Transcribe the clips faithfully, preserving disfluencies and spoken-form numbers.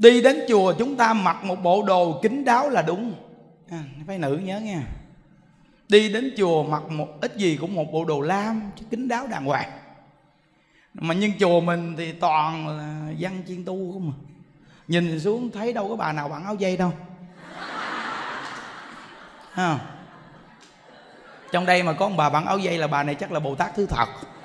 Đi đến chùa chúng ta mặc một bộ đồ kín đáo là đúng. À, phái nữ nhớ nha. Đi đến chùa mặc một ít gì cũng một bộ đồ lam chứ kín đáo đàng hoàng. Mà nhưng chùa mình thì toàn là văn chiên tu không à. Nhìn xuống thấy đâu có bà nào bận áo dây đâu. À, trong đây mà có một bà bận áo dây là bà này chắc là Bồ Tát thứ thật.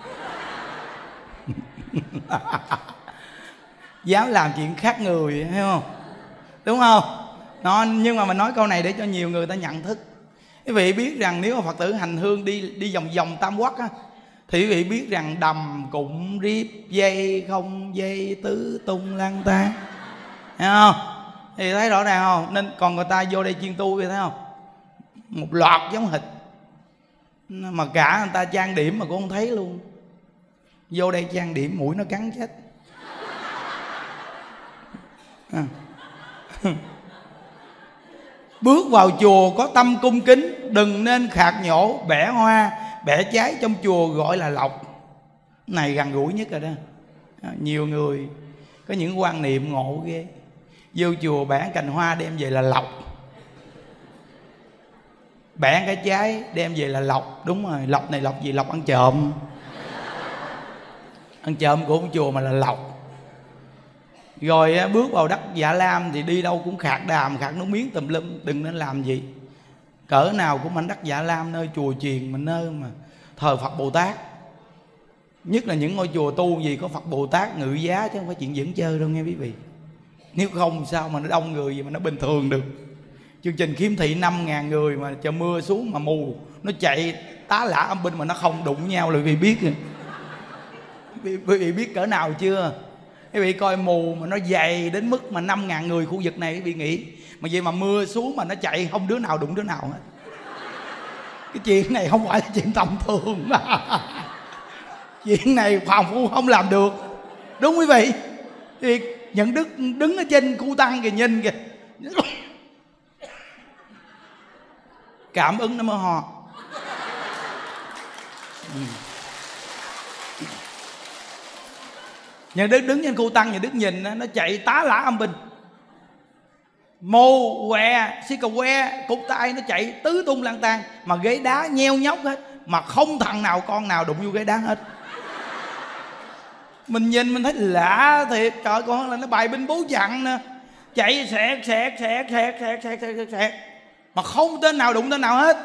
Dám làm chuyện khác người, thấy không? Đúng không? Nó, nhưng mà mình nói câu này để cho nhiều người ta nhận thức. Quý vị biết rằng nếu mà Phật tử hành hương đi đi vòng vòng Tam Quốc á, thì quý vị biết rằng đầm cụng riếp dây không dây tứ tung lang tan, thấy không? Thì thấy rõ ràng không? Nên còn người ta vô đây chuyên tu thì thấy không? Một loạt giống hệt, mà cả người ta trang điểm mà cũng không thấy luôn. Vô đây trang điểm mũi nó cắn chết. À. Bước vào chùa có tâm cung kính, đừng nên khạc nhổ, bẻ hoa, bẻ trái trong chùa gọi là lộc. Này gần gũi nhất rồi đó. À, nhiều người có những quan niệm ngộ ghê. Vô chùa bẻ cành hoa đem về là lộc, bẻ cái trái đem về là lộc. Đúng rồi, lộc này lộc gì? Lộc ăn trộm. Ăn trộm của ông chùa mà là lộc. Rồi bước vào đất Dạ Lam thì đi đâu cũng khạc đàm, khạc nước miếng tùm lum. Đừng nên làm gì. Cỡ nào cũng mảnh đất Dạ Lam, nơi chùa chiền mà nơi mà thờ Phật Bồ Tát. Nhất là những ngôi chùa tu gì có Phật Bồ Tát ngự giá, chứ không phải chuyện dẫn chơi đâu nghe quý vị. Nếu không sao mà nó đông người gì mà nó bình thường được. Chương trình khiếm thị năm ngàn người mà trời mưa xuống mà mù, nó chạy tá lả âm binh mà nó không đụng nhau là quý vị biết rồi. Quý vị biết cỡ nào chưa? Quý vị coi mù mà nó dày đến mức mà năm ngàn người khu vực này, quý vị nghĩ mà vậy mà mưa xuống mà nó chạy không đứa nào đụng đứa nào hết. Cái chuyện này không phải là chuyện tầm thường. Chuyện này phàm phu không làm được. Đúng quý vị? Thì Nhận Đức đứng ở trên khu tăng kìa, nhìn kìa, cảm ứng nó mới ho. Ừ. Nhận Đức đứng trên khu tăng, Nhận Đức nhìn nó chạy tá lả âm binh, mô què xí cà que cục tay nó chạy tứ tung lang tan, mà ghế đá nheo nhóc hết, mà không thằng nào con nào đụng vô ghế đá hết. Mình nhìn mình thấy lạ thiệt. Trời, con là nó bài binh bố trận nè, chạy xẹt xẹt xẹt xẹt xẹt xẹt xẹt xẹt mà không tên nào đụng tên nào hết.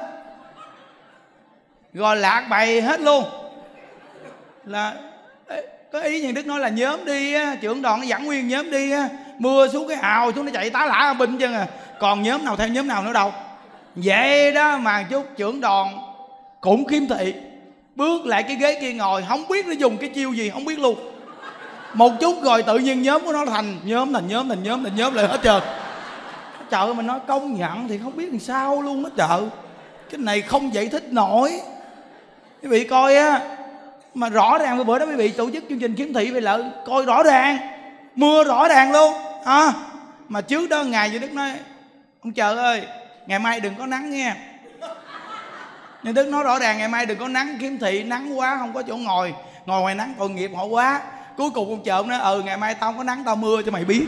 Rồi lạc bày hết luôn. Là có ý Nhân Đức nói là nhóm đi á, trưởng đoàn nó dẫn nguyên nhóm đi á, mưa xuống cái ào xuống nó chạy tá lả binh chân à. Còn nhóm nào theo nhóm nào nữa đâu. Vậy đó mà chút trưởng đoàn cũng khiếm thị, bước lại cái ghế kia ngồi, không biết nó dùng cái chiêu gì, không biết luôn. Một chút rồi tự nhiên nhóm của nó thành nhóm thành nhóm thành nhóm thành nhóm lại hết trơn. Trời ơi, mình nói công nhận thì không biết làm sao luôn đó trời. Cái này không giải thích nổi. Quý vị coi á, mà rõ ràng bữa đó quý vị tổ chức chương trình khiếm thị về lợi, coi rõ ràng, mưa rõ ràng luôn à. Mà trước đó ngày Như Đức nói ông Trời ơi, ngày mai đừng có nắng nghe. Như Đức nói rõ ràng ngày mai đừng có nắng, khiếm thị nắng quá không có chỗ ngồi, ngồi ngoài nắng tội nghiệp họ quá. Cuối cùng ông Trời nói ừ ngày mai tao không có nắng tao mưa cho mày biết.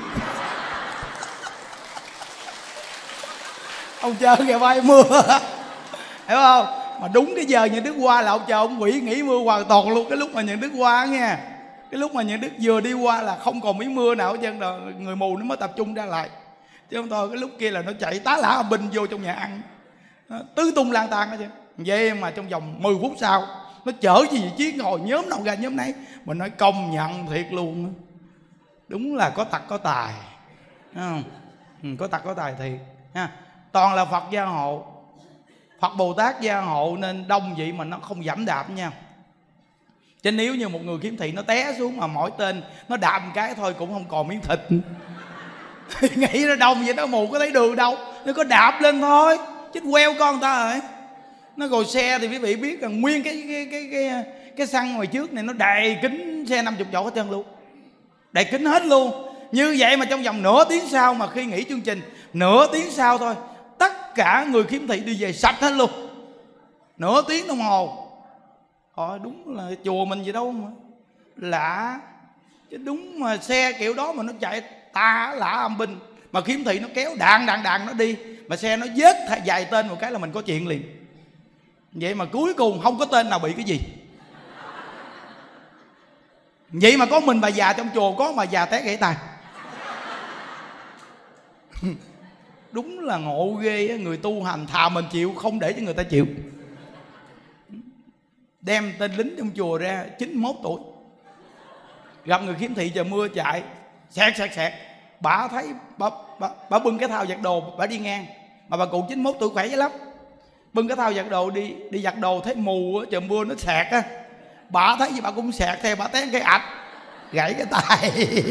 Ông Trời ngày mai mưa. Hiểu không? Mà đúng cái giờ Nhận Đức qua là ông Trời ông quỷ nghỉ mưa hoàn toàn luôn. Cái lúc mà Nhận Đức qua nghe, cái lúc mà Nhận Đức vừa đi qua là không còn miếng mưa nào hết trơn rồi, người mù nó mới tập trung ra lại. Chứ không thôi cái lúc kia là nó chạy tá lả binh vô trong nhà ăn, tứ tung lang tan hết trơn. Vậy mà trong vòng mười phút sau nó chở gì chiếc ngồi nhóm nào ra nhóm nấy. Mình nói công nhận thiệt luôn, đúng là có tật có tài. Không? Ừ, có tật có tài thiệt ha. Toàn là Phật gia hộ, Phật Bồ Tát gia hộ nên đông vậy mà nó không giảm đạp nha. Chứ nếu như một người khiếm thị nó té xuống mà mỗi tên nó đạp một cái thôi cũng không còn miếng thịt. Nghĩ nó đông vậy, nó mù có thấy đường đâu, nó có đạp lên thôi. Chết queo con người ta rồi. Nó ngồi xe thì quý vị biết rằng nguyên cái cái cái cái cái xăng ngoài trước này nó đầy kính xe năm mươi chỗ hết trơn luôn, đầy kính hết luôn. Như vậy mà trong vòng nửa tiếng sau, mà khi nghỉ chương trình nửa tiếng sau thôi, tất cả người khiếm thị đi về sạch hết luôn. Nửa tiếng đồng hồ. Thôi đúng là chùa mình gì đâu mà lạ. Chứ đúng mà xe kiểu đó mà nó chạy ta lả âm binh, mà khiếm thị nó kéo đàn đàn đàn nó đi, mà xe nó vết dài tên một cái là mình có chuyện liền. Vậy mà cuối cùng không có tên nào bị cái gì. Vậy mà có mình bà già trong chùa, có bà già té gãy tay. Đúng là ngộ ghê. Người tu hành thà mình chịu, không để cho người ta chịu. Đem tên lính trong chùa ra chín mươi mốt tuổi, gặp người khiếm thị trời mưa chạy xẹt xẹt xẹt, bà thấy bà, bà, bà bưng cái thao giặt đồ, bà đi ngang, mà bà cụ chín mươi mốt tuổi khỏe dữ lắm, bưng cái thao giặt đồ đi đi giặt đồ, thấy mù á, trời mưa nó xẹt á, bà thấy gì bà cũng xẹt theo, bà té cái ạch gãy cái tay.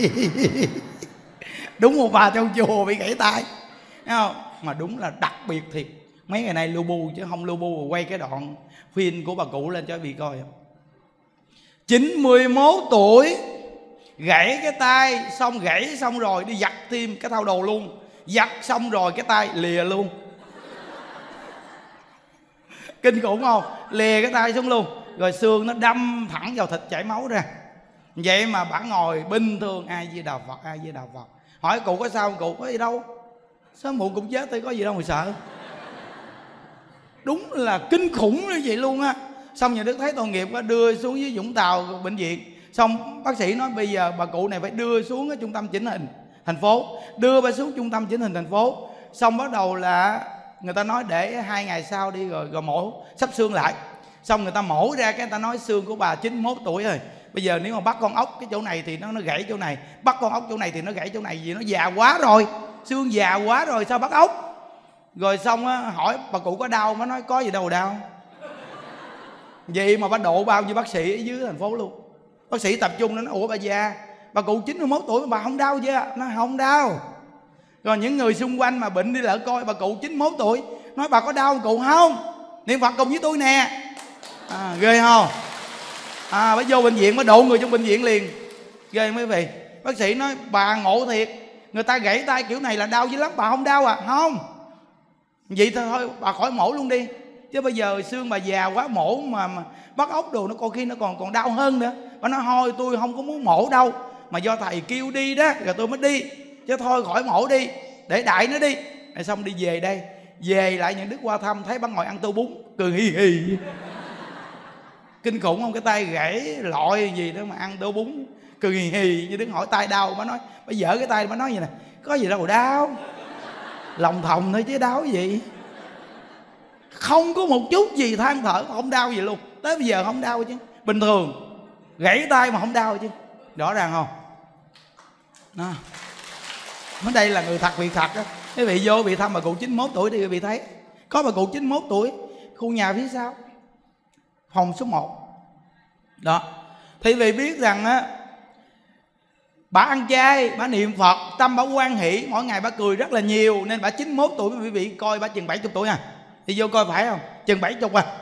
Đúng một bà trong chùa bị gãy tay, thấy không? Mà đúng là đặc biệt thiệt. Mấy ngày nay lu bu chứ không lu bu, quay cái đoạn phim của bà cụ lên cho vị coi. Chín mươi mốt tuổi gãy cái tay, xong gãy xong rồi đi giặt thêm cái thao đồ luôn, giặt xong rồi cái tay lìa luôn. Kinh khủng không? Lìa cái tay xuống luôn, rồi xương nó đâm thẳng vào thịt chảy máu ra. Vậy mà bà ngồi bình thường, ai với đạo Phật, ai với đạo Phật. Hỏi cụ có sao không? Cụ có gì đâu, sớm muộn cũng chết, tôi có gì đâu mà sợ. Đúng là kinh khủng như vậy luôn á. Xong nhà Đức thấy tội nghiệp quá, đưa xuống dưới Vũng Tàu bệnh viện. Xong bác sĩ nói bây giờ bà cụ này phải đưa xuống cái trung tâm chỉnh hình thành phố, đưa bà xuống trung tâm chỉnh hình thành phố. Xong bắt đầu là người ta nói để hai ngày sau đi rồi rồi mổ sắp xương lại. Xong người ta mổ ra cái người ta nói xương của bà chín mươi mốt tuổi rồi, bây giờ nếu mà bắt con ốc cái chỗ này thì nó nó gãy chỗ này, bắt con ốc chỗ này thì nó gãy chỗ này, vì nó già quá rồi, xương già quá rồi sao bắt ốc. Rồi xong á, hỏi bà cụ có đau, nó nói có gì đâu đau. Vậy mà bà độ bao nhiêu bác sĩ ở dưới thành phố luôn. Bác sĩ tập trung nó nói ủa bà già, bà cụ chín mươi mốt tuổi mà bà không đau chứ? Nó không đau. Rồi những người xung quanh mà bệnh đi lỡ coi bà cụ chín mươi mốt tuổi, nói bà có đau cụ không? Niệm Phật cùng với tôi nè. À, ghê không? À, bà vô bệnh viện, bà độ người trong bệnh viện liền. Ghê mấy vị. Bác sĩ nói bà ngộ thiệt, người ta gãy tay kiểu này là đau dữ lắm, bà không đau à? Không. Vậy thôi bà khỏi mổ luôn đi, chứ bây giờ xương bà già quá mổ mà, mà bắt ốc đồ nó còn khi nó còn còn đau hơn nữa. Bà nói thôi tôi không có muốn mổ đâu, mà do thầy kêu đi đó rồi tôi mới đi, chứ thôi khỏi mổ đi, để đại nó đi. Rồi xong đi về đây, về lại những Đức qua thăm thấy bác ngồi ăn tô bún cười hì hì. Kinh khủng không? Cái tay gãy lọi gì đó mà ăn tô bún cười hì hì. Như Đức hỏi tay đau, bà nói bà dở cái tay, bà nói vậy nè, có gì đâu đau, lòng thòng thôi chứ đau gì. Không có một chút gì than thở, không đau gì luôn. Tới bây giờ không đau chứ, bình thường. Gãy tay mà không đau chứ, rõ ràng không? Đó. Ở đây là người thật việc thật á. Quý vị vô bị thăm bà cụ chín mươi mốt tuổi đi, quý vị thấy có bà cụ chín mươi mốt tuổi, khu nhà phía sau, phòng số một. Đó. Thì quý vị biết rằng á, bà ăn chay, bà niệm Phật, tâm bà hoan hỷ, mỗi ngày bà cười rất là nhiều, nên bà chín mươi mốt tuổi. Quý vị coi bà chừng bảy mươi tuổi à, thì vô coi phải không? Chừng bảy mươi à.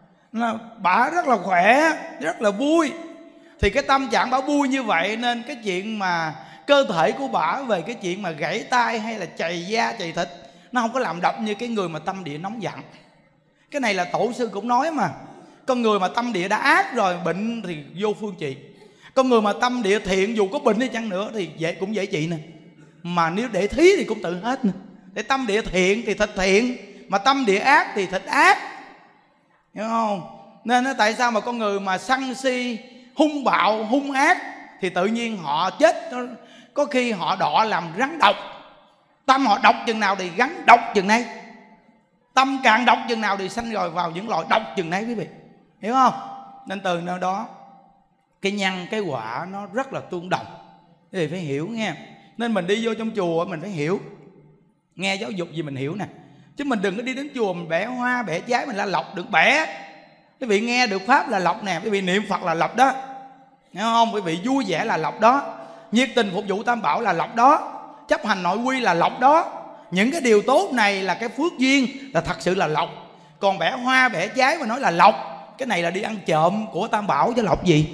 Bà rất là khỏe, rất là vui. Thì cái tâm trạng bà vui như vậy, nên cái chuyện mà cơ thể của bà về cái chuyện mà gãy tay hay là chày da chày thịt, nó không có làm đập như cái người mà tâm địa nóng giận. Cái này là tổ sư cũng nói mà, con người mà tâm địa đã ác rồi, bệnh thì vô phương trị. Con người mà tâm địa thiện dù có bệnh đi chăng nữa thì dễ cũng dễ trị nè. Mà nếu để thí thì cũng tự hết nè. Để tâm địa thiện thì thịt thiện, mà tâm địa ác thì thịt ác, hiểu không? Nên tại sao mà con người mà sân si, hung bạo, hung ác thì tự nhiên họ chết. Có khi họ đọa làm rắn độc. Tâm họ độc chừng nào thì rắn độc chừng này. Tâm càng độc chừng nào thì sanh rồi vào những loài độc chừng này, quý vị hiểu không? Nên từ nơi đó cái nhân cái quả nó rất là tương đồng, quý vị phải hiểu nghe. Nên mình đi vô trong chùa mình phải hiểu, nghe giáo dục gì mình hiểu nè, chứ mình đừng có đi đến chùa mình bẻ hoa bẻ trái mình la lọc được bẻ. Quý vị nghe được pháp là lọc nè, quý vị niệm Phật là lọc đó, hiểu không? Quý vị vui vẻ là lọc đó, nhiệt tình phục vụ Tam Bảo là lọc đó, chấp hành nội quy là lọc đó. Những cái điều tốt này là cái phước duyên, là thật sự là lọc. Còn bẻ hoa bẻ trái mà nói là lọc, cái này là đi ăn trộm của Tam Bảo chứ lọc gì.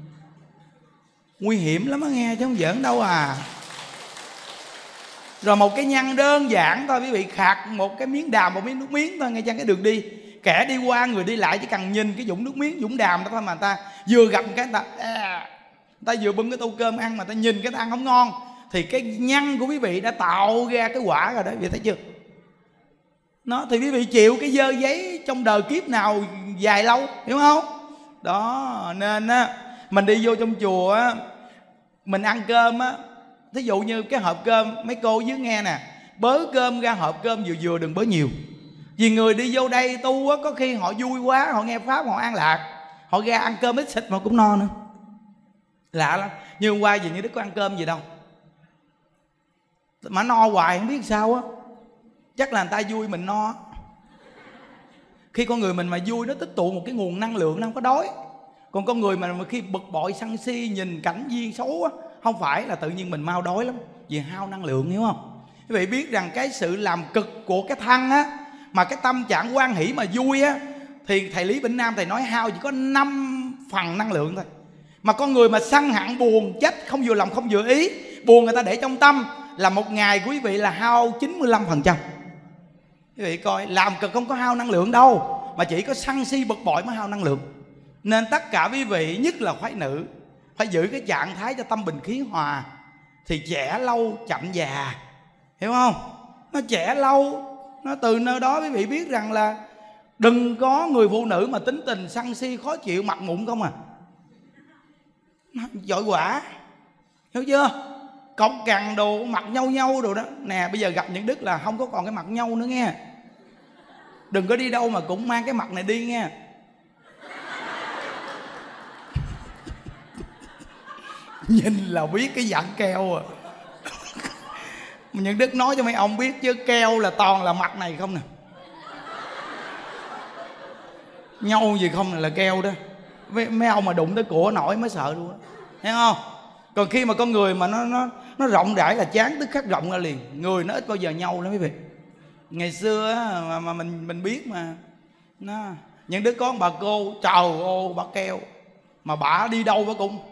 Nguy hiểm lắm á nghe, chứ không giỡn đâu à. Rồi một cái nhân đơn giản thôi, quý vị khạc một cái miếng đàm, một miếng nước miếng thôi, nghe chăng cái đường đi. Kẻ đi qua người đi lại chỉ cần nhìn cái vũng nước miếng, vũng đàm đó thôi mà người ta vừa gặp cái người ta à, người ta vừa bưng cái tô cơm ăn mà ta nhìn cái ta ăn không ngon, thì cái nhân của quý vị đã tạo ra cái quả rồi đó, quý vị thấy chưa? Nó thì quý vị chịu cái dơ giấy trong đời kiếp nào dài lâu, hiểu không? Đó nên á, mình đi vô trong chùa á, mình ăn cơm á, thí dụ như cái hộp cơm, mấy cô dưới nghe nè, bớ cơm ra hộp cơm vừa vừa, đừng bớ nhiều. Vì người đi vô đây tu á, có khi họ vui quá, họ nghe pháp, họ an lạc, họ ra ăn cơm ít xịt mà cũng no nữa. Lạ lắm. Như hôm qua gì như Đức có ăn cơm gì đâu mà no hoài không biết sao á. Chắc là người ta vui mình no. Khi con người mình mà vui, nó tích tụ một cái nguồn năng lượng, nó không có đói. Còn con người mà khi bực bội sân si, nhìn cảnh duyên xấu á, không phải là tự nhiên mình mau đói lắm, vì hao năng lượng, hiểu không? Quý vị biết rằng cái sự làm cực của cái thân á, mà cái tâm trạng hoan hỷ mà vui á, thì thầy Lý Bỉnh Nam thầy nói hao chỉ có năm phần năng lượng thôi. Mà con người mà sân hận buồn chết không vừa lòng không vừa ý, buồn người ta để trong tâm, là một ngày của quý vị là hao chín mươi lăm phần trăm. Quý vị coi, làm cực không có hao năng lượng đâu, mà chỉ có sân si bực bội mới hao năng lượng. Nên tất cả quý vị, nhất là phái nữ, phải giữ cái trạng thái cho tâm bình khí hòa, thì trẻ lâu chậm già, hiểu không? Nó trẻ lâu. Nó từ nơi đó quý vị biết rằng là đừng có người phụ nữ mà tính tình sân si khó chịu, mặt mụn không à, giỏi quả, hiểu chưa? Cọc cằn đồ, mặt nhau nhau đồ đó. Nè bây giờ gặp những Đức là không có còn cái mặt nhau nữa nghe. Đừng có đi đâu mà cũng mang cái mặt này đi nghe. Nhìn là biết cái dạng keo à. Những Đức nói cho mấy ông biết chứ keo là toàn là mặt này không nè. Nhau gì không là keo đó. Mấy ông mà đụng tới của nổi mới sợ luôn đó. Thấy không? Còn khi mà con người mà nó nó nó rộng rãi là chán tức khắc rộng ra liền. Người nó ít bao giờ nhau lắm quý vị. Ngày xưa á, mà, mà mình mình biết mà nó, những đứa con bà cô trời ơi bà keo, mà bà đi đâu bà cũng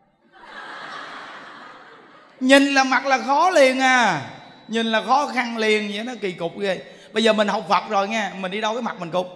nhìn là mặt là khó liền à, nhìn là khó khăn liền vậy, nó kỳ cục ghê. Bây giờ mình học Phật rồi nha, mình đi đâu cái mặt mình cục.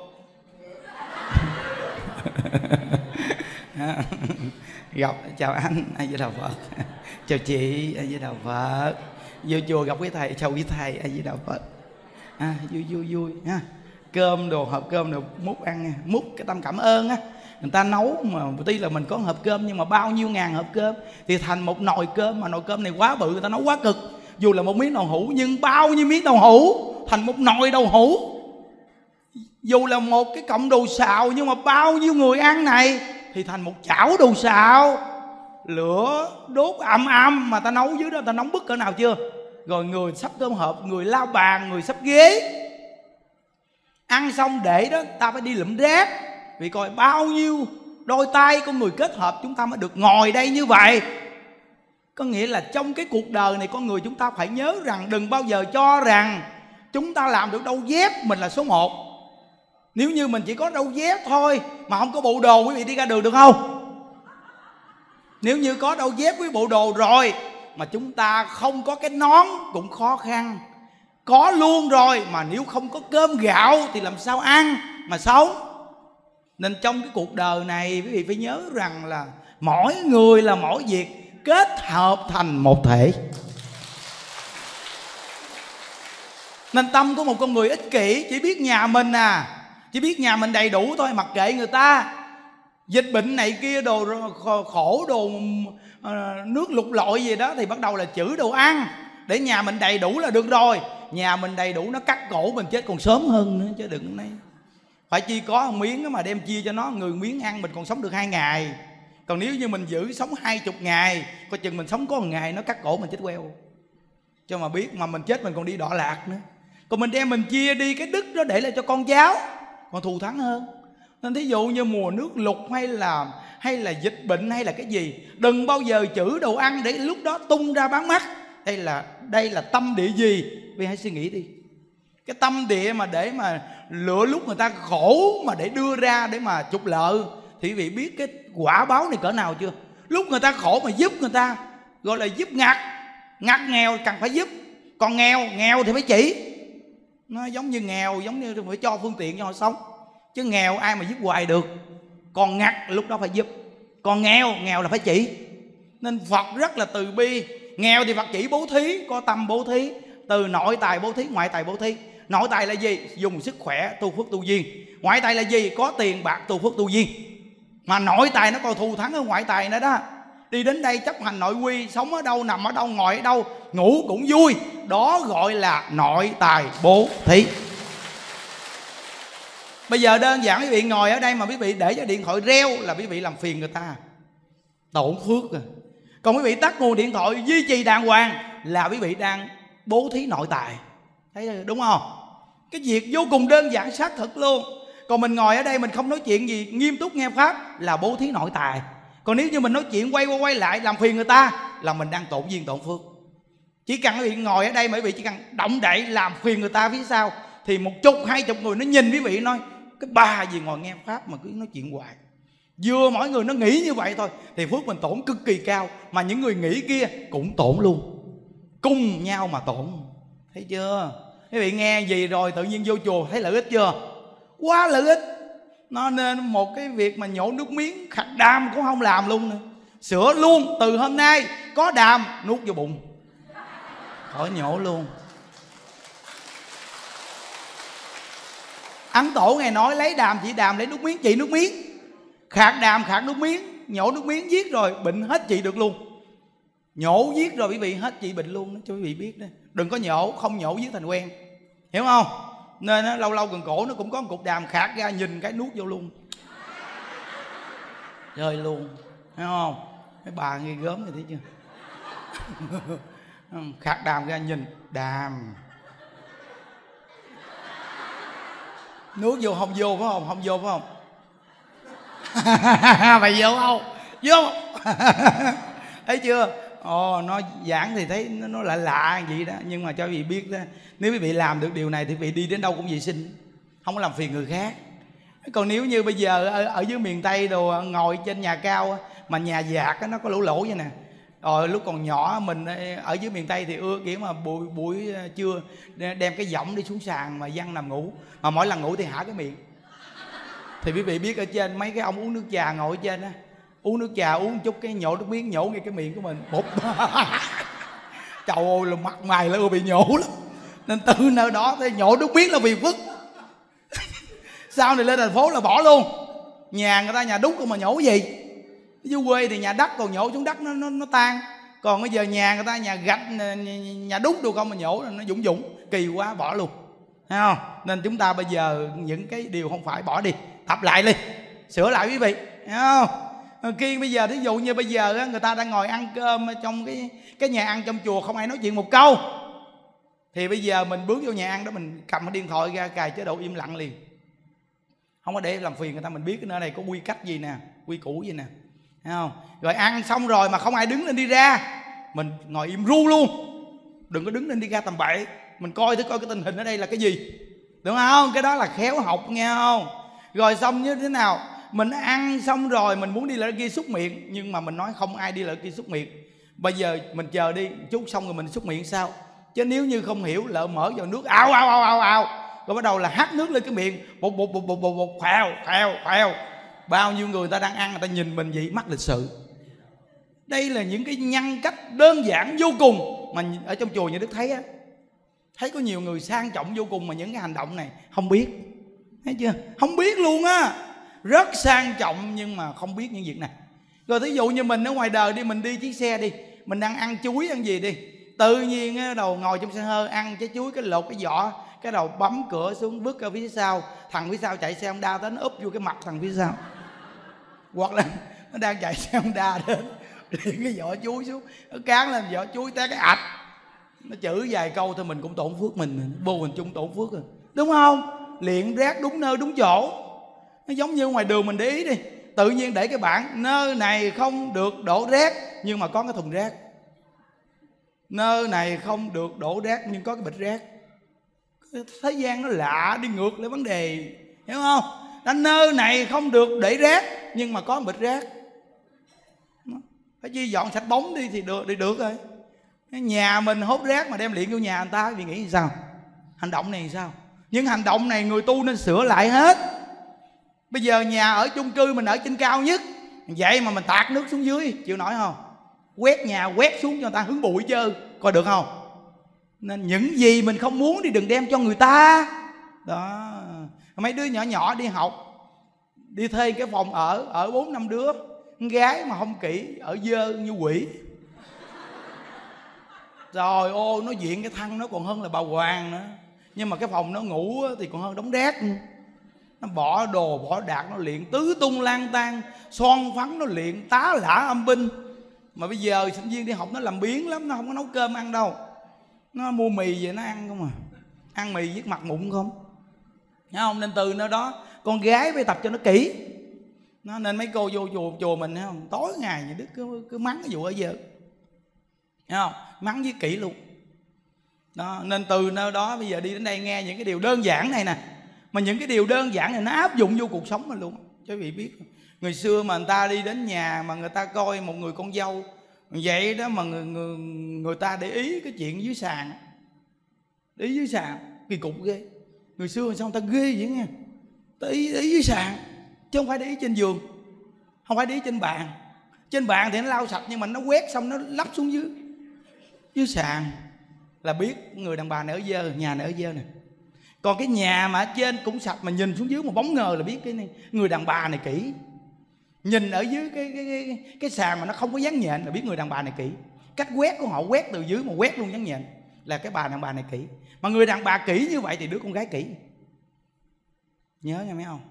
Gặp chào anh, A Di Đà Phật. Chào chị, A Di Đà Phật. Vô chùa gặp quý thầy, chào quý thầy, A Di Đà Phật. À, vui vui vui ha. Cơm đồ, hộp cơm đồ múc ăn nha. Múc cái tâm cảm ơn á. Người ta nấu mà tuy là mình có hộp cơm, nhưng mà bao nhiêu ngàn hộp cơm thì thành một nồi cơm, mà nồi cơm này quá bự, người ta nấu quá cực. Dù là một miếng đậu hũ, nhưng bao nhiêu miếng đậu hũ thành một nồi đậu hũ. Dù là một cái cọng đồ xào, nhưng mà bao nhiêu người ăn này thì thành một chảo đồ xào. Lửa đốt ầm ầm mà ta nấu dưới đó, ta nóng bức cỡ nào chưa? Rồi người sắp cơm hộp, người lao bàn, người sắp ghế. Ăn xong để đó ta phải đi lụm rác. Vì coi bao nhiêu đôi tay con người kết hợp chúng ta mới được ngồi đây như vậy. Có nghĩa là trong cái cuộc đời này, con người chúng ta phải nhớ rằng đừng bao giờ cho rằng chúng ta làm được đâu dép mình là số một. Nếu như mình chỉ có đâu dép thôi mà không có bộ đồ, quý vị đi ra đường được không? Nếu như có đâu dép với bộ đồ rồi mà chúng ta không có cái nón cũng khó khăn. Có luôn rồi mà nếu không có cơm gạo thì làm sao ăn mà sống. Nên trong cái cuộc đời này quý vị phải nhớ rằng là mỗi người là mỗi việc kết hợp thành một thể. Nên tâm của một con người ích kỷ, chỉ biết nhà mình à, chỉ biết nhà mình đầy đủ thôi, mặc kệ người ta. Dịch bệnh này kia đồ khổ, đồ nước lụt lội gì đó thì bắt đầu là chữ đồ ăn. Để nhà mình đầy đủ là được rồi. Nhà mình đầy đủ nó cắt cổ mình chết còn sớm hơn nữa chứ đừng này. Phải chi có một miếng mà đem chia cho nó, người miếng ăn mình còn sống được hai ngày. Còn nếu như mình giữ sống hai chục ngày, coi chừng mình sống có một ngày nó cắt cổ mình chết queo. Cho mà biết mà mình chết mình còn đi đọa lạc nữa. Còn mình đem mình chia đi cái đức đó để lại cho con cháu, còn thù thắng hơn. Nên thí dụ như mùa nước lụt hay là hay là dịch bệnh hay là cái gì, đừng bao giờ chữ đồ ăn để lúc đó tung ra bán mắt. Đây là đây là tâm địa gì? Vì hãy suy nghĩ đi. Cái tâm địa mà để mà lựa lúc người ta khổ mà để đưa ra để mà trục lợi, thì quý vị biết cái quả báo này cỡ nào chưa? Lúc người ta khổ mà giúp người ta, gọi là giúp ngặt. Ngặt nghèo cần phải giúp. Còn nghèo, nghèo thì phải chỉ. Nó giống như nghèo, giống như phải cho phương tiện cho họ sống. Chứ nghèo ai mà giúp hoài được. Còn ngặt lúc đó phải giúp. Còn nghèo, nghèo là phải chỉ. Nên Phật rất là từ bi. Nghèo thì Phật chỉ bố thí, có tâm bố thí, từ nội tài bố thí, ngoại tài bố thí. Nội tài là gì? Dùng sức khỏe tu phước tu duyên. Ngoại tài là gì? Có tiền bạc tu phước tu duyên. Mà nội tài nó còn thù thắng hơn ngoại tài nữa đó. Đi đến đây chấp hành nội quy, sống ở đâu, nằm ở đâu, ngồi ở đâu, ngủ cũng vui. Đó gọi là nội tài bố thí. Bây giờ đơn giản quý vị ngồi ở đây mà quý vị để cho điện thoại reo là quý vị làm phiền người ta, tổn phước rồi. Còn quý vị tắt nguồn điện thoại duy trì đàng hoàng là quý vị đang bố thí nội tài. Thấy đúng không? Cái việc vô cùng đơn giản xác thực luôn. Còn mình ngồi ở đây mình không nói chuyện gì, nghiêm túc nghe pháp là bố thí nội tài. Còn nếu như mình nói chuyện quay qua quay lại làm phiền người ta là mình đang tổn duyên tổn phước. Chỉ cần quý vị ngồi ở đây mà quý vị chỉ cần động đậy làm phiền người ta phía sau thì một chục hai chục người nó nhìn quý vị nói cái bà gì ngồi nghe pháp mà cứ nói chuyện hoài. Vừa mỗi người nó nghĩ như vậy thôi thì phước mình tổn cực kỳ cao. Mà những người nghĩ kia cũng tổn luôn, cùng nhau mà tổn. Thấy chưa? Quý vị nghe gì rồi tự nhiên vô chùa thấy lợi ích chưa? Quá lợi ích. Nó nên một cái việc mà nhổ nước miếng khạc đàm cũng không làm luôn nữa. Sửa luôn, từ hôm nay có đàm nuốt vô bụng, khỏi nhổ luôn. Ấn Tổ ngày nói lấy đàm chỉ đàm, lấy nước miếng trị nước miếng, khạc đàm khạc nước miếng, nhổ nước miếng giết rồi bệnh hết trị được luôn. Nhổ giết rồi quý vị hết trị bệnh luôn đó, cho quý vị biết đó. Đừng có nhổ, không nhổ giết thành quen, hiểu không? Nên đó, lâu lâu gần cổ nó cũng có một cục đàm khạc ra, nhìn cái nuốt vô luôn, chơi luôn, thấy không? Mấy bà nghe gớm rồi thấy chưa? Khạc đàm ra nhìn đàm, nuốt vô không vô phải không? Không vô phải không? Mày vô không? Vô. Thấy chưa? Ồ, nó giảng thì thấy nó, nó lạ lạ vậy đó. Nhưng mà cho quý vị biết đó, nếu quý vị làm được điều này thì quý vị đi đến đâu cũng vệ sinh, không có làm phiền người khác. Còn nếu như bây giờ ở, ở dưới miền Tây đồ ngồi trên nhà cao mà nhà dạt nó có lỗ lỗ vậy nè. Rồi lúc còn nhỏ mình ở dưới miền Tây thì ưa kiểu mà buổi, buổi trưa đem cái võng đi xuống sàn mà văng nằm ngủ. Mà mỗi lần ngủ thì hả cái miệng. Thì quý vị biết ở trên mấy cái ông uống nước trà ngồi ở trên á, uống nước trà uống chút cái nhổ nước miếng nhổ ngay cái miệng của mình bụp. Trời ơi là mặt mày là ưa bị nhổ lắm. Nên từ nơi đó thì nhổ nước miếng là phiền phức. Sau này lên thành phố là bỏ luôn. Nhà người ta nhà đúc mà nhổ gì. Dưới quê thì nhà đất còn nhổ xuống đất nó nó, nó tan. Còn bây giờ nhà người ta nhà gạch nhà đúc được không mà nhổ nó dũng dũng kỳ quá bỏ luôn. Thấy không? Nên chúng ta bây giờ những cái điều không phải bỏ đi, tập lại đi, sửa lại quý vị, thấy không? Khi bây giờ thí dụ như bây giờ người ta đang ngồi ăn cơm trong cái cái nhà ăn trong chùa không ai nói chuyện một câu, thì bây giờ mình bước vô nhà ăn đó mình cầm cái điện thoại ra cài chế độ im lặng liền, không có để làm phiền người ta. Mình biết cái nơi này có quy cách gì nè, quy củ gì nè, thấy không? Rồi ăn xong rồi mà không ai đứng lên đi ra, mình ngồi im ru luôn, đừng có đứng lên đi ra tầm bậy. Mình coi thử coi cái tình hình ở đây là cái gì, đúng không? Cái đó là khéo học nghe không? Rồi xong như thế nào, mình ăn xong rồi mình muốn đi lại kia xúc miệng, nhưng mà mình nói không ai đi lại kia xúc miệng. Bây giờ mình chờ đi chút xong rồi mình xúc miệng sao? Chứ nếu như không hiểu lỡ mở vào nước ao ao ao ao ao, rồi bắt đầu là hắt nước lên cái miệng, bột bột bột bột bột bột phèo phèo phèo. Bao nhiêu người ta đang ăn người ta nhìn mình vậy mắc lịch sự. Đây là những cái nhân cách đơn giản vô cùng mà ở trong chùa Như Đức thấy á, thấy có nhiều người sang trọng vô cùng mà những cái hành động này không biết, thấy chưa? Không biết luôn á, rất sang trọng nhưng mà không biết những việc này. Rồi thí dụ như mình ở ngoài đời đi, mình đi chiếc xe đi, mình đang ăn chuối ăn gì đi, tự nhiên á, đầu ngồi trong xe hơi ăn trái chuối cái lột cái vỏ, cái đầu bấm cửa xuống vứt ở phía sau, thằng phía sau chạy xe Honda tới nó úp vô cái mặt thằng phía sau. Hoặc là nó đang chạy xe Honda đến liền cái vỏ chuối xuống, nó cán lên vỏ chuối té cái ạch, nó chửi vài câu thôi mình cũng tổn phước mình, vô hình chung tổn phước rồi, đúng không? Liện rác đúng nơi đúng chỗ. Nó giống như ngoài đường mình để ý đi, tự nhiên để cái bảng nơi này không được đổ rác nhưng mà có cái thùng rác, nơi này không được đổ rác nhưng có cái bịch rác. Thế gian nó lạ đi ngược lại vấn đề, hiểu không? Đó, nơi này không được để rác nhưng mà có một bịch rác, phải chi dọn sạch bóng đi thì được, thì được rồi. Nhà mình hốt rác mà đem liện vô nhà người ta thì nghĩ thì sao? Hành động này thì sao? Nhưng hành động này người tu nên sửa lại hết. Bây giờ nhà ở chung cư mình ở trên cao nhất, vậy mà mình tạt nước xuống dưới chịu nổi không? quét nhà quét xuống cho người ta hứng bụi chứ, coi được không? Nên những gì mình không muốn thì đừng đem cho người ta. Đó, mấy đứa nhỏ nhỏ đi học, đi thuê cái phòng ở, ở bốn năm đứa, con gái mà không kỹ ở dơ như quỷ. Trời ơi, nó diện cái thăng nó còn hơn là bà Hoàng nữa. Nhưng mà cái phòng nó ngủ thì còn hơn đống đét. Nó bỏ đồ bỏ đạc, nó luyện tứ tung lang tan, son phấn nó luyện tá lả âm binh. Mà bây giờ sinh viên đi học nó làm biếng lắm, nó không có nấu cơm ăn đâu, nó mua mì về nó ăn không à. Ăn mì với mặt mụn không. Thấy không? Nên từ nơi đó con gái phải tập cho nó kỹ. Nó nên mấy cô vô chùa, chùa mình thấy không, tối ngày nhà Đức cứ, cứ mắng cái vụ ở giờ. Thấy không? Mắng với kỹ luôn. Đó, nên từ nơi đó bây giờ đi đến đây nghe những cái điều đơn giản này nè. Mà những cái điều đơn giản này nó áp dụng vô cuộc sống mình luôn. Chứ vị biết, người xưa mà người ta đi đến nhà mà người ta coi một người con dâu vậy đó mà người, người, người ta để ý cái chuyện dưới sàn. Để ý dưới sàn, kỳ cục ghê. Người xưa sao người ta ghê vậy nghe. Ta ý, ý dưới sàn, chứ không phải để ý trên giường, không phải để ý trên bàn. Trên bàn thì nó lau sạch, nhưng mà nó quét xong nó lắp xuống dưới dưới sàn là biết người đàn bà này ở dơ, nhà này ở dơ nè. Còn cái nhà mà ở trên cũng sạch mà nhìn xuống dưới một bóng ngờ là biết cái này, người đàn bà này kỹ. Nhìn ở dưới cái cái cái, cái sàn mà nó không có dán nhện là biết người đàn bà này kỹ. Cách quét của họ quét từ dưới mà quét luôn dán nhện là cái bà đàn bà này kỹ. Mà người đàn bà kỹ như vậy thì đứa con gái kỹ. Nhớ nha mấy ông.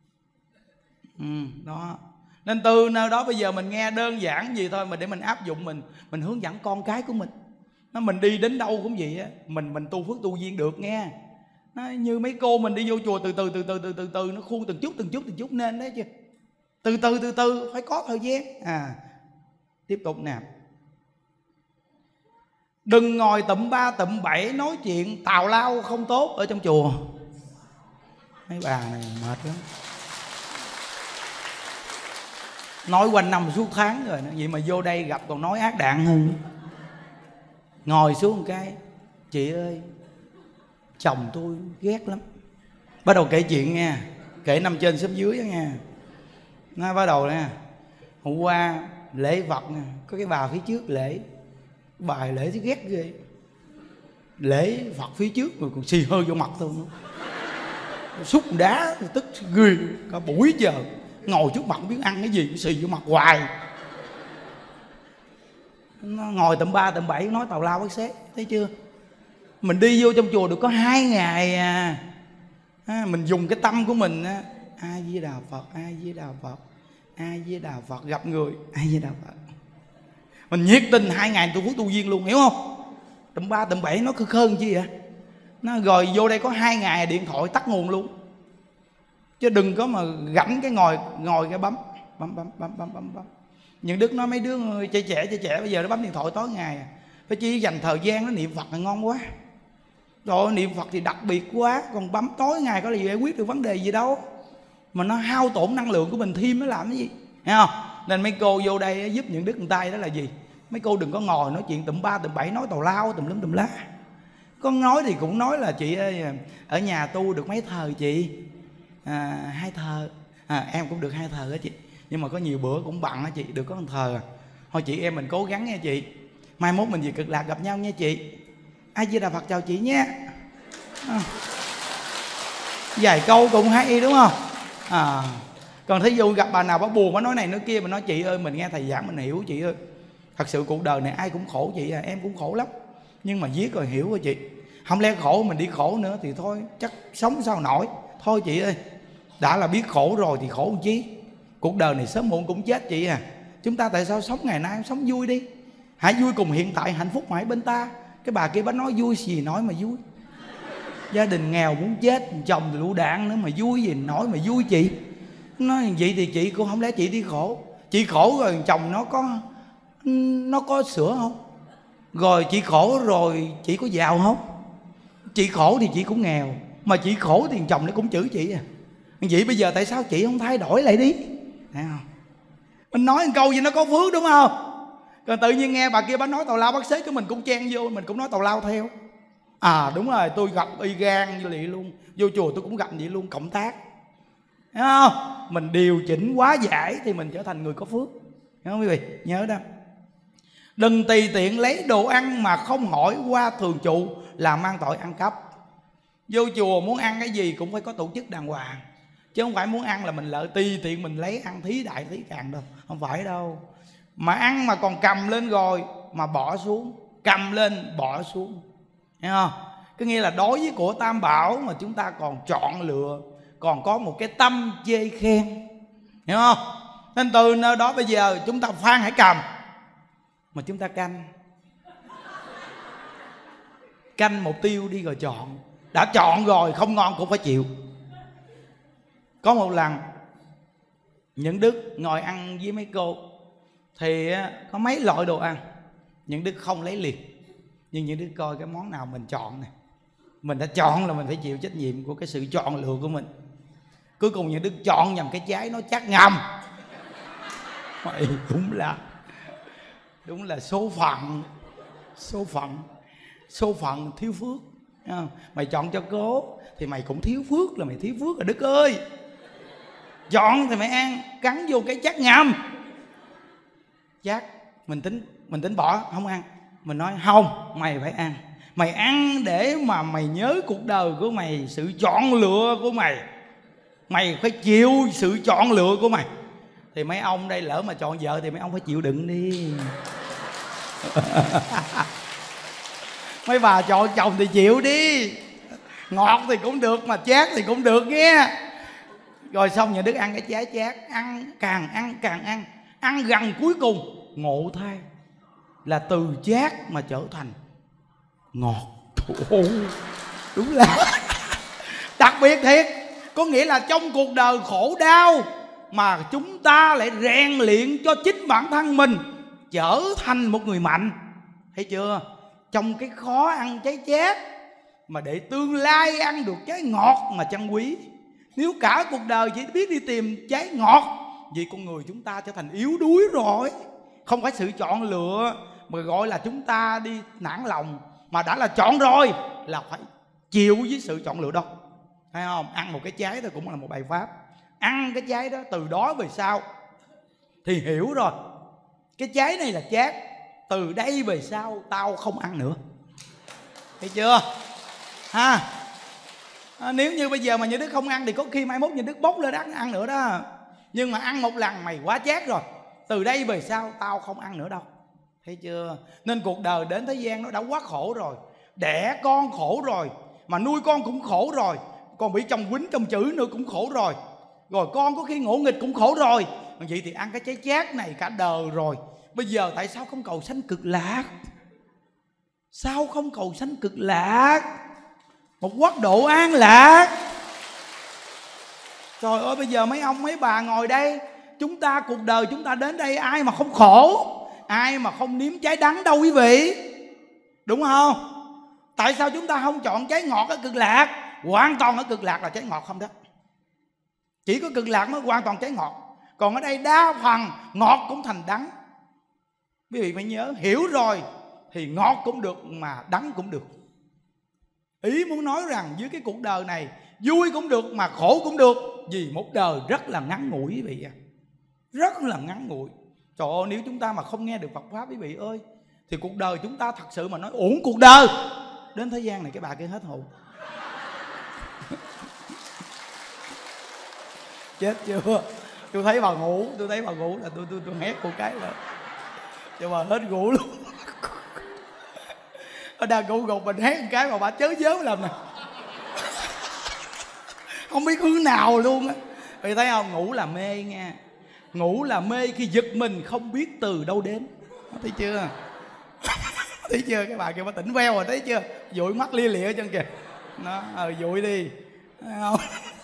Ừ, đó. Nên từ nơi đó bây giờ mình nghe đơn giản gì thôi mà để mình áp dụng, mình mình hướng dẫn con cái của mình. Nó mình đi đến đâu cũng vậy á, mình mình tu phước tu duyên được nghe. Nó như mấy cô mình đi vô chùa từ từ từ từ từ từ từ nó khuôn từng chút từng chút từng chút nên đấy chứ. Từ từ từ từ phải có thời gian. À, tiếp tục nè. Đừng ngồi tụm ba tụm bảy nói chuyện tào lao không tốt ở trong chùa. Mấy bà này mệt lắm. Nói quanh năm suốt tháng rồi đó. Vậy mà vô đây gặp còn nói ác đạn hơn. Ngồi xuống một cái, chị ơi, chồng tôi ghét lắm. Bắt đầu kể chuyện nha, kể năm trên xóm dưới đó nha. Nó bắt đầu nè, hôm qua lễ Phật nè, có cái bà phía trước lễ, bài lễ thì ghét ghê. Lễ Phật phía trước rồi còn xì hơi vô mặt tôi nữa. Xúc đá tức ghê, cả buổi giờ ngồi trước mặt không biết ăn cái gì, xì vô mặt hoài. Nó ngồi tầm ba tầm bảy nói tào lao bác xế, thấy chưa? Mình đi vô trong chùa được có hai ngày à, à mình dùng cái tâm của mình á, A Di Đà Phật, A Di Đà Phật, A Di Đà Phật, gặp người A Di Đà Phật. Mình nhiệt tình hai ngày tu phước tu duyên luôn, hiểu không? Tầm ba tầm bảy nó khơi khơn chi vậy? Nó rồi vô đây có hai ngày điện thoại tắt nguồn luôn. Chứ đừng có mà gảnh cái ngồi ngồi cái bấm bấm bấm bấm bấm bấm bấm. Những Đức nói mấy đứa trẻ trẻ trẻ trẻ bây giờ nó bấm điện thoại tối ngày, phải chỉ dành thời gian nó niệm Phật là ngon quá. Rồi niệm Phật thì đặc biệt quá, còn bấm tối ngày có là giải quyết được vấn đề gì đâu. Mà nó hao tổn năng lượng của mình thêm nó làm cái gì, thấy không? Nên mấy cô vô đây giúp Những Đức một tay đó là gì? Mấy cô đừng có ngồi nói chuyện tụm ba tụm bảy, nói tào lao tùm lum tùm lá. Con nói thì cũng nói là chị ơi, ở nhà tu được mấy thờ chị? À, hai thờ. À, em cũng được hai thờ đó chị. Nhưng mà có nhiều bữa cũng bận á chị, được có một thờ. Thôi chị em mình cố gắng nha chị. Mai mốt mình về Cực Lạc gặp nhau nha chị. A Di Đà Phật chào chị nhé. À, vài câu cũng hay đúng không? À, còn thí dụ gặp bà nào bà buồn, bà nói này nói kia, mà nói chị ơi mình nghe thầy giảng mình hiểu chị ơi. Thật sự cuộc đời này ai cũng khổ chị à, em cũng khổ lắm. Nhưng mà viết rồi hiểu rồi chị. Không lẽ khổ mình đi khổ nữa thì thôi, chắc sống sao nổi. Thôi chị ơi, đã là biết khổ rồi thì khổ làm chi. Cuộc đời này sớm muộn cũng chết chị à. Chúng ta tại sao sống ngày nay sống vui đi. Hãy vui cùng hiện tại, hạnh phúc mãi bên ta. Cái bà kia bà nói vui gì nói mà vui. Gia đình nghèo muốn chết, chồng thì lũ đạn nữa mà vui gì nói mà vui chị. Nói vậy thì chị cũng không lẽ chị đi khổ. Chị khổ rồi chồng nó có Nó có sữa không? Rồi chị khổ rồi chị có giàu không? Chị khổ thì chị cũng nghèo. Mà chị khổ thì chồng nó cũng chửi chị à. Vậy bây giờ tại sao chị không thay đổi lại đi? Thấy không? Mình nói một câu gì nó có phước đúng không? Còn tự nhiên nghe bà kia bà nói tào lao bác xế, cái mình cũng chen vô, mình cũng nói tào lao theo. À đúng rồi, tôi gặp y gan như vậy luôn. Vô chùa tôi cũng gặp vậy luôn, cộng tác. Thấy không? Mình điều chỉnh hóa giải thì mình trở thành người có phước. Hiểu không quý vị? Nhớ đó. Đừng tùy tiện lấy đồ ăn mà không hỏi qua thường trụ, làm mang tội ăn cắp. Vô chùa muốn ăn cái gì cũng phải có tổ chức đàng hoàng, chứ không phải muốn ăn là mình lợi tùy tiện mình lấy ăn thí đại thí càng đâu. Không phải đâu. Mà ăn mà còn cầm lên rồi mà bỏ xuống, cầm lên bỏ xuống, hiểu không? Có nghĩa là đối với của Tam Bảo mà chúng ta còn chọn lựa, còn có một cái tâm chê khen, hiểu không? Nên từ nơi đó bây giờ chúng ta Phan hãy cầm, mà chúng ta canh canh mục tiêu đi rồi chọn. Đã chọn rồi không ngon cũng phải chịu. Có một lần Những Đức ngồi ăn với mấy cô thì có mấy loại đồ ăn, Những Đức không lấy liền, nhưng Những Đức coi cái món nào mình chọn này, mình đã chọn là mình phải chịu trách nhiệm của cái sự chọn lựa của mình. Cuối cùng Những Đức chọn nhầm cái trái nó chắc ngầm. Mày đúng là Đúng là số phận. Số phận Số phận thiếu phước. Mày chọn cho cố thì mày cũng thiếu phước, là mày thiếu phước rồi Đức ơi. Chọn thì mày ăn, cắn vô cái chắc ngầm. Chắc mình tính mình tính bỏ không ăn, mình nói không, mày phải ăn. Mày ăn để mà mày nhớ cuộc đời của mày, sự chọn lựa của mày. Mày phải chịu sự chọn lựa của mày. Thì mấy ông đây lỡ mà chọn vợ thì mấy ông phải chịu đựng đi. Mấy bà chọn chồng thì chịu đi. Ngọt thì cũng được mà chát thì cũng được nghe. Rồi xong Nhà Đức ăn cái trái chát, ăn càng ăn càng ăn, ăn gần cuối cùng ngộ thay là từ chát mà trở thành ngọt. Ồ, đúng là đặc biệt thiệt. Có nghĩa là trong cuộc đời khổ đau mà chúng ta lại rèn luyện cho chính bản thân mình trở thành một người mạnh. Thấy chưa? Trong cái khó ăn trái chát mà để tương lai ăn được trái ngọt mà trân quý. Nếu cả cuộc đời chỉ biết đi tìm trái ngọt, vậy con người chúng ta trở thành yếu đuối rồi. Không phải sự chọn lựa mà gọi là chúng ta đi nản lòng, mà đã là chọn rồi là phải chịu với sự chọn lựa đó. Thấy không? Ăn một cái trái thôi cũng là một bài pháp. Ăn cái trái đó từ đó về sau thì hiểu rồi, cái trái này là chát, từ đây về sau tao không ăn nữa. Thấy chưa? Ha? À, nếu như bây giờ mà Như Đức không ăn thì có khi mai mốt Như Đức bốc lên ăn, ăn nữa đó. Nhưng mà ăn một lần mày quá chát rồi, từ đây về sau tao không ăn nữa đâu. Thấy chưa? Nên cuộc đời đến thế gian nó đã quá khổ rồi. Đẻ con khổ rồi, mà nuôi con cũng khổ rồi, còn bị chồng quýnh chồng chửi nữa cũng khổ rồi. Rồi con có khi ngỗ nghịch cũng khổ rồi. Vậy thì ăn cái trái chát này cả đời rồi. Bây giờ tại sao không cầu sanh cực lạc? Sao không cầu sanh cực lạc, một quốc độ an lạc? Trời ơi, bây giờ mấy ông mấy bà ngồi đây, chúng ta cuộc đời chúng ta đến đây ai mà không khổ, ai mà không nếm trái đắng đâu quý vị, đúng không? Tại sao chúng ta không chọn trái ngọt ở cực lạc? Hoàn toàn ở cực lạc là trái ngọt không đó. Chỉ có cực lạc mới hoàn toàn trái ngọt. Còn ở đây đa phần ngọt cũng thành đắng. Quý vị phải nhớ, hiểu rồi thì ngọt cũng được mà đắng cũng được. Ý muốn nói rằng dưới cái cuộc đời này vui cũng được mà khổ cũng được, vì một đời rất là ngắn ngủi quý vị ạ. Rất là ngắn ngủi. Trời ơi, nếu chúng ta mà không nghe được Phật Pháp quý vị ơi, thì cuộc đời chúng ta thật sự mà nói uổng cuộc đời. Đến thế gian này cái bà kia hết hồn. Chết chưa? Tôi thấy bà ngủ, tôi thấy bà ngủ là tôi tôi tôi hét một cái là cho bà hết ngủ luôn. Ở đang ngủ gục mình hét một cái mà bà chớ dớm làm nè. Không biết hướng nào luôn á. Vì thấy không? Ngủ là mê nha. Ngủ là mê khi giật mình không biết từ đâu đến. Thấy chưa? Thấy chưa? Cái bà kia bà tỉnh veo rồi, thấy chưa? Dụi mắt lia lịa chân kìa. Nó, ờ dụi đi. Thấy không?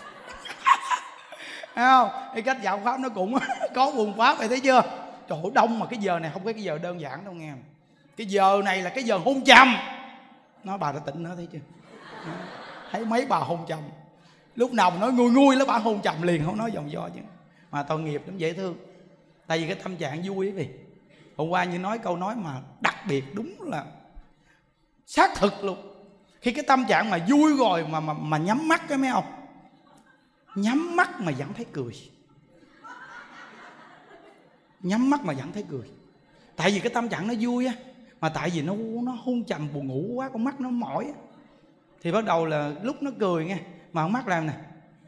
Thấy không? Cái cách dạo Pháp nó cũng có buồn Pháp vậy, thấy chưa? Trời ơi, đông mà cái giờ này không phải cái giờ đơn giản đâu nghe. Cái giờ này là cái giờ hôn trầm. Nó bà đã tỉnh nữa, thấy chưa? Nó, thấy mấy bà hôn trầm. Lúc nào mà nói nguôi nguôi là bà hôn trầm liền, không nói vòng vo chứ. Mà tội nghiệp lắm, dễ thương. Tại vì cái tâm trạng vui quý vị. Hôm qua như nói câu nói mà đặc biệt, đúng là xác thực luôn. Khi cái tâm trạng mà vui rồi mà mà, mà nhắm mắt cái mấy ông, nhắm mắt mà vẫn thấy cười. Nhắm mắt mà vẫn thấy cười. Tại vì cái tâm trạng nó vui á, mà tại vì nó nó hôn trầm buồn ngủ quá, con mắt nó mỏi á, thì bắt đầu là lúc nó cười nghe, mà con mắt làm nè.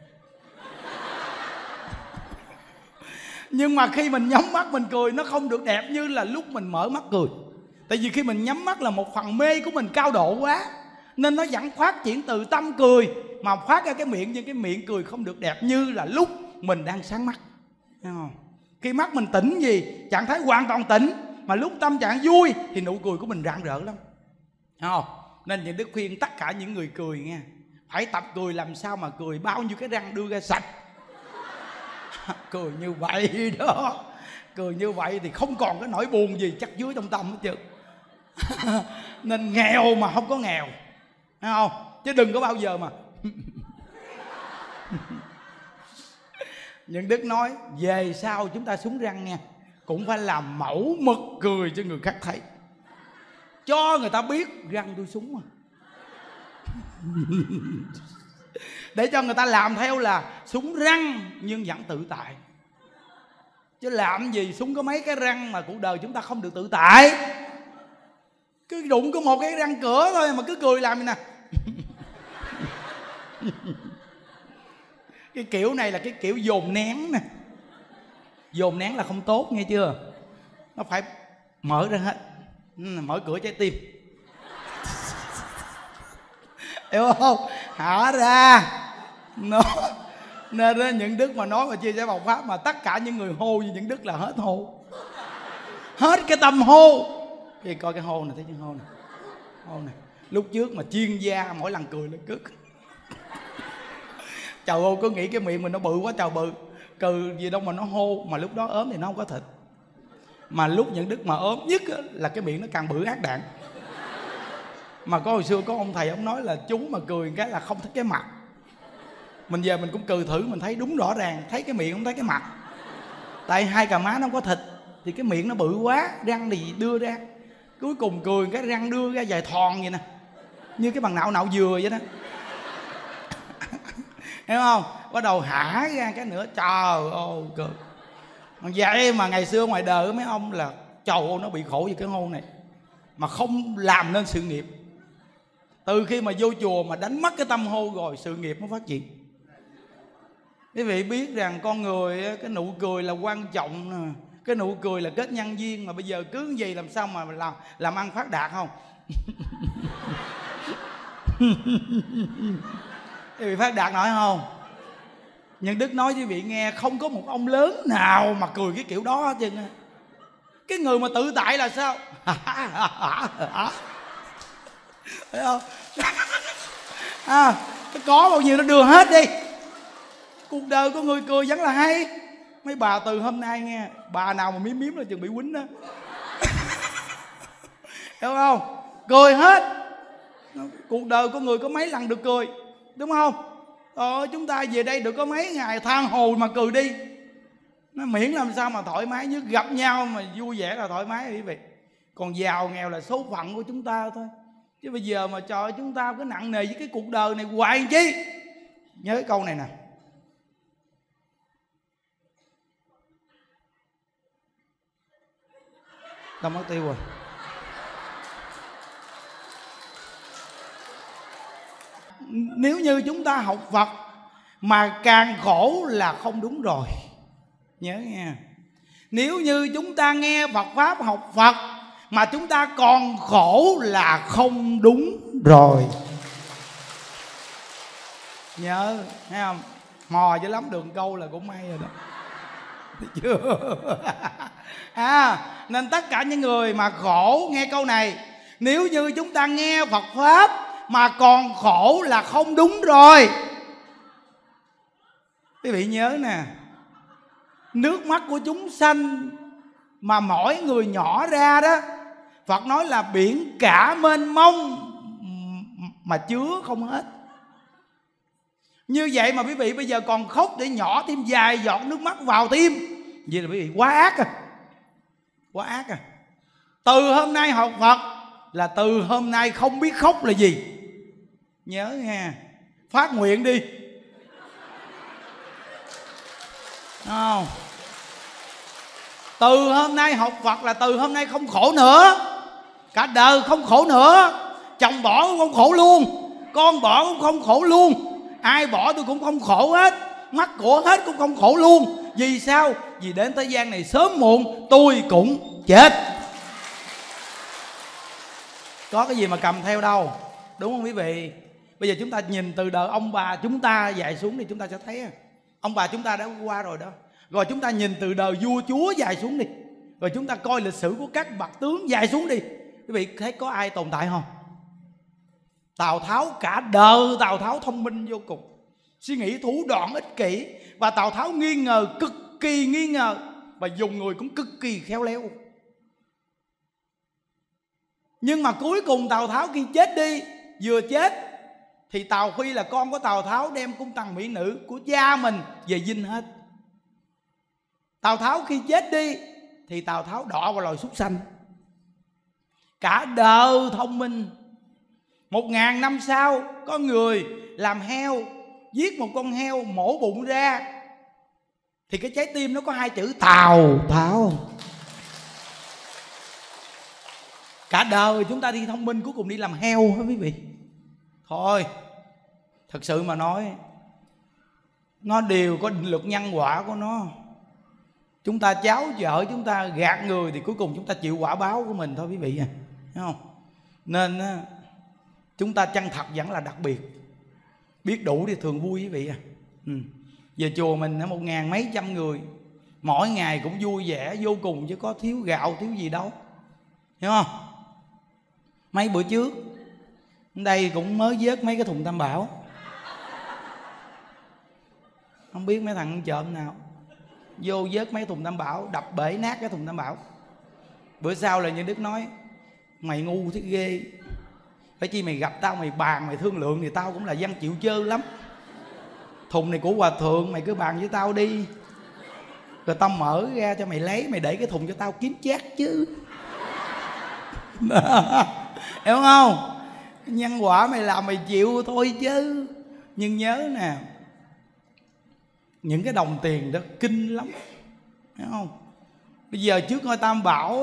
Nhưng mà khi mình nhắm mắt mình cười nó không được đẹp như là lúc mình mở mắt cười. Tại vì khi mình nhắm mắt là một phần mê của mình cao độ quá, nên nó vẫn phát triển từ tâm cười mà phát ra cái miệng, nhưng cái miệng cười không được đẹp như là lúc mình đang sáng mắt. Thấy không? Khi mắt mình tỉnh gì, trạng thái hoàn toàn tỉnh, mà lúc tâm trạng vui thì nụ cười của mình rạng rỡ lắm. Thấy không? Nên những Đức khuyên tất cả những người cười nghe, phải tập cười làm sao mà cười bao nhiêu cái răng đưa ra sạch. Cười như vậy đó, cười như vậy thì không còn cái nỗi buồn gì chắc dưới trong tâm hết chứ. Nên nghèo mà không có nghèo, thấy không? Chứ đừng có bao giờ mà nhưng Đức nói về sau chúng ta súng răng nha, cũng phải làm mẫu mực cười cho người khác thấy, cho người ta biết răng tôi súng mà. Để cho người ta làm theo là súng răng nhưng vẫn tự tại. Chứ làm gì súng có mấy cái răng mà cuộc đời chúng ta không được tự tại. Cứ đụng có một cái răng cửa thôi mà cứ cười làm gì nè. Cái kiểu này là cái kiểu dồn nén nè. Dồn nén là không tốt nghe chưa. Nó phải mở ra hết, mở cửa trái tim. Hiểu không? Hở ra. Nó nên đó, những Đức mà nói và chia sẻ Phật pháp mà tất cả những người hô như những Đức là hết hô, hết cái tâm hô. Thì coi cái hô này, thấy cái hô này, hô này. Lúc trước mà chuyên gia mỗi lần cười là cứ trời ơi, có nghĩ cái miệng mình nó bự quá trời bự, cười gì đâu mà nó hô. Mà lúc đó ốm thì nó không có thịt, mà lúc những Đức mà ốm nhất là cái miệng nó càng bự ác đạn. Mà có hồi xưa có ông thầy ông nói là chú mà cười cái là không thích cái mặt. Mình về mình cũng cười thử, mình thấy đúng rõ ràng, thấy cái miệng không thấy cái mặt. Tại hai cà má nó không có thịt thì cái miệng nó bự quá, răng thì đưa ra. Cuối cùng cười cái răng đưa ra dài thòn vậy nè, như cái bằng nạo nạo dừa vậy đó. Hiểu không? Bắt đầu hả ra cái nữa, trời ơi cười. Vậy mà ngày xưa ngoài đời mấy ông là trời ơi nó bị khổ vì cái hôn này, mà không làm nên sự nghiệp. Từ khi mà vô chùa mà đánh mất cái tâm hô rồi, sự nghiệp mới phát triển. Quý vị biết rằng con người cái nụ cười là quan trọng, cái nụ cười là kết nhân duyên. Mà bây giờ cứ gì làm sao mà làm làm ăn phát đạt không? Quý vị phát đạt nổi không? Nhưng Đức nói với quý vị nghe, không có một ông lớn nào mà cười cái kiểu đó hết trơn. Cái người mà tự tại là sao? Thấy không? À, có bao nhiêu nó đưa hết đi. Cuộc đời của người cười vẫn là hay. Mấy bà từ hôm nay nghe, bà nào mà miếm miếm là chừng bị quýnh đó. Hiểu không? Cười hết. Cuộc đời của người có mấy lần được cười, đúng không? Ờ, chúng ta về đây được có mấy ngày than hồi mà cười đi. Nó miễn làm sao mà thoải mái nhất, gặp nhau mà vui vẻ là thoải mái quý vị. Còn giàu nghèo là số phận của chúng ta thôi. Chứ bây giờ mà trời, chúng ta cứ nặng nề với cái cuộc đời này hoài chi. Nhớ cái câu này nè. Đâu mất tiêu rồi. Nếu như chúng ta học Phật mà càng khổ là không đúng rồi. Nhớ nha. Nếu như chúng ta nghe Phật pháp, học Phật mà chúng ta còn khổ là không đúng rồi. Nhớ, thấy không? Mò cho lắm đường câu là cũng may rồi đó. Thấy chưa? À, nên tất cả những người mà khổ nghe câu này, nếu như chúng ta nghe Phật pháp mà còn khổ là không đúng rồi. Quý vị nhớ nè, nước mắt của chúng sanh mà mỗi người nhỏ ra đó, Phật nói là biển cả mênh mông mà chứa không hết. Như vậy mà quý vị bây giờ còn khóc để nhỏ thêm vài giọt nước mắt vào tim, vậy là quý vị quá ác à. Quá ác à. Từ hôm nay học Phật là từ hôm nay không biết khóc là gì. Nhớ nha. Phát nguyện đi. Không? Từ hôm nay học Phật là từ hôm nay không khổ nữa, cả đời không khổ nữa. Chồng bỏ cũng không khổ luôn, con bỏ cũng không khổ luôn, ai bỏ tôi cũng không khổ hết, mắc của hết cũng không khổ luôn. Vì sao? Vì đến thế gian này sớm muộn tôi cũng chết. Có cái gì mà cầm theo đâu, đúng không quý vị? Bây giờ chúng ta nhìn từ đời ông bà chúng ta dài xuống thì chúng ta sẽ thấy ông bà chúng ta đã qua rồi đó. Rồi chúng ta nhìn từ đời vua chúa dài xuống đi, rồi chúng ta coi lịch sử của các bậc tướng dài xuống đi, quý vị thấy có ai tồn tại không? Tào Tháo cả đời Tào Tháo thông minh vô cùng, suy nghĩ thủ đoạn ích kỷ, và Tào Tháo nghi ngờ, cực kỳ nghi ngờ, và dùng người cũng cực kỳ khéo léo. Nhưng mà cuối cùng Tào Tháo khi chết đi, vừa chết thì Tào Phi là con của Tào Tháo đem cung tần mỹ nữ của cha mình về dinh hết. Tào Tháo khi chết đi thì Tào Tháo đọa vào loài súc sanh. Cả đời thông minh. Một ngàn năm sau có người làm heo, giết một con heo, mổ bụng ra thì cái trái tim nó có hai chữ Tào Tháo. Cả đời chúng ta đi thông minh, cuối cùng đi làm heo hả quý vị? Thôi, thật sự mà nói, nó đều có định luật nhân quả của nó. Chúng ta cháu vợ chúng ta gạt người thì cuối cùng chúng ta chịu quả báo của mình thôi quý vị à, thấy không? Nên chúng ta chân thật vẫn là đặc biệt. Biết đủ thì thường vui quý vị à. ừ. Về chùa mình một ngàn mấy trăm người, mỗi ngày cũng vui vẻ vô cùng, chứ có thiếu gạo thiếu gì đâu, hiểu không? Mấy bữa trước đây cũng mới vớt mấy cái thùng tam bảo, không biết mấy thằng trộm nào vô vớt mấy thùng tam bảo, đập bể nát cái thùng tam bảo. Bữa sau là Nhân Đức nói: mày ngu thế ghê, phải chi mày gặp tao mày bàn mày thương lượng thì tao cũng là dân chịu chơi lắm. Thùng này của hòa thượng, mày cứ bàn với tao đi, rồi tao mở ra cho mày lấy, mày để cái thùng cho tao kiếm chát chứ. Hiểu không? Nhân quả mày làm mày chịu thôi chứ. Nhưng nhớ nè, những cái đồng tiền đó kinh lắm, hiểu không? Bây giờ trước ngôi Tam Bảo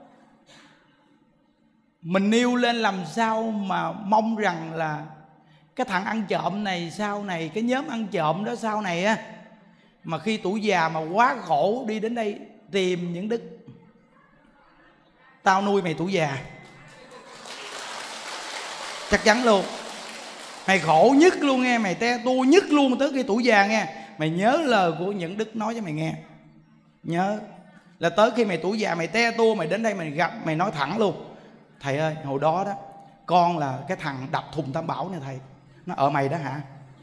mình nêu lên làm sao mà mong rằng là cái thằng ăn trộm này sau này, cái nhóm ăn trộm đó sau này á, mà khi tuổi già mà quá khổ đi đến đây tìm những Đức: tao nuôi mày tuổi già, chắc chắn luôn. Mày khổ nhất luôn nghe, mày te tua nhất luôn tới khi tuổi già nghe. Mày nhớ lời của những Đức nói cho mày nghe. Nhớ là tới khi mày tuổi già mày te tua, mày đến đây mày gặp, mày nói thẳng luôn: thầy ơi, hồi đó đó con là cái thằng đập thùng Tam Bảo nè thầy. Nó ở mày đó hả?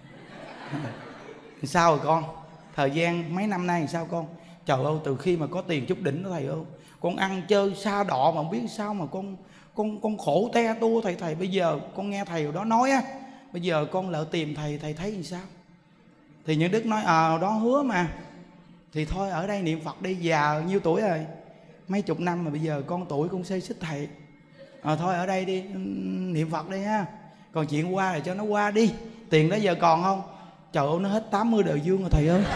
Sao rồi con? Thời gian mấy năm nay làm sao con? Trời ơi, từ khi mà có tiền chút đỉnh đó thầy ơi, con ăn chơi xa đọ mà không biết sao mà con con con khổ te tua thầy. Thầy bây giờ con nghe thầy hồi đó nói á, bây giờ con lỡ tìm thầy, thầy thấy làm sao? Thì những Đức nói: à đó hứa mà, thì thôi ở đây niệm Phật đi, già nhiêu tuổi rồi, mấy chục năm mà bây giờ con tuổi con xê xích thầy. À, thôi ở đây đi, niệm Phật đi ha, còn chuyện qua rồi cho nó qua đi. Tiền đó giờ còn không? Trời ơi, nó hết tám mươi đời dương rồi thầy ơi.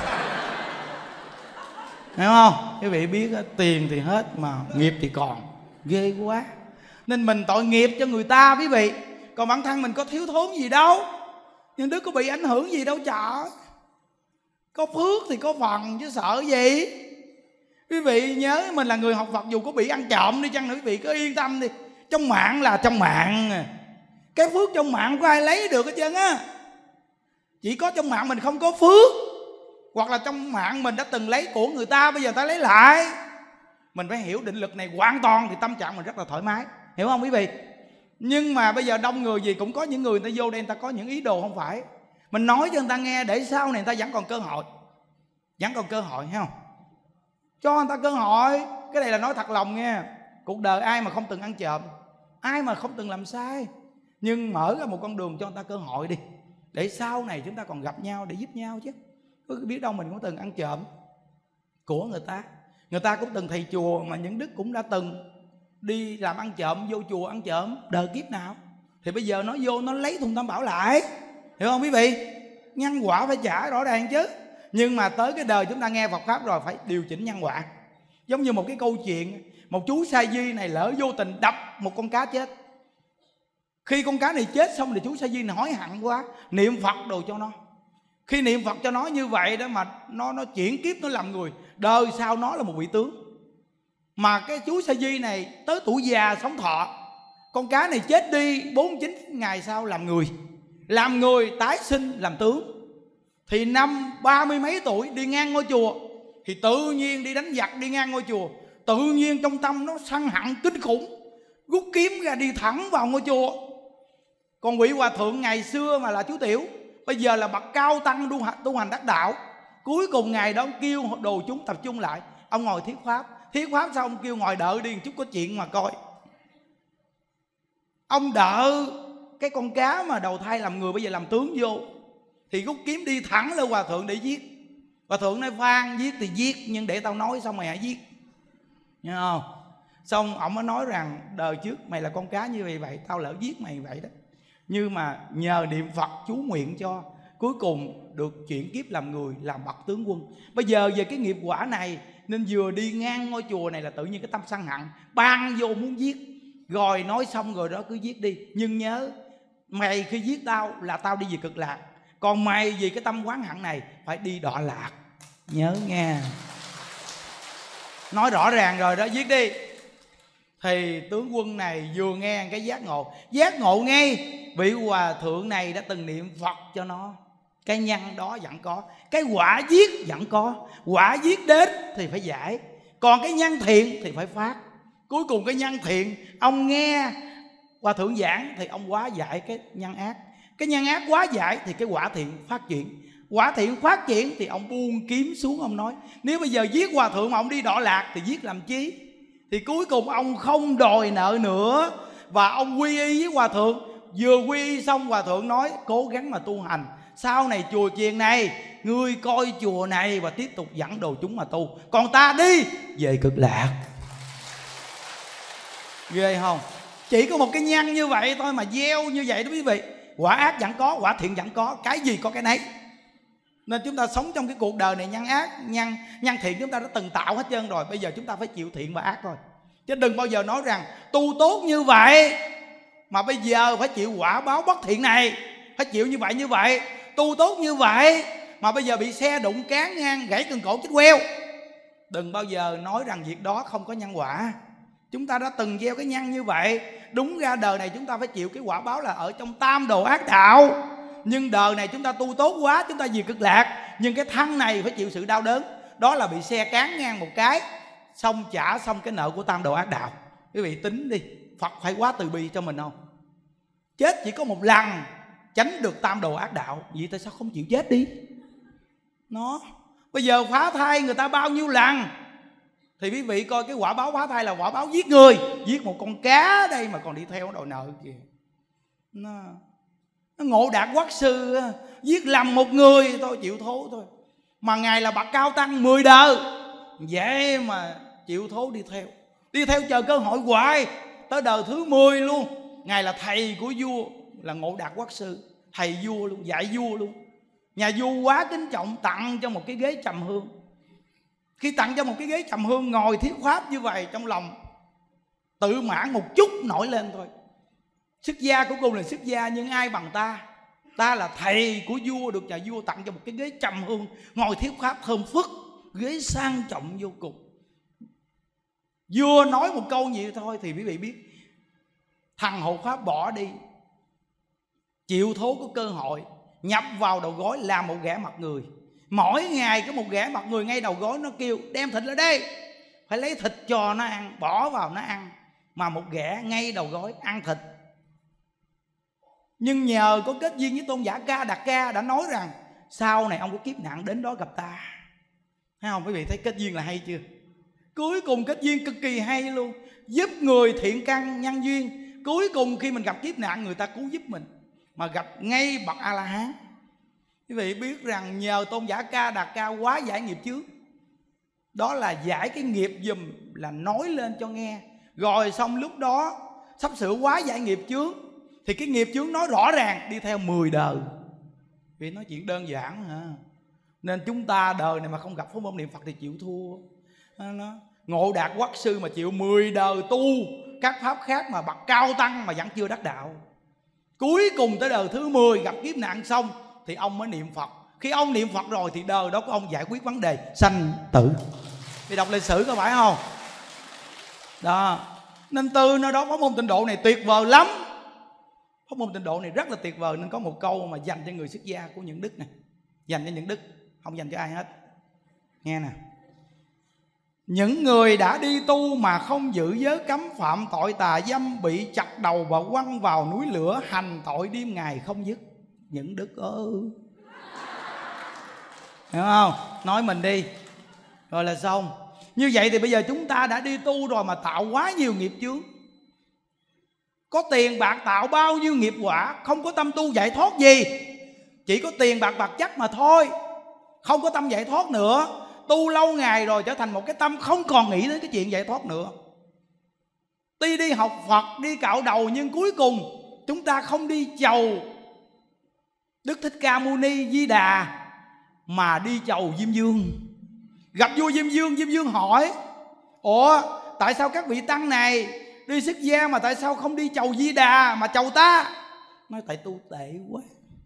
Hiểu không? Quý vị biết tiền thì hết mà nghiệp thì còn, ghê quá. Nên mình tội nghiệp cho người ta quý vị, còn bản thân mình có thiếu thốn gì đâu. Nhưng Đức có bị ảnh hưởng gì đâu trời. Có phước thì có phần chứ sợ gì. Quý vị nhớ mình là người học Phật, dù có bị ăn trộm đi chăng nữa quý vị cứ yên tâm đi, trong mạng là trong mạng, cái phước trong mạng có ai lấy được hết trơn á. Chỉ có trong mạng mình không có phước, hoặc là trong mạng mình đã từng lấy của người ta, bây giờ ta lấy lại. Mình phải hiểu định lực này hoàn toàn thì tâm trạng mình rất là thoải mái, hiểu không quý vị? Nhưng mà bây giờ đông người gì cũng có những người người ta vô đây người ta có những ý đồ không phải. Mình nói cho người ta nghe để sau này người ta vẫn còn cơ hội, vẫn còn cơ hội, thấy không? Cho người ta cơ hội. Cái này là nói thật lòng nghe. Cuộc đời ai mà không từng ăn trộm, ai mà không từng làm sai. Nhưng mở ra một con đường cho người ta cơ hội đi, để sau này chúng ta còn gặp nhau để giúp nhau chứ. Cứ biết đâu mình cũng từng ăn trộm của người ta. Người ta cũng từng thầy chùa mà những Đức cũng đã từng đi làm ăn trộm, vô chùa ăn trộm đời kiếp nào. Thì bây giờ nó vô nó lấy thùng Tam Bảo lại, hiểu không quý vị? Nhân quả phải trả rõ ràng chứ. Nhưng mà tới cái đời chúng ta nghe Phật Pháp rồi phải điều chỉnh nhân quả. Giống như một cái câu chuyện, một chú sa di này lỡ vô tình đập một con cá chết. Khi con cá này chết xong thì chú sa di này hối hận quá, niệm Phật đồ cho nó. Khi niệm Phật cho nó như vậy đó mà nó nó chuyển kiếp, nó làm người, đời sau nó là một vị tướng. Mà cái chú sa di này tới tuổi già sống thọ, con cá này chết đi bốn mươi chín ngày sau làm người. Làm người tái sinh làm tướng. Thì năm ba mươi mấy tuổi đi ngang ngôi chùa, thì tự nhiên đi đánh giặc đi ngang ngôi chùa, tự nhiên trong tâm nó sân hận kinh khủng, rút kiếm ra đi thẳng vào ngôi chùa. Còn vị hòa thượng ngày xưa mà là chú tiểu, bây giờ là bậc cao tăng tu hành đắc đạo. Cuối cùng ngày đó ông kêu đồ chúng tập trung lại, ông ngồi thuyết pháp. Thuyết pháp xong ông kêu ngồi đợi đi một chút, có chuyện mà coi. Ông đợi cái con cá mà đầu thai làm người bây giờ làm tướng vô, thì rút kiếm đi thẳng lên hòa thượng để giết. Hòa thượng nói Phan, giết thì giết, nhưng để tao nói xong mày hãy giết, nghe không? Xong ông mới nói rằng đời trước mày là con cá như vậy vậy, tao lỡ giết mày vậy đó. Nhưng mà nhờ niệm Phật chú nguyện cho, cuối cùng được chuyển kiếp làm người, làm bậc tướng quân. Bây giờ về cái nghiệp quả này nên vừa đi ngang ngôi chùa này là tự nhiên cái tâm sân hận ban vô muốn giết. Rồi nói xong rồi đó cứ giết đi, nhưng nhớ mày khi giết tao là tao đi về cực lạc, còn mày vì cái tâm oán hận này phải đi đọa lạc, nhớ nghe. Nói rõ ràng rồi đó, giết đi. Thì tướng quân này vừa nghe cái giác ngộ, giác ngộ ngay vị hòa thượng này đã từng niệm Phật cho nó. Cái nhân đó vẫn có, cái quả giết vẫn có. Quả giết đến thì phải giải, còn cái nhân thiện thì phải phát. Cuối cùng cái nhân thiện, ông nghe hòa thượng giảng thì ông hóa giải cái nhân ác. Cái nhân ác hóa giải thì cái quả thiện phát triển. Quả thiện phát triển thì ông buông kiếm xuống, ông nói nếu bây giờ giết hòa thượng mà ông đi đọa lạc thì giết làm chi. Thì cuối cùng ông không đòi nợ nữa, và ông quy y với hòa thượng. Vừa quy y xong hòa thượng nói cố gắng mà tu hành, sau này chùa chiền này ngươi coi chùa này và tiếp tục dẫn đồ chúng mà tu, còn ta đi về cực lạc. Ghê không? Chỉ có một cái nhân như vậy thôi mà gieo như vậy đó quý vị. Quả ác vẫn có, quả thiện vẫn có, cái gì có cái nấy. Nên chúng ta sống trong cái cuộc đời này, nhân ác, nhân, nhân thiện chúng ta đã từng tạo hết trơn rồi. Bây giờ chúng ta phải chịu thiện và ác thôi. Chứ đừng bao giờ nói rằng tu tốt như vậy mà bây giờ phải chịu quả báo bất thiện này. Phải chịu như vậy như vậy. Tu tốt như vậy mà bây giờ bị xe đụng cán ngang, gãy cần cổ chết queo. Đừng bao giờ nói rằng việc đó không có nhân quả. Chúng ta đã từng gieo cái nhân như vậy. Đúng ra đời này chúng ta phải chịu cái quả báo là ở trong tam đồ ác đạo. Nhưng đời này chúng ta tu tốt quá, chúng ta về cực lạc. Nhưng cái thân này phải chịu sự đau đớn, đó là bị xe cán ngang một cái, xong trả xong cái nợ của tam đồ ác đạo. Quý vị tính đi, Phật phải quá từ bi cho mình không? Chết chỉ có một lần tránh được tam đồ ác đạo, vậy tại sao không chịu chết đi? Nó bây giờ phá thai người ta bao nhiêu lần, thì quý vị coi cái quả báo phá thai là quả báo giết người. Giết một con cá đây mà còn đi theo đòi nợ kìa. Nó, nó ngộ đạt quốc sư, giết lầm một người thôi chịu thố thôi. Mà Ngài là bậc cao tăng mười đời, vậy mà chịu thố đi theo. Đi theo chờ cơ hội hoài, tới đời thứ mười luôn. Ngài là thầy của vua, là Ngộ Đạt Quốc sư, thầy vua luôn, dạy vua luôn. Nhà vua quá kính trọng, tặng cho một cái ghế trầm hương. Khi tặng cho một cái ghế trầm hương, ngồi thuyết pháp như vậy, trong lòng tự mãn một chút nổi lên thôi. Xuất gia của cùng là xuất gia, nhưng ai bằng ta? Ta là thầy của vua, được nhà vua tặng cho một cái ghế trầm hương, ngồi thuyết pháp thơm phức, ghế sang trọng vô cùng. Vua nói một câu gì thôi thì quý vị biết, thằng hộ pháp bỏ đi, chịu thố có cơ hội nhập vào đầu gối làm một ghẻ mặt người. Mỗi ngày có một ghẻ mặt người ngay đầu gối, nó kêu đem thịt lại đây, phải lấy thịt cho nó ăn, bỏ vào nó ăn. Mà một ghẻ ngay đầu gối ăn thịt. Nhưng nhờ có kết duyên với Tôn Giả Ca Đạt Ca đã nói rằng sau này ông có kiếp nạn đến đó gặp ta. Thấy không quý vị, thấy kết duyên là hay chưa? Cuối cùng kết duyên cực kỳ hay luôn, giúp người thiện căn nhân duyên. Cuối cùng khi mình gặp kiếp nạn, người ta cứu giúp mình, mà gặp ngay bậc A-la-hán. Quý vị biết rằng nhờ Tôn Giả Ca Đạt Ca hóa giải nghiệp chướng. Đó là giải cái nghiệp dùm, là nói lên cho nghe. Rồi xong lúc đó sắp sửa hóa giải nghiệp chướng, thì cái nghiệp chướng nói rõ ràng đi theo mười đời. Vì nói chuyện đơn giản hả? Nên chúng ta đời này mà không gặp pháp môn niệm Phật thì chịu thua. Nó Ngộ Đạt Quắc Sư mà chịu mười đời tu các pháp khác mà bậc cao tăng mà vẫn chưa đắc đạo. Cuối cùng tới đời thứ mười gặp kiếp nạn xong thì ông mới niệm Phật. Khi ông niệm Phật rồi thì đời đó của ông giải quyết vấn đề sanh tử. Thì đọc lịch sử có phải không? Đó. Nên từ nơi đó pháp môn tịnh độ này tuyệt vời lắm. Pháp môn tịnh độ này rất là tuyệt vời. Nên có một câu mà dành cho người xuất gia của những đức này, dành cho những đức, không dành cho ai hết. Nghe nè: những người đã đi tu mà không giữ giới cấm, phạm tội tà dâm, bị chặt đầu và quăng vào núi lửa, hành tội đêm ngày không dứt. Những đức ơi, hiểu không? Nói mình đi rồi là xong. Như vậy thì bây giờ chúng ta đã đi tu rồi mà tạo quá nhiều nghiệp chướng, có tiền bạc tạo bao nhiêu nghiệp quả, không có tâm tu giải thoát gì, chỉ có tiền bạc bạc chất mà thôi, không có tâm giải thoát nữa. Tu lâu ngày rồi trở thành một cái tâm không còn nghĩ đến cái chuyện giải thoát nữa. Tuy đi học Phật, đi cạo đầu, nhưng cuối cùng chúng ta không đi chầu Đức Thích Ca Mâu Ni Di Đà mà đi chầu Diêm Vương. Gặp vua Diêm Vương, Diêm Vương hỏi: ủa tại sao các vị tăng này đi xuất gia mà tại sao không đi chầu Di Đà mà chầu ta? Nói tại tu tệ quá.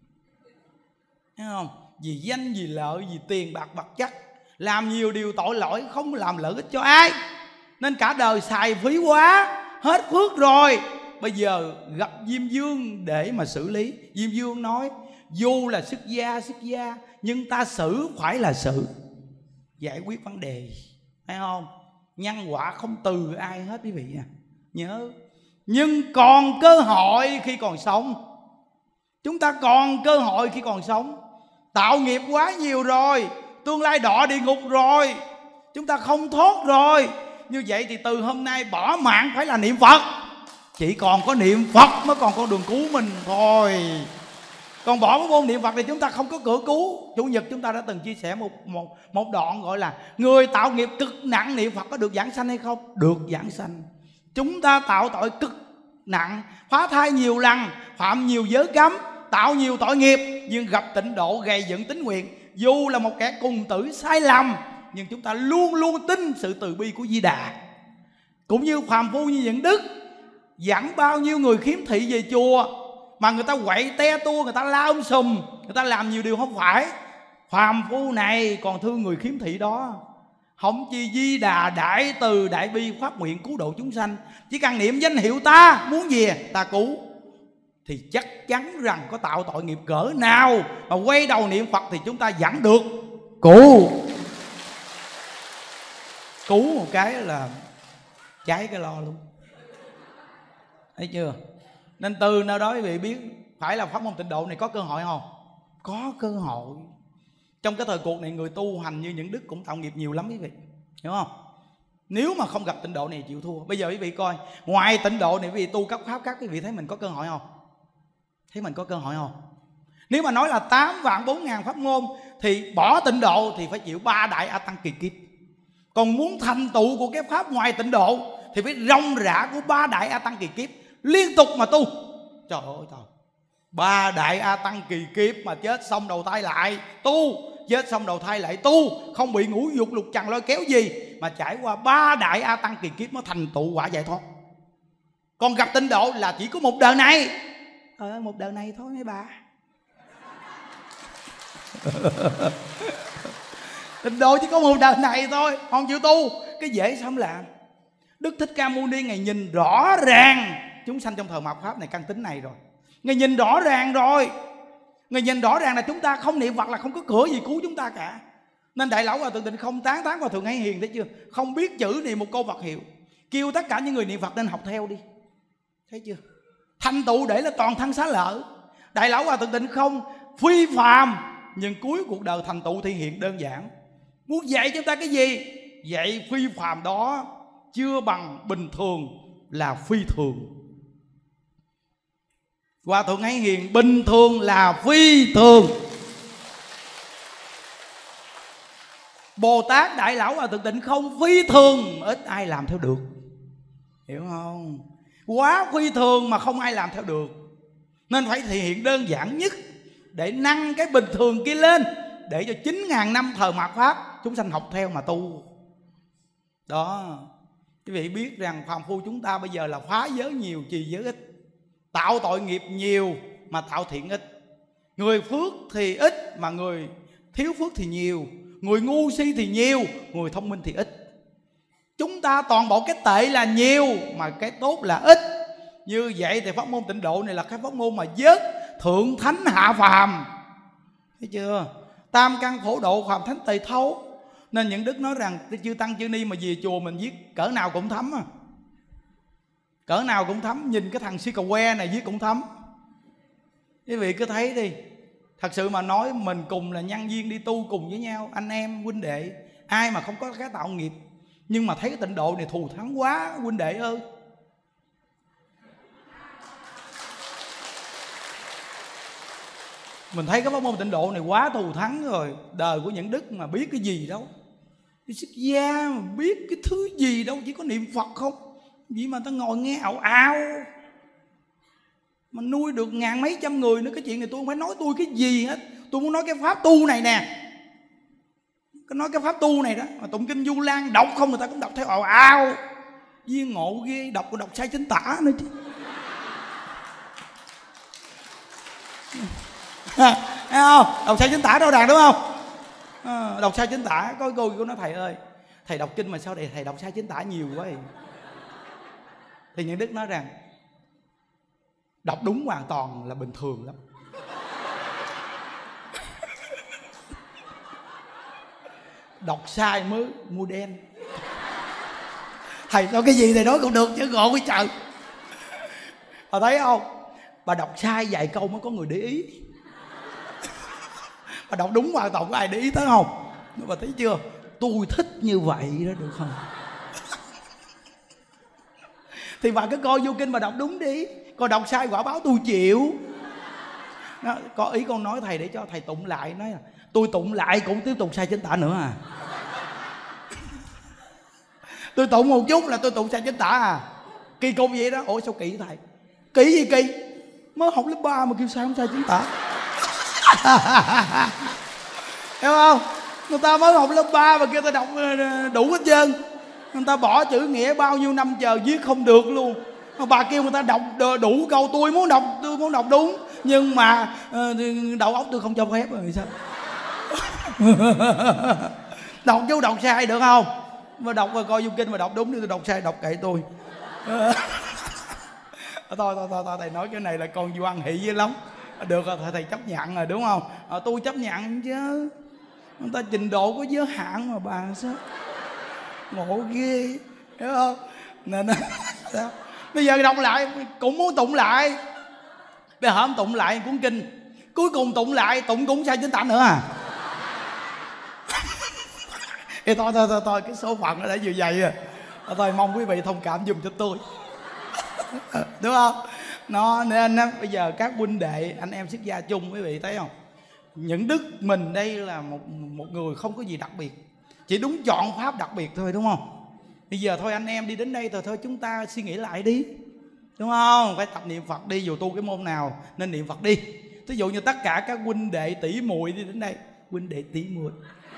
Thấy không? Vì danh, vì lợi, vì tiền bạc vật chất, làm nhiều điều tội lỗi, không làm lợi ích cho ai, nên cả đời xài phí quá, hết phước rồi. Bây giờ gặp Diêm Vương để mà xử lý. Diêm Vương nói: dù là xuất gia xuất gia, nhưng ta xử phải là xử, giải quyết vấn đề. Thấy không? Nhân quả không từ ai hết quý vị à. Nhớ, nhưng còn cơ hội khi còn sống. Chúng ta còn cơ hội khi còn sống. Tạo nghiệp quá nhiều rồi, tương lai đọa địa ngục rồi, chúng ta không thoát rồi. Như vậy thì từ hôm nay bỏ mạng phải là niệm Phật. Chỉ còn có niệm Phật mới còn con đường cứu mình thôi. Còn bỏ cái môn niệm Phật thì chúng ta không có cửa cứu. Chủ nhật chúng ta đã từng chia sẻ một, một, một đoạn gọi là người tạo nghiệp cực nặng niệm Phật có được giảng sanh hay không? Được giảng sanh. Chúng ta tạo tội cực nặng, phá thai nhiều lần, phạm nhiều giới cấm, tạo nhiều tội nghiệp, nhưng gặp tịnh độ gầy dựng tín nguyện. Dù là một kẻ cùng tử sai lầm, nhưng chúng ta luôn luôn tin sự từ bi của Di Đà. Cũng như phàm phu như những đức dẫn bao nhiêu người khiếm thị về chùa, mà người ta quậy te tua, người ta la um sùm, người ta làm nhiều điều không phải. Phàm phu này còn thương người khiếm thị đó. Không chi Di Đà đại từ đại bi phát nguyện cứu độ chúng sanh. Chỉ cần niệm danh hiệu ta, muốn gì ta cứu, thì chắc chắn rằng có tạo tội nghiệp cỡ nào mà quay đầu niệm Phật thì chúng ta vẫn được cứu. Cứu một cái là cháy cái lo luôn. Thấy chưa? Nên từ nơi đó quý vị biết phải là pháp môn tịnh độ này có cơ hội không? Có cơ hội. Trong cái thời cuộc này người tu hành như những đức cũng tạo nghiệp nhiều lắm quý vị, hiểu không? Nếu mà không gặp tịnh độ này chịu thua. Bây giờ quý vị coi, ngoài tịnh độ này quý vị tu các pháp khác, quý vị thấy mình có cơ hội không? Thấy mình có cơ hội không? Nếu mà nói là tám vạn bốn ngàn pháp môn thì bỏ tịnh độ thì phải chịu ba đại A Tăng kỳ kiếp. Còn muốn thành tựu của cái pháp ngoài tịnh độ thì phải rong rã của ba đại A Tăng kỳ kiếp liên tục mà tu. Trời ơi trời, ba đại A Tăng kỳ kiếp mà chết xong đầu thai lại tu, chết xong đầu thai lại tu, không bị ngũ dục lục trần lôi kéo gì, mà trải qua ba đại A Tăng kỳ kiếp mới thành tựu quả giải thoát. Còn gặp tịnh độ là chỉ có một đời này. Ờ một đời này thôi mấy bà. Tịnh độ chỉ có một đời này thôi, không chịu tu, cái dễ sao không làm. Đức Thích Ca Mâu Ni Ngài nhìn rõ ràng chúng sanh trong thời mạt Pháp này căn tính này rồi. Ngài nhìn rõ ràng rồi. Ngài nhìn rõ ràng là chúng ta không niệm Phật là không có cửa gì cứu chúng ta cả. Nên Đại Lão Hòa Thượng Tịnh Không tán tán Hòa Thượng Hay Hiền, thấy chưa? Không biết chữ niệm một câu Phật hiệu, kêu tất cả những người niệm Phật nên học theo đi. Thấy chưa? Thành tựu để là toàn thân xá lợi. Đại Lão Hòa Thượng Tịnh Không phi phàm, nhưng cuối cuộc đời thành tựu thể hiện đơn giản. Muốn dạy chúng ta cái gì? Dạy phi phàm đó chưa bằng bình thường là phi thường. Hòa Thượng Hay Hiền bình thường là phi thường. Bồ Tát Đại Lão Hòa Thượng Tịnh Không phi thường, ít ai làm theo được, hiểu không? Quá phi thường mà không ai làm theo được, nên phải thể hiện đơn giản nhất để nâng cái bình thường kia lên, để cho chín ngàn năm thời mạt Pháp chúng sanh học theo mà tu. Đó, quý vị biết rằng phàm phu chúng ta bây giờ là phá giới nhiều, trì giới ít, tạo tội nghiệp nhiều mà tạo thiện ít. Người phước thì ít mà người thiếu phước thì nhiều, người ngu si thì nhiều, người thông minh thì ít. Chúng ta toàn bộ cái tệ là nhiều mà cái tốt là ít. Như vậy thì pháp môn Tịnh Độ này là cái pháp môn mà vớt thượng thánh hạ phàm, thấy chưa? Tam căn phổ độ, phàm thánh tỳ thấu. Nên những đức nói rằng chư tăng chư ni mà về chùa mình viết cỡ nào cũng thấm à. Cỡ nào cũng thấm. Nhìn cái thằng si cà que này viết cũng thấm. Quý vị cứ thấy đi. Thật sự mà nói mình cùng là nhân viên đi tu cùng với nhau, anh em huynh đệ, ai mà không có cái tạo nghiệp. Nhưng mà thấy cái Tịnh Độ này thù thắng quá huynh đệ ơi. Mình thấy cái pháp môn Tịnh Độ này quá thù thắng rồi. Đời của những đức mà biết cái gì đâu. Cái xuất gia mà biết cái thứ gì đâu, chỉ có niệm Phật không. Vậy mà ta ngồi nghe ảo ảo, mà nuôi được ngàn mấy trăm người nữa. Cái chuyện này tôi không phải nói tôi cái gì hết. Tôi muốn nói cái pháp tu này nè. Cái nói cái pháp tu này đó. Mà tụng kinh Du Lan đọc không người ta cũng đọc theo ảo ảo. Viên ngộ ghê, đọc còn đọc sai chính tả nữa chứ. Thấy không? Đọc sai chính tả đâu đàn đúng không? À, đọc sai chính tả. Có cô cô nói thầy ơi, thầy đọc kinh mà sao đây thầy đọc sai chính tả nhiều quá vậy? Thì những đức nói rằng đọc đúng hoàn toàn là bình thường lắm. Đọc sai mới mua đen. Thầy nói cái gì thầy nói cũng được chứ ngộ cái trời. Bà thấy không? Bà đọc sai vài câu mới có người để ý. Bà đọc đúng hoàn toàn có ai để ý tới không? Bà thấy chưa? Tôi thích như vậy đó được không? Thì bà cứ coi vô kinh bà đọc đúng đi. Còn đọc sai quả báo tôi chịu. Đó, có ý con nói thầy để cho thầy tụng lại. Nói là tôi tụng lại cũng tiếp tục sai chính tả nữa à. Tôi tụng một chút là tôi tụng sai chính tả à. Kỳ cục vậy đó. Ủa sao kỳ thầy? Kỳ gì kỳ? Mới học lớp ba mà kêu sai không sai chính tả. Hiểu không? Người ta mới học lớp ba mà kêu ta đọc đủ hết trơn. Người ta bỏ chữ nghĩa bao nhiêu năm chờ viết không được luôn. Bà kêu người ta đọc đủ câu, tôi muốn đọc tôi muốn đọc đúng, nhưng mà đầu óc tôi không cho phép rồi sao? Đọc chú đọc sai được không? Mà đọc rồi coi vô kinh mà đọc đúng đi, tôi đọc sai đọc kệ tôi. Thôi thôi thôi thôi thầy nói cái này là con Doan hỷ dữ lắm. Được rồi thầy chấp nhận rồi đúng không? À, tôi chấp nhận chứ. Người ta trình độ có giới hạn mà bà sao? Ngộ ghê, hiểu không? Nên sao? Bây giờ đọc lại cũng muốn tụng lại. Bây giờ hôm tụng lại cuốn kinh, cuối cùng tụng lại tụng cũng sai chính tả nữa à. Thì thôi thôi thôi thôi cái số phận nó đã vừa vậy rồi. Thôi mong quý vị thông cảm dùm cho tôi. Đúng không? Nó nên bây giờ các huynh đệ anh em xuất gia chung, quý vị thấy không? Những đức mình đây là một một người không có gì đặc biệt, chỉ đúng chọn pháp đặc biệt thôi, đúng không? Bây giờ thôi anh em đi đến đây rồi thôi chúng ta suy nghĩ lại đi, đúng không? Phải tập niệm Phật đi, dù tu cái môn nào nên niệm Phật đi. Ví dụ như tất cả các huynh đệ tỷ muội đi đến đây, huynh đệ tỷ muội,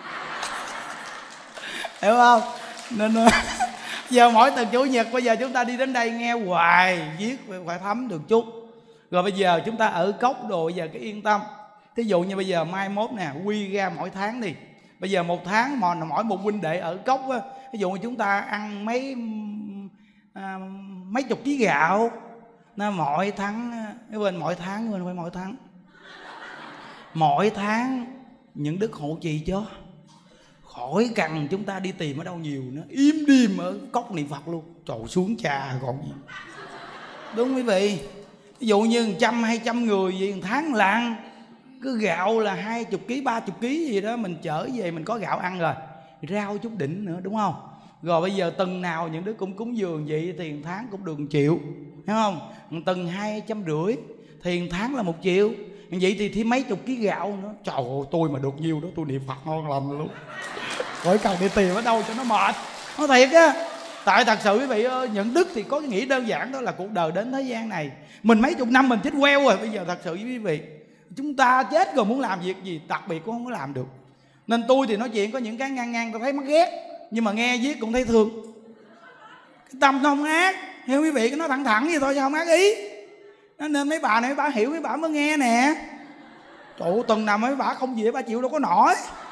hiểu không? Nên giờ mỗi tuần chủ nhật bây giờ chúng ta đi đến đây nghe hoài, viết phải thấm được chút. Rồi bây giờ chúng ta ở cốc đồ, bây giờ cái yên tâm. Thí dụ như bây giờ mai mốt nè, quy ra mỗi tháng đi. Bây giờ một tháng mà mỗi một huynh đệ ở cốc á, ví dụ như chúng ta ăn mấy à, mấy chục ký gạo, nó mỗi tháng, cái bên mỗi tháng, bên phải mỗi tháng, mỗi tháng những đức hộ trì cho khỏi cần chúng ta đi tìm ở đâu nhiều nữa, im đìm ở cốc niệm Phật luôn. Trời xuống trà còn gì. Đúng quý vị. Ví dụ như trăm hai trăm người gì một tháng lạng, cứ gạo là hai chục ký ba chục ký gì đó mình chở về, mình có gạo ăn rồi, rau chút đỉnh nữa, đúng không? Rồi bây giờ tuần nào những đứa cũng cúng dường vậy thì một tháng cũng được một triệu, hiểu không? Tuần hai trăm rưỡi thì một tháng là một triệu. Vậy thì thêm mấy chục ký gạo nữa. Trời ơi, tôi mà được nhiều đó tôi niệm Phật ngon lành luôn. Khỏi cần đi tìm ở đâu cho nó mệt. Nói thiệt á. Tại thật sự quý vị ơi, những đức thì có cái nghĩ đơn giản đó là cuộc đời đến thế gian này, mình mấy chục năm mình chết queo rồi. Bây giờ thật sự với quý vị, chúng ta chết rồi muốn làm việc gì đặc biệt cũng không có làm được. Nên tôi thì nói chuyện có những cái ngang ngang tôi thấy mất ghét. nhưng mà nghe viết cũng thấy thương. Cái tâm nó không ác, hiểu quý vị, cái nó thẳng thẳng vậy thôi chứ không ác ý. Nên mấy bà này mấy bà hiểu, mấy bà mới nghe nè. Trời ơi, tuần nào mấy bà không về bà chịu đâu có nổi.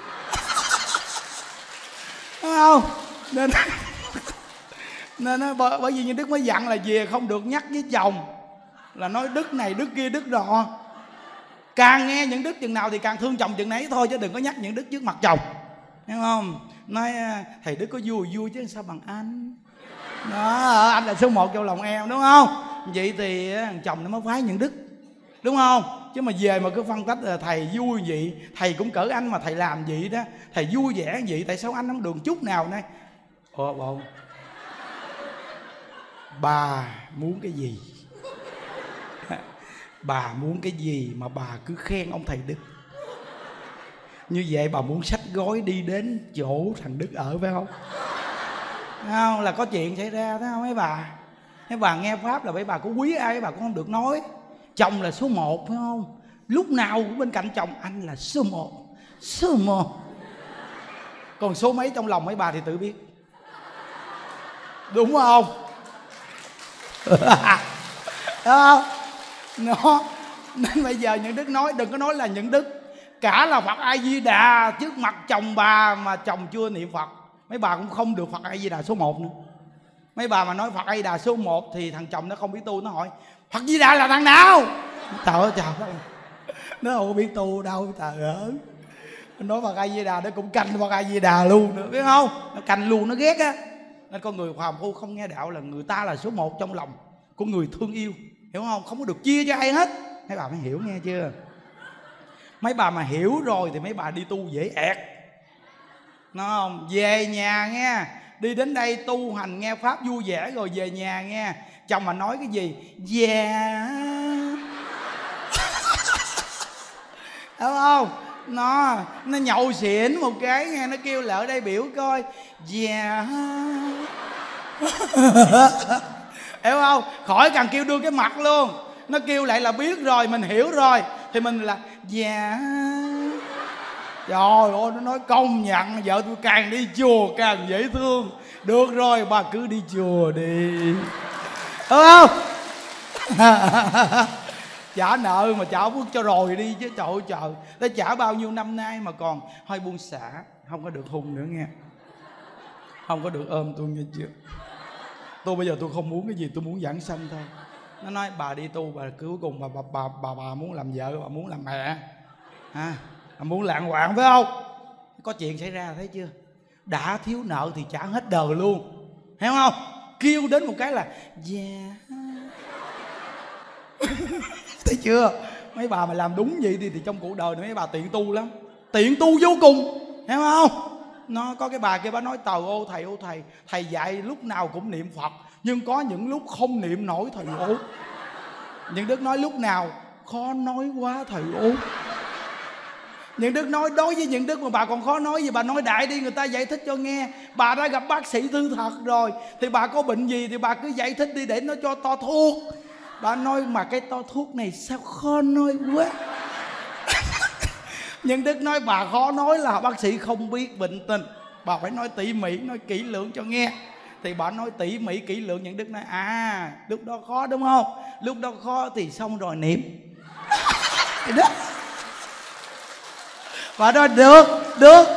Đúng không? Nên nên bởi vì như Đức mới dặn là về không được nhắc với chồng, là nói đức này đức kia đức nọ. Càng nghe những đức chừng nào thì càng thương chồng chừng nấy thôi, chứ đừng có nhắc những đức trước mặt chồng, hiểu không? Nói thầy Đức có vui vui chứ sao bằng anh đó, anh là số một trong lòng em, đúng không? Vậy thì thằng chồng nó mới phái những đức, đúng không? Chứ mà về mà cứ phân tích là thầy vui vậy, thầy cũng cỡ anh mà thầy làm vậy đó, thầy vui vẻ vậy, tại sao anh không được chút nào này? Ồ bộ bà muốn cái gì? Bà muốn cái gì mà bà cứ khen ông thầy Đức như vậy? Bà muốn xách gói đi đến chỗ thằng Đức ở phải không? Không, là có chuyện xảy ra đó mấy bà. Mấy bà nghe pháp là mấy bà có quý ai mấy bà cũng không được nói. Chồng là số một phải không? Lúc nào cũng bên cạnh chồng, anh là số một, số một. Còn số mấy trong lòng mấy bà thì tự biết, đúng không? Đúng không? Nó nên bây giờ những Đức nói đừng có nói là những Đức cả là Phật A Di Đà trước mặt chồng bà mà chồng chưa niệm Phật, mấy bà cũng không được Phật A Di Đà số một nữa. Mấy bà mà nói Phật A Di Đà số một thì thằng chồng nó không biết tu, nó hỏi Phật Di Đà là thằng nào? Trời ơi trời ơi, nó không biết tu đâu trời ơi. Nói Phật A Di Đà nó cũng canh Phật A Di Đà luôn nữa, biết không? Nó canh luôn, nó ghét á. Nên con người phàm phu không nghe đạo là người ta là số một trong lòng của người thương yêu, hiểu không? Không có được chia cho ai hết. Mấy bà mới hiểu nghe chưa? Mấy bà mà hiểu rồi thì mấy bà đi tu dễ ẹt, nó không? Về nhà nghe, đi đến đây tu hành nghe pháp vui vẻ rồi về nhà nghe, chồng mà nói cái gì dạ đúng không? Nó nó nhậu xỉn một cái nghe, nó kêu là ở đây biểu coi dạ hiểu không? Khỏi cần kêu đưa cái mặt luôn, nó kêu lại là biết rồi, mình hiểu rồi thì mình là dạ. Trời ơi, nó nói công nhận vợ tôi càng đi chùa càng dễ thương. Được rồi, bà cứ đi chùa đi, đúng không? Trả nợ mà trả phước cho rồi đi chứ, trời ơi trời. Tôi trả bao nhiêu năm nay mà còn hơi buông xả, không có được hung nữa nghe, không có được ôm tôi nghe chưa. Tôi bây giờ tôi không muốn cái gì, tôi muốn giảng sanh thôi. Nó nói bà đi tu, bà cuối cùng bà bà bà bà, bà muốn làm vợ, bà muốn làm mẹ, à, bà muốn lạng hoạn phải không? Có chuyện xảy ra thấy chưa? Đã thiếu nợ thì trả hết đời luôn, hiểu không? Kêu đến một cái là yeah. Thấy chưa? Mấy bà mà làm đúng vậy thì, thì trong cuộc đời này mấy bà tiện tu lắm, tiện tu vô cùng, hiểu không? Nó có cái bà kia bà nói tàu ô thầy ô thầy thầy dạy lúc nào cũng niệm Phật, nhưng có những lúc không niệm nổi thầy ố. Những Đức nói lúc nào khó nói quá thầy ố. Những Đức nói đối với những Đức mà bà còn khó nói gì, bà nói đại đi, người ta giải thích cho nghe. Bà đã gặp bác sĩ tư thật rồi thì bà có bệnh gì thì bà cứ giải thích đi để nó cho to thuốc. Bà nói mà cái to thuốc này sao khó nói quá. Nhưng Đức nói bà khó nói là bác sĩ không biết bệnh tình, bà phải nói tỉ mỉ, nói kỹ lưỡng cho nghe. Thì bà nói tỉ mỉ kỹ lưỡng, những Đức nói à lúc đó khó đúng không? Lúc đó khó thì xong rồi niệm. Đó. Bà nói được, được.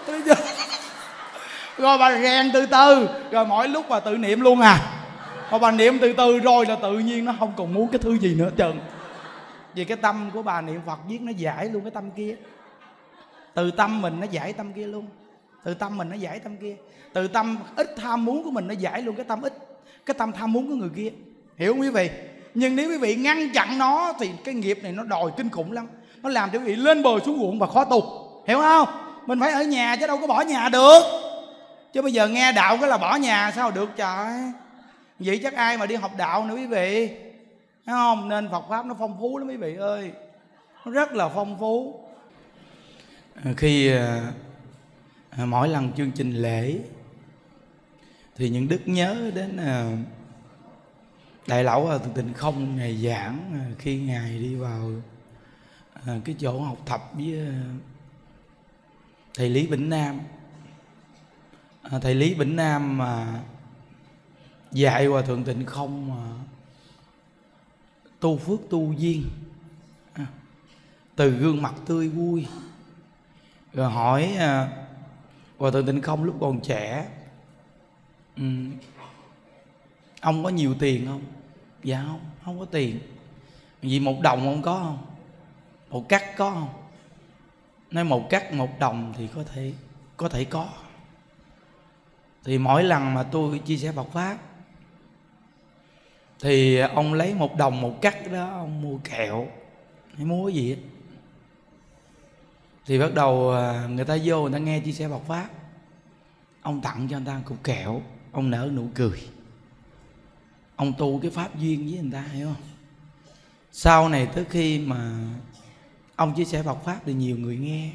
Rồi bà rèn từ từ, rồi mỗi lúc bà tự niệm luôn à. Mà bà niệm từ từ rồi là tự nhiên nó không còn muốn cái thứ gì nữa trơn. Vì cái tâm của bà niệm Phật viết nó giải luôn cái tâm kia. Từ tâm mình nó giải tâm kia luôn. Từ tâm mình nó giải tâm kia. Từ tâm ít tham muốn của mình nó giải luôn cái tâm ít, cái tâm tham muốn của người kia. Hiểu không quý vị? Nhưng nếu quý vị ngăn chặn nó thì cái nghiệp này nó đòi kinh khủng lắm. Nó làm cho quý vị lên bờ xuống ruộng và khó tu. Hiểu không? Mình phải ở nhà chứ đâu có bỏ nhà được. Chứ bây giờ nghe đạo cái là bỏ nhà sao được trời. Vậy chắc ai mà đi học đạo nữa quý vị. Thấy không? Nên Phật Pháp nó phong phú lắm quý vị ơi. Nó rất là phong phú. Khi à, mỗi lần chương trình lễ thì những Đức nhớ đến à, Đại Lão Hòa Thượng Tịnh Không ngày giảng, à, khi Ngài đi vào à, cái chỗ học tập với à, thầy Lý Bỉnh Nam. à, thầy Lý Bỉnh Nam mà dạy Hòa Thượng Tịnh Không mà tu phước tu duyên, à, từ gương mặt tươi vui. Rồi hỏi à, Hòa Thượng Tịnh Không lúc còn trẻ, ừ, ông có nhiều tiền không? Dạ không, không có tiền. Vì một đồng ông có không? Một cắt có không? Nói một cắt một đồng thì có thể có thể có. Thì mỗi lần mà tôi chia sẻ Phật pháp thì ông lấy một đồng một cắt đó, ông mua kẹo hay mua cái gì á. Thì bắt đầu người ta vô, người ta nghe chia sẻ Phật pháp, ông tặng cho người ta một cục kẹo, ông nở nụ cười. Ông tu cái pháp duyên với người ta, hiểu không? Sau này tới khi mà ông chia sẻ Phật pháp thì nhiều người nghe.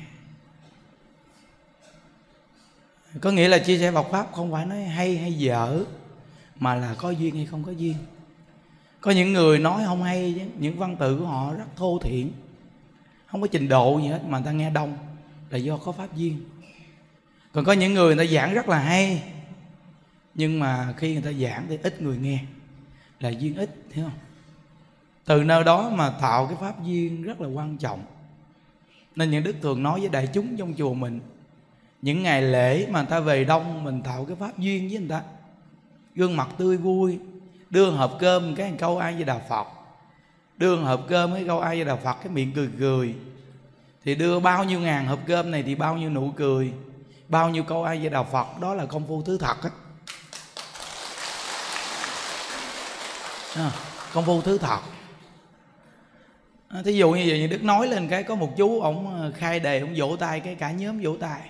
Có nghĩa là chia sẻ Phật pháp không phải nói hay hay dở, mà là có duyên hay không có duyên. Có những người nói không hay chứ, những văn tự của họ rất thô thiển, không có trình độ gì hết, mà người ta nghe đông là do có pháp duyên. Còn có những người người ta giảng rất là hay, nhưng mà khi người ta giảng thì ít người nghe, là duyên ít, hiểu không? Từ nơi đó mà tạo cái pháp duyên rất là quan trọng. Nên những đức thường nói với đại chúng trong chùa mình, những ngày lễ mà người ta về đông, mình tạo cái pháp duyên với người ta, gương mặt tươi vui, đưa hộp cơm cái câu A Di Đà Phật, đưa hộp cơm cái câu A Di Đà Phật, cái miệng cười cười. Thì đưa bao nhiêu ngàn hộp cơm này thì bao nhiêu nụ cười, bao nhiêu câu A Di Đà Phật, đó là công phu thứ thật á. À, công phu thứ thật. À, thí dụ như vậy, như Đức nói lên cái có một chú ổng khai đề, ổng vỗ tay cái cả nhóm vỗ tay.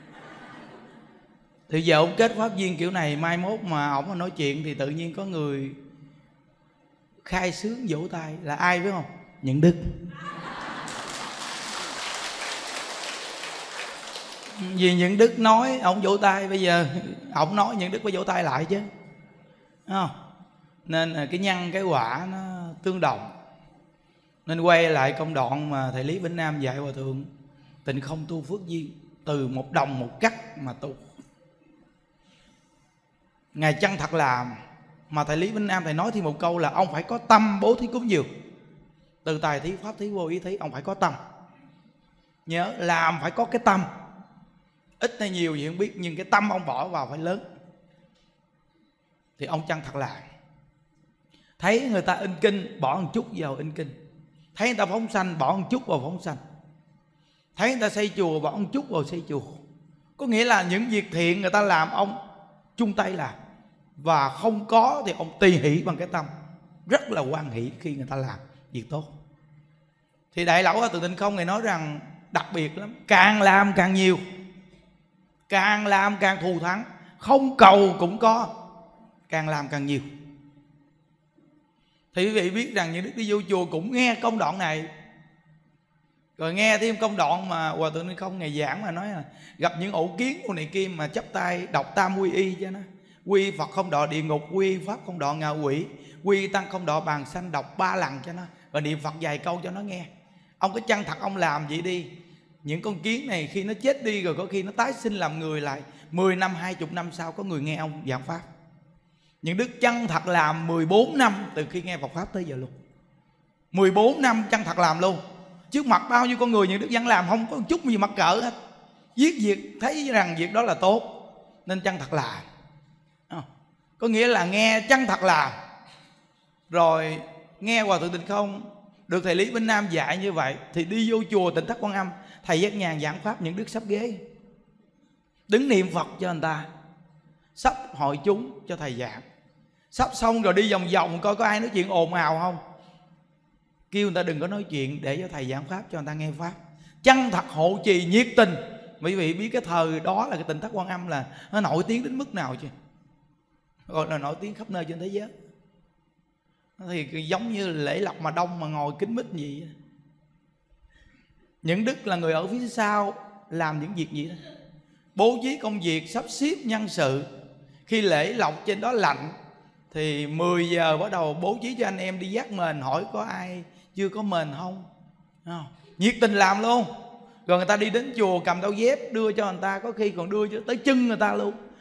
Thì giờ ổng kết pháp duyên kiểu này, mai mốt mà ổng nói chuyện thì tự nhiên có người khai sướng vỗ tay, là ai biết không? Những Đức. Vì Những Đức nói ổng vỗ tay, bây giờ ổng nói Những Đức phải vỗ tay lại chứ, đúng không? Nên cái nhân cái quả nó tương đồng. Nên quay lại công đoạn mà thầy Lý Bỉnh Nam dạy Hòa Thượng Tịnh Không tu phước duyên, từ một đồng một cắt mà tu. Ngài chân thật làm. Mà thầy Lý Bỉnh Nam thầy nói thêm một câu là ông phải có tâm bố thí cúng dường. Từ tài thí, pháp thí, vô ý thí, ông phải có tâm. Nhớ làm phải có cái tâm. Ít hay nhiều gì không biết, nhưng cái tâm ông bỏ vào phải lớn. Thì ông chân thật làm. Thấy người ta in kinh, bỏ một chút vào in kinh. Thấy người ta phóng sanh, bỏ một chút vào phóng sanh. Thấy người ta xây chùa, bỏ một chút vào xây chùa. Có nghĩa là những việc thiện người ta làm, ông chung tay làm. Và không có thì ông tùy hỷ bằng cái tâm, rất là hoan hỷ khi người ta làm việc tốt. Thì Đại Lão Hòa Thượng Tịnh Không Ngài nói rằng đặc biệt lắm, càng làm càng nhiều, càng làm càng thù thắng, không cầu cũng có, càng làm càng nhiều. Thì quý vị biết rằng những đức đi vô chùa cũng nghe công đoạn này. Rồi nghe thêm công đoạn mà Hòa Thượng Tịnh Không Ngài giảng mà nói là gặp những ổ kiến của này kia mà chắp tay đọc tam quy y cho nó. Quy Phật không đọa địa ngục, quy Pháp không đọa ngạ quỷ, quy Tăng không đọa bàn sanh, đọc ba lần cho nó. Và niệm Phật vài câu cho nó nghe. Ông cái chân thật ông làm vậy đi. Những con kiến này khi nó chết đi rồi có khi nó tái sinh làm người lại, mười năm, hai mươi năm sau có người nghe ông giảng Pháp. Những đức chân thật làm mười bốn năm từ khi nghe Phật Pháp tới giờ luôn. Mười bốn năm chân thật làm luôn. Trước mặt bao nhiêu con người những đức vẫn làm, không có một chút gì mắc cỡ hết. Viết việc thấy rằng việc đó là tốt, nên chân thật làm. Có nghĩa là nghe chân thật làm. Rồi nghe Hòa Thượng Tịnh Không được thầy Lý Bỉnh Nam dạy như vậy, thì đi vô chùa Tịnh Thất Quan Âm, thầy Giác Nhàn giảng Pháp, những đức sắp ghế, đứng niệm Phật cho người ta, sắp hội chúng cho thầy giảng. Sắp xong rồi đi vòng vòng coi có ai nói chuyện ồn ào không, kêu người ta đừng có nói chuyện để cho thầy giảng Pháp cho người ta nghe Pháp. Chân thật hộ trì nhiệt tình. Quý vị biết cái thời đó là cái Tịnh Thất Quan Âm là nó nổi tiếng đến mức nào chưa? Gọi là nổi tiếng khắp nơi trên thế giới. Thì giống như lễ lọc mà đông mà ngồi kín mít gì. Những đức là người ở phía sau làm những việc gì đó, bố trí công việc, sắp xếp nhân sự. Khi lễ lọc trên đó lạnh thì mười giờ bắt đầu bố trí cho anh em đi vác mền, hỏi có ai chưa có mền không, không? Nhiệt tình làm luôn. Rồi người ta đi đến chùa cầm đôi dép đưa cho người ta, có khi còn đưa cho tới chân người ta luôn.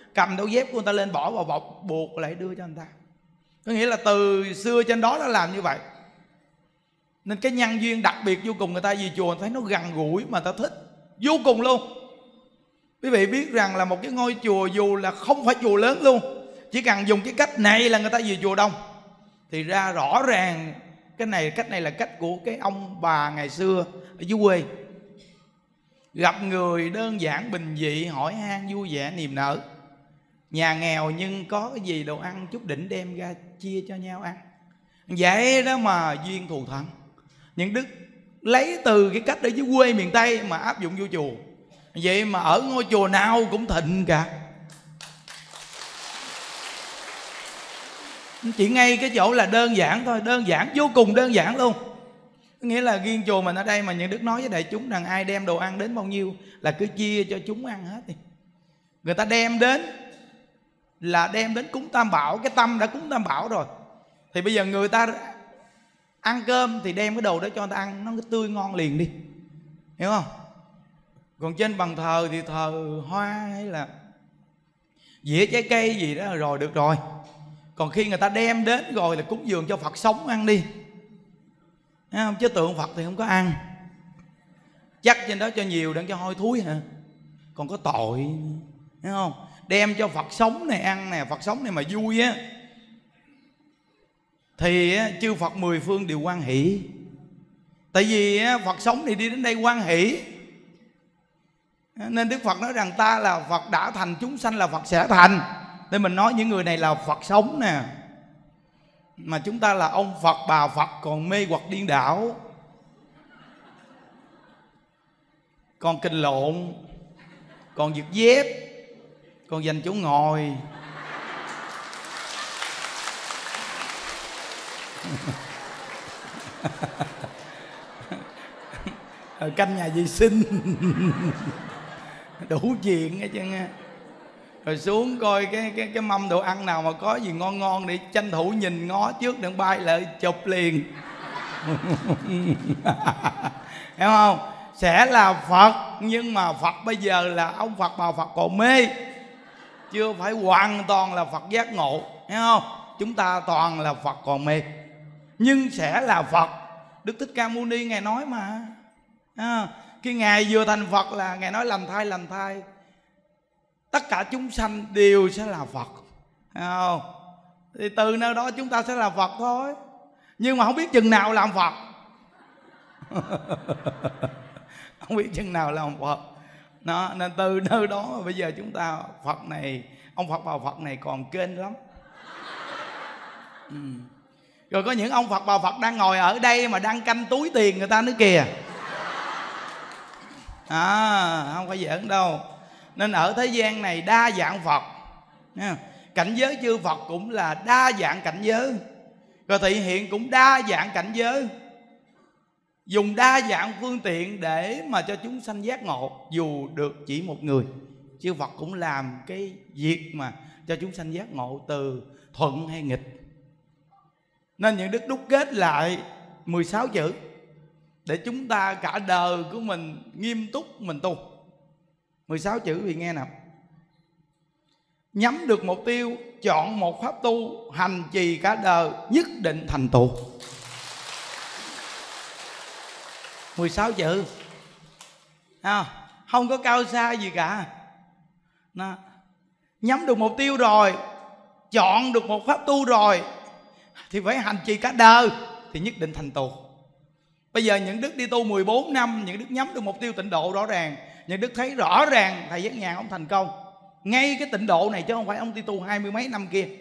cầm đôi dép của người ta lên bỏ vào bọc buộc lại đưa cho người ta. Có nghĩa là từ xưa trên đó nó làm như vậy. Nên cái nhân duyên đặc biệt vô cùng, người ta về chùa thấy nó gần gũi mà ta thích vô cùng luôn. Quý vị biết rằng là một cái ngôi chùa dù là không phải chùa lớn luôn, chỉ cần dùng cái cách này là người ta về chùa đông. Thì ra rõ ràng cái này cách này là cách của cái ông bà ngày xưa ở dưới quê. Gặp người đơn giản bình dị, hỏi han vui vẻ niềm nở. Nhà nghèo nhưng có cái gì đồ ăn chút đỉnh đem ra chia cho nhau ăn. Vậy đó mà duyên thù thắng. Những đức lấy từ cái cách ở dưới quê miền Tây mà áp dụng vô chùa. Vậy mà ở ngôi chùa nào cũng thịnh cả. Chỉ ngay cái chỗ là đơn giản thôi, đơn giản, vô cùng đơn giản luôn. Nghĩa là riêng chùa mình ở đây mà những đức nói với đại chúng rằng ai đem đồ ăn đến bao nhiêu là cứ chia cho chúng ăn hết đi. Người ta đem đến là đem đến cúng Tam Bảo, cái tâm đã cúng Tam Bảo rồi. Thì bây giờ người ta ăn cơm thì đem cái đồ đó cho người ta ăn, nó tươi ngon liền đi, hiểu không? Còn trên bàn thờ thì thờ hoa hay là dĩa trái cây gì đó rồi được rồi. Còn khi người ta đem đến rồi là cúng dường cho Phật sống ăn đi, thấy không? Chứ tượng Phật thì không có ăn. Chắc trên đó cho nhiều đặng cho hôi thúi hả? Còn có tội, thấy không? Đem cho Phật sống này ăn nè, Phật sống này mà vui á thì chư Phật mười phương đều hoan hỷ. Tại vì Phật sống thì đi đến đây hoan hỷ. Nên Đức Phật nói rằng ta là Phật đã thành, chúng sanh là Phật sẽ thành. Nên mình nói những người này là Phật sống nè. Mà chúng ta là ông Phật bà Phật còn mê hoặc điên đảo, còn kinh lộn, còn giật dép, còn dành chỗ ngồi. Canh nhà vệ sinh. Đủ chuyện hết trơn. Rồi xuống coi cái cái cái mâm đồ ăn nào mà có gì ngon ngon để tranh thủ nhìn ngó trước đừng bay lại chụp liền. Hiểu không? Sẽ là Phật, nhưng mà Phật bây giờ là ông Phật bà Phật còn mê, chưa phải hoàn toàn là Phật giác ngộ, hiểu không? Chúng ta toàn là Phật còn mê, nhưng sẽ là Phật. Đức Thích Ca Mâu Ni Ngài nói mà à, khi Ngài vừa thành Phật là Ngài nói lành thai lành thai, tất cả chúng sanh đều sẽ là Phật, thấy không? Thì từ nơi đó chúng ta sẽ là Phật thôi. Nhưng mà không biết chừng nào làm Phật. Không biết chừng nào làm Phật. Đó, nên từ nơi đó mà bây giờ chúng ta Phật này, ông Phật bà Phật này còn kênh lắm. Ừ. Rồi có những ông Phật bà Phật đang ngồi ở đây mà đang canh túi tiền người ta nữa kìa. À, không phải giỡn đâu. Nên ở thế gian này đa dạng Phật, cảnh giới chư Phật cũng là đa dạng cảnh giới. Rồi thị hiện cũng đa dạng cảnh giới, dùng đa dạng phương tiện để mà cho chúng sanh giác ngộ. Dù được chỉ một người, chư Phật cũng làm cái việc mà cho chúng sanh giác ngộ từ thuận hay nghịch. Nên những đức đúc kết lại mười sáu chữ để chúng ta cả đời của mình nghiêm túc mình tu. Mười sáu chữ vì nghe nào: nhắm được mục tiêu, chọn một pháp tu, hành trì cả đời, nhất định thành tựu. Mười sáu chữ à, không có cao xa gì cả. Nó, nhắm được mục tiêu rồi, chọn được một pháp tu rồi thì phải hành trì cả đời thì nhất định thành tựu. Bây giờ những đức đi tu mười bốn năm, những đức nhắm được mục tiêu tịnh độ rõ ràng. Những đức thấy rõ ràng thầy Giác Nhàn ông thành công ngay cái tịnh độ này, chứ không phải ông đi tu hai mươi mấy năm kia.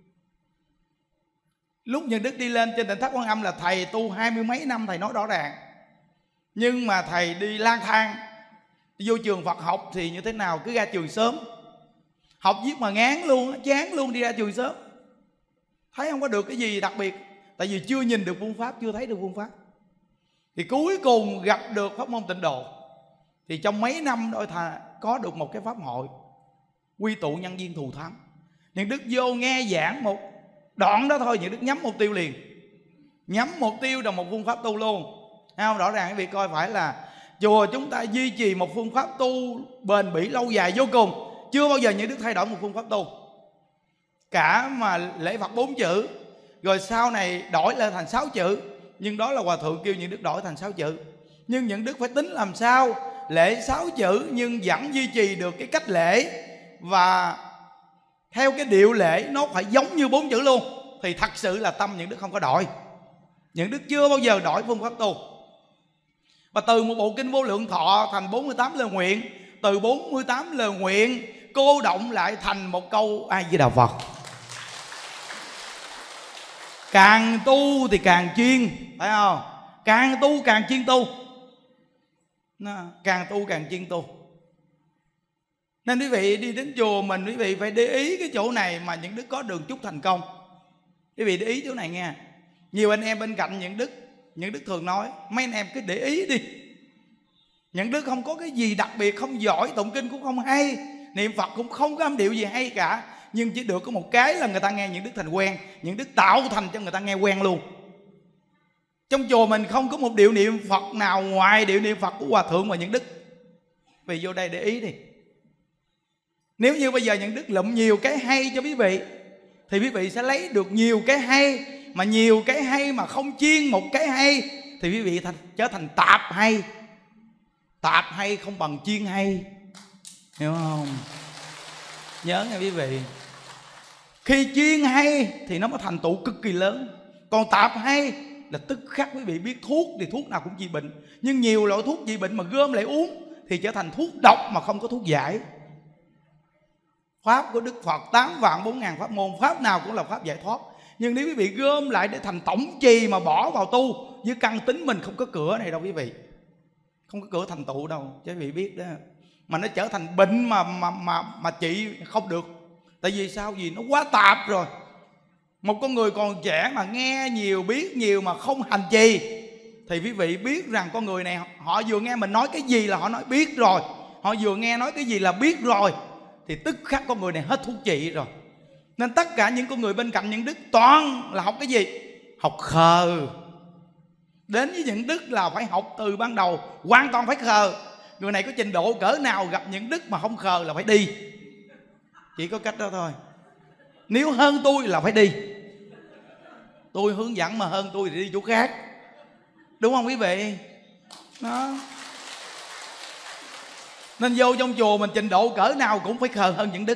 Lúc những đức đi lên trên Tịnh Thất Quan Âm là thầy tu hai mươi mấy năm, thầy nói rõ ràng. Nhưng mà thầy đi lang thang, đi vô trường Phật học thì như thế nào, cứ ra trường sớm, học viết mà ngán luôn, chán luôn, đi ra trường sớm. Thấy không có được cái gì đặc biệt, tại vì chưa nhìn được phương pháp, chưa thấy được phương pháp. Thì cuối cùng gặp được pháp môn tịnh độ. Thì trong mấy năm đôi thà có được một cái pháp hội quy tụ nhân duyên thù thắng. Những đức vô nghe giảng một đoạn đó thôi, những đức nhắm mục tiêu liền. Nhắm mục tiêu là một phương pháp tu luôn. Thấy không? Rõ ràng cái việc coi phải là chùa chúng ta duy trì một phương pháp tu bền bỉ lâu dài vô cùng. chưa bao giờ những đức thay đổi một phương pháp tu. Cả mà lễ Phật bốn chữ, rồi sau này đổi lại thành sáu chữ, nhưng đó là Hòa Thượng kêu những đức đổi thành sáu chữ. Nhưng những đức phải tính làm sao lễ sáu chữ nhưng vẫn duy trì được cái cách lễ, và theo cái điệu lễ nó phải giống như bốn chữ luôn, thì thật sự là tâm những đức không có đổi. Những đức chưa bao giờ đổi phương pháp tu. Và từ một bộ kinh Vô Lượng Thọ thành bốn mươi tám lời nguyện, từ bốn mươi tám lời nguyện cô động lại thành một câu A Di Đà Phật. Càng tu thì càng chuyên, phải không? Càng tu càng chuyên tu, càng tu càng chuyên tu. Nên quý vị đi đến chùa mình, quý vị phải để ý cái chỗ này mà những đức có đường chúc thành công. Quý vị để ý chỗ này nghe. Nhiều anh em bên cạnh những đức, những đức thường nói mấy anh em cứ để ý đi. Những đức không có cái gì đặc biệt, không giỏi, tụng kinh cũng không hay, niệm Phật cũng không có âm điệu gì hay cả, nhưng chỉ được có một cái là người ta nghe những đức thành quen. Những đức tạo thành cho người ta nghe quen luôn. Trong chùa mình không có một điệu niệm Phật nào ngoài điệu niệm Phật của Hòa Thượng và những đức. Vì vô đây để ý đi. Nếu như bây giờ những đức lụm nhiều cái hay cho quý vị, thì quý vị sẽ lấy được nhiều cái hay. Mà nhiều cái hay mà không chuyên một cái hay, thì quý vị thành, trở thành tạp hay. Tạp hay không bằng chuyên hay, hiểu không? Nhớ nha quý vị. Khi chuyên hay thì nó mới thành tựu cực kỳ lớn. Còn tạp hay là tức khắc quý vị biết thuốc thì thuốc nào cũng trị bệnh, nhưng nhiều loại thuốc trị bệnh mà gom lại uống thì trở thành thuốc độc mà không có thuốc giải. Pháp của Đức Phật tám vạn bốn ngàn pháp môn, pháp nào cũng là pháp giải thoát. Nhưng nếu quý vị gom lại để thành tổng trì mà bỏ vào tu, với căn tính mình không có cửa này đâu quý vị, không có cửa thành tựu đâu, chứ quý vị biết đó. Mà nó trở thành bệnh mà mà mà mà trị không được. Tại vì sao? Vì nó quá tạp rồi. Một con người còn trẻ mà nghe nhiều, biết nhiều mà không hành trì, thì quý vị biết rằng con người này họ vừa nghe mình nói cái gì là họ nói biết rồi, họ vừa nghe nói cái gì là biết rồi, thì tức khắc con người này hết thuốc trị rồi. Nên tất cả những con người bên cạnh những đức toàn là học cái gì? Học khờ. Đến với những đức là phải học từ ban đầu, hoàn toàn phải khờ. Người này có trình độ cỡ nào gặp những đức mà không khờ là phải đi. Chỉ có cách đó thôi. Nếu hơn tôi là phải đi. Tôi hướng dẫn mà hơn tôi thì đi chỗ khác. Đúng không quý vị? Đó. Nên vô trong chùa mình trình độ cỡ nào cũng phải khờ hơn những đức.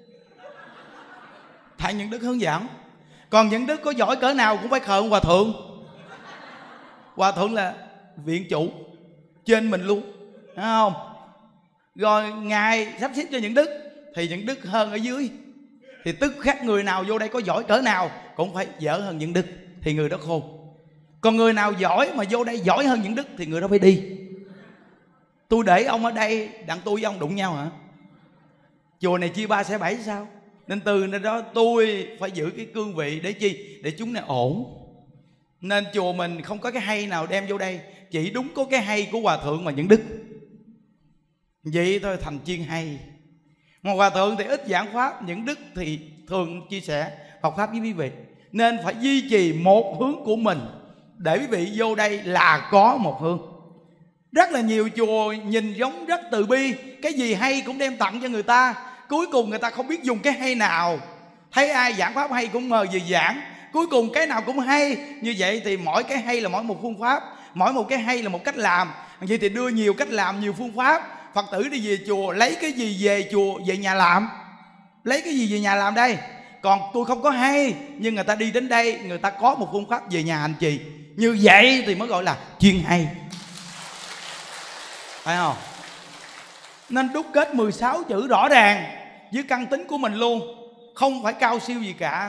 Tại những đức hướng dẫn. Còn những đức có giỏi cỡ nào cũng phải khờ hơn Hòa Thượng. Hòa Thượng là viện chủ trên mình luôn, thấy không? Rồi Ngài sắp xếp cho những đức thì những đức hơn ở dưới. Thì tức khắc người nào vô đây có giỏi cỡ nào cũng phải dở hơn những đức, thì người đó khôn. Còn người nào giỏi mà vô đây giỏi hơn những đức thì người đó phải đi. Tôi để ông ở đây đặng tôi với ông đụng nhau hả? Chùa này chia ba xẻ bảy sao? Nên từ nơi đó tôi phải giữ cái cương vị để chi? Để chúng này ổn. Nên chùa mình không có cái hay nào đem vô đây, chỉ đúng có cái hay của Hòa Thượng và những đức. Vậy thôi thành chuyên hay. Mà Hòa Thượng thì ít giảng pháp, những đức thì thường chia sẻ học pháp với quý vị. Nên phải duy trì một hướng của mình, để quý vị vô đây là có một hướng. Rất là nhiều chùa nhìn giống rất từ bi, cái gì hay cũng đem tặng cho người ta, cuối cùng người ta không biết dùng cái hay nào. Thấy ai giảng pháp hay cũng mời về giảng, cuối cùng cái nào cũng hay. Như vậy thì mỗi cái hay là mỗi một phương pháp, mỗi một cái hay là một cách làm. Vậy thì đưa nhiều cách làm, nhiều phương pháp. Phật tử đi về chùa lấy cái gì về chùa, về nhà làm. Lấy cái gì về nhà làm đây? Còn tôi không có hay, nhưng người ta đi đến đây, người ta có một phương pháp về nhà hành trì. Như vậy thì mới gọi là chuyên hay, phải không? Nên đúc kết mười sáu chữ rõ ràng với căn tính của mình luôn, không phải cao siêu gì cả.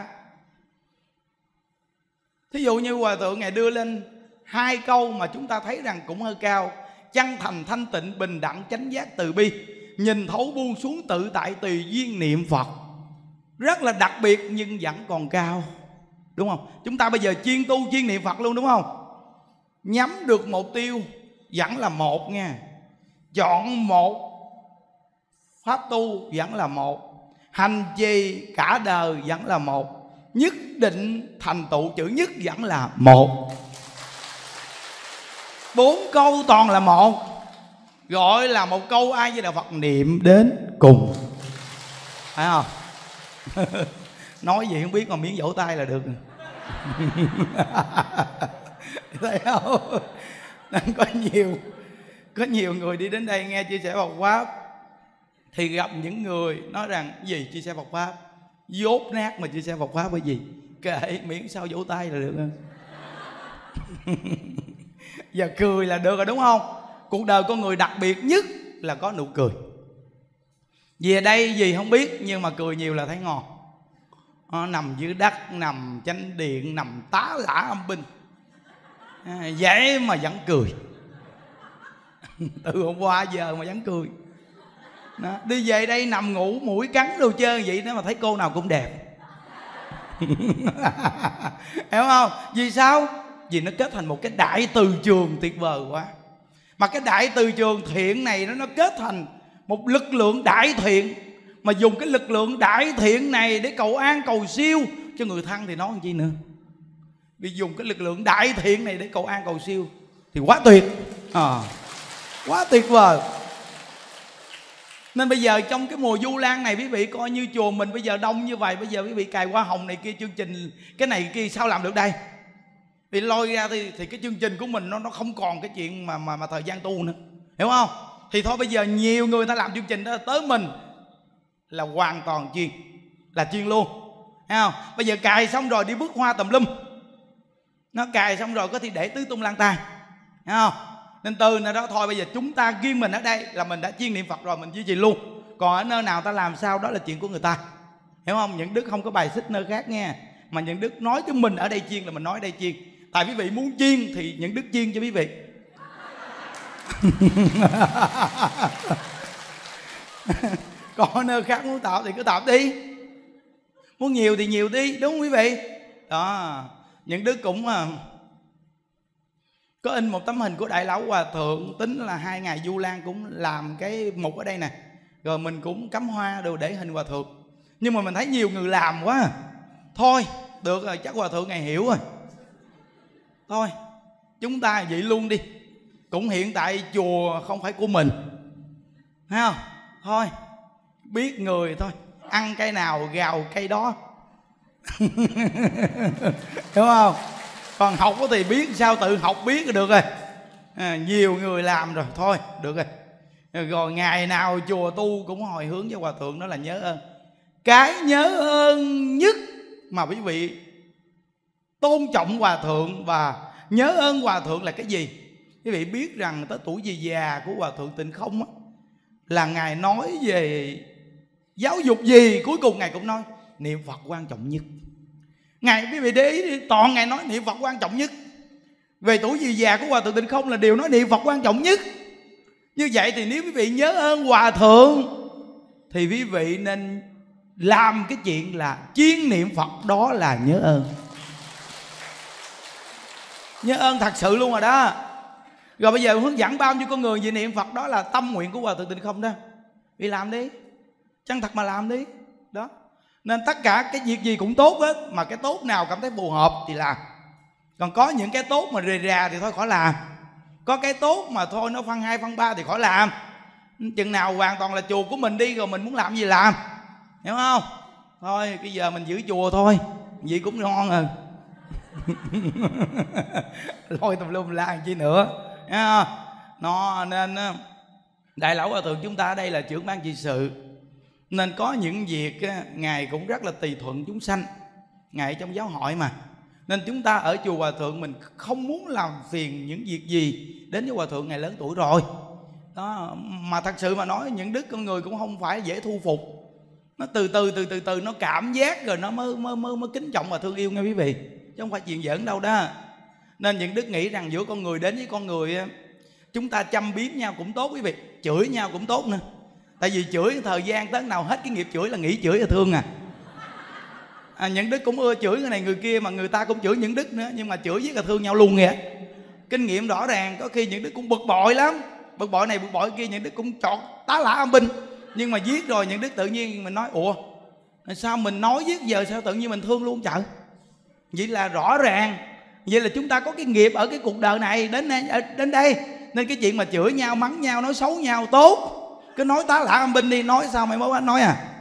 Thí dụ như Hòa Thượng Ngài đưa lên hai câu mà chúng ta thấy rằng cũng hơi cao: chân thành thanh tịnh, bình đẳng chánh giác từ bi, nhìn thấu buông xuống tự tại tùy duyên niệm Phật. Rất là đặc biệt nhưng vẫn còn cao, đúng không? Chúng ta bây giờ chuyên tu chuyên niệm Phật luôn, đúng không? Nhắm được mục tiêu vẫn là một nha. Chọn một pháp tu vẫn là một. Hành trì cả đời vẫn là một. Nhất định thành tựu chữ nhất vẫn là một. Bốn câu toàn là một, gọi là một câu A Di Đà Phật niệm đến cùng. phải không? Nói gì không biết mà miếng vỗ tay là được. Thấy không? Nên có nhiều có nhiều người đi đến đây nghe chia sẻ Phật pháp thì gặp những người nói rằng gì chia sẻ Phật pháp dốt nát mà chia sẻ Phật pháp bởi gì kệ miễn sao vỗ tay là được. Giờ cười là được rồi đúng không? Cuộc đời con người đặc biệt nhất là có nụ cười. Về đây gì không biết nhưng mà cười nhiều là thấy ngon. Nó nằm dưới đất, nằm chánh điện, nằm tá lả âm binh, à, vậy mà vẫn cười. Từ hôm qua giờ mà vẫn cười. Đó, đi về đây nằm ngủ mũi cắn đồ chơi vậy đó mà thấy cô nào cũng đẹp. Hiểu không? Vì sao? Vì nó kết thành một cái đại từ trường tuyệt vời quá. Mà cái đại từ trường thiện này nó, nó kết thành một lực lượng đại thiện. Mà dùng cái lực lượng đại thiện này để cầu an cầu siêu cho người thân thì nói làm chi nữa. Vì dùng cái lực lượng đại thiện này để cầu an cầu siêu thì quá tuyệt, à, quá tuyệt vời. Nên bây giờ trong cái mùa Du Lan này quý vị coi như chùa mình bây giờ đông như vậy, bây giờ quý vị cài hoa hồng này kia, chương trình cái này kia sao làm được đây? Vì lôi ra thì, thì cái chương trình của mình nó nó không còn cái chuyện mà mà mà thời gian tu nữa, hiểu không? Thì thôi bây giờ nhiều người ta làm chương trình đó, tới mình là hoàn toàn chuyên, là chuyên luôn, thấy không? Bây giờ cài xong rồi đi bước hoa tùm lum, nó cài xong rồi có thể để tứ tung lang tay, thấy không? Nên từ nơi đó thôi bây giờ chúng ta riêng mình ở đây là mình đã chuyên niệm Phật rồi, mình duy trì luôn. Còn ở nơi nào ta làm sao đó là chuyện của người ta, hiểu không? Những đức không có bài xích nơi khác nghe, mà những đức nói cho mình ở đây chuyên là mình nói ở đây chuyên. Tại quý vị muốn chuyên thì những đức chuyên cho quý vị. Còn nơi khác muốn tạo thì cứ tạo đi, muốn nhiều thì nhiều đi, đúng không quý vị? Đó, những đức cũng có in một tấm hình của Đại Lão Hòa Thượng, tính là hai ngày Du Lan cũng làm cái mục ở đây nè, rồi mình cũng cắm hoa đồ để hình Hòa Thượng. Nhưng mà mình thấy nhiều người làm quá, thôi được rồi, chắc Hòa Thượng này hiểu rồi, thôi chúng ta vậy luôn đi. Cũng hiện tại chùa không phải của mình, thấy không? Thôi biết người thôi, ăn cây nào gào cây đó. Đúng không? Còn học thì biết sao, tự học biết là được rồi, à, nhiều người làm rồi, thôi được rồi. Rồi ngày nào chùa tu cũng hồi hướng với Hòa Thượng, đó là nhớ ơn. Cái nhớ ơn nhất mà quý vị tôn trọng Hòa Thượng và nhớ ơn Hòa Thượng là cái gì? Quý vị biết rằng tới tuổi về già của Hòa Thượng Tịnh Không á, là Ngài nói về giáo dục gì cuối cùng Ngài cũng nói niệm Phật quan trọng nhất. Ngài, quý vị để ý đi, toàn Ngài nói niệm Phật quan trọng nhất. Về tuổi về già của Hòa Thượng Tịnh Không là đều nói niệm Phật quan trọng nhất. Như vậy thì nếu quý vị nhớ ơn Hòa Thượng thì quý vị nên làm cái chuyện là chuyên niệm Phật, đó là nhớ ơn. Nhớ ơn thật sự luôn rồi đó. Rồi bây giờ hướng dẫn bao nhiêu con người về niệm Phật, đó là tâm nguyện của Hòa Thượng Tịnh Không đó. Vì làm đi, chân thật mà làm đi. Đó. Nên tất cả cái việc gì cũng tốt hết, mà cái tốt nào cảm thấy phù hợp thì làm. Còn có những cái tốt mà rề rà thì thôi khỏi làm. Có cái tốt mà thôi nó phân hai phân ba thì khỏi làm. Chừng nào hoàn toàn là chùa của mình đi, rồi mình muốn làm gì làm, hiểu không? Thôi bây giờ mình giữ chùa thôi, vậy cũng ngon rồi. Lôi tùm lum la chi nữa, nó nên Đại Lão Hòa Thượng chúng ta ở đây là trưởng ban trị sự, nên có những việc Ngài cũng rất là tùy thuận chúng sanh. Ngài trong giáo hội mà, nên chúng ta ở chùa Hòa Thượng mình không muốn làm phiền những việc gì đến với Hòa Thượng. Ngài lớn tuổi rồi đó, mà thật sự mà nói những đức con người cũng không phải dễ thu phục. Nó từ từ từ từ từ nó cảm giác rồi nó mới mới mới, mới kính trọng và thương yêu nghe quý vị, chứ không phải chuyện giỡn đâu đó. Nên những đức nghĩ rằng giữa con người đến với con người, chúng ta chăm biếm nhau cũng tốt quý vị, chửi nhau cũng tốt nữa. Tại vì chửi thời gian tới nào hết cái nghiệp chửi là nghỉ chửi là thương à. À, những đức cũng ưa chửi người này người kia, mà người ta cũng chửi những đức nữa, nhưng mà chửi với là thương nhau luôn kìa. Kinh nghiệm rõ ràng, có khi những đức cũng bực bội lắm, bực bội này bực bội kia, những đức cũng chọt tá lả âm binh. Nhưng mà viết rồi những đức tự nhiên mình nói ủa sao mình nói viết giờ sao tự nhiên mình thương luôn trời. Vậy là rõ ràng, vậy là chúng ta có cái nghiệp ở cái cuộc đời này đến đến đây. Nên cái chuyện mà chửi nhau, mắng nhau, nói xấu nhau tốt, cứ nói tá lả âm binh đi, nói sao mày mới nói à.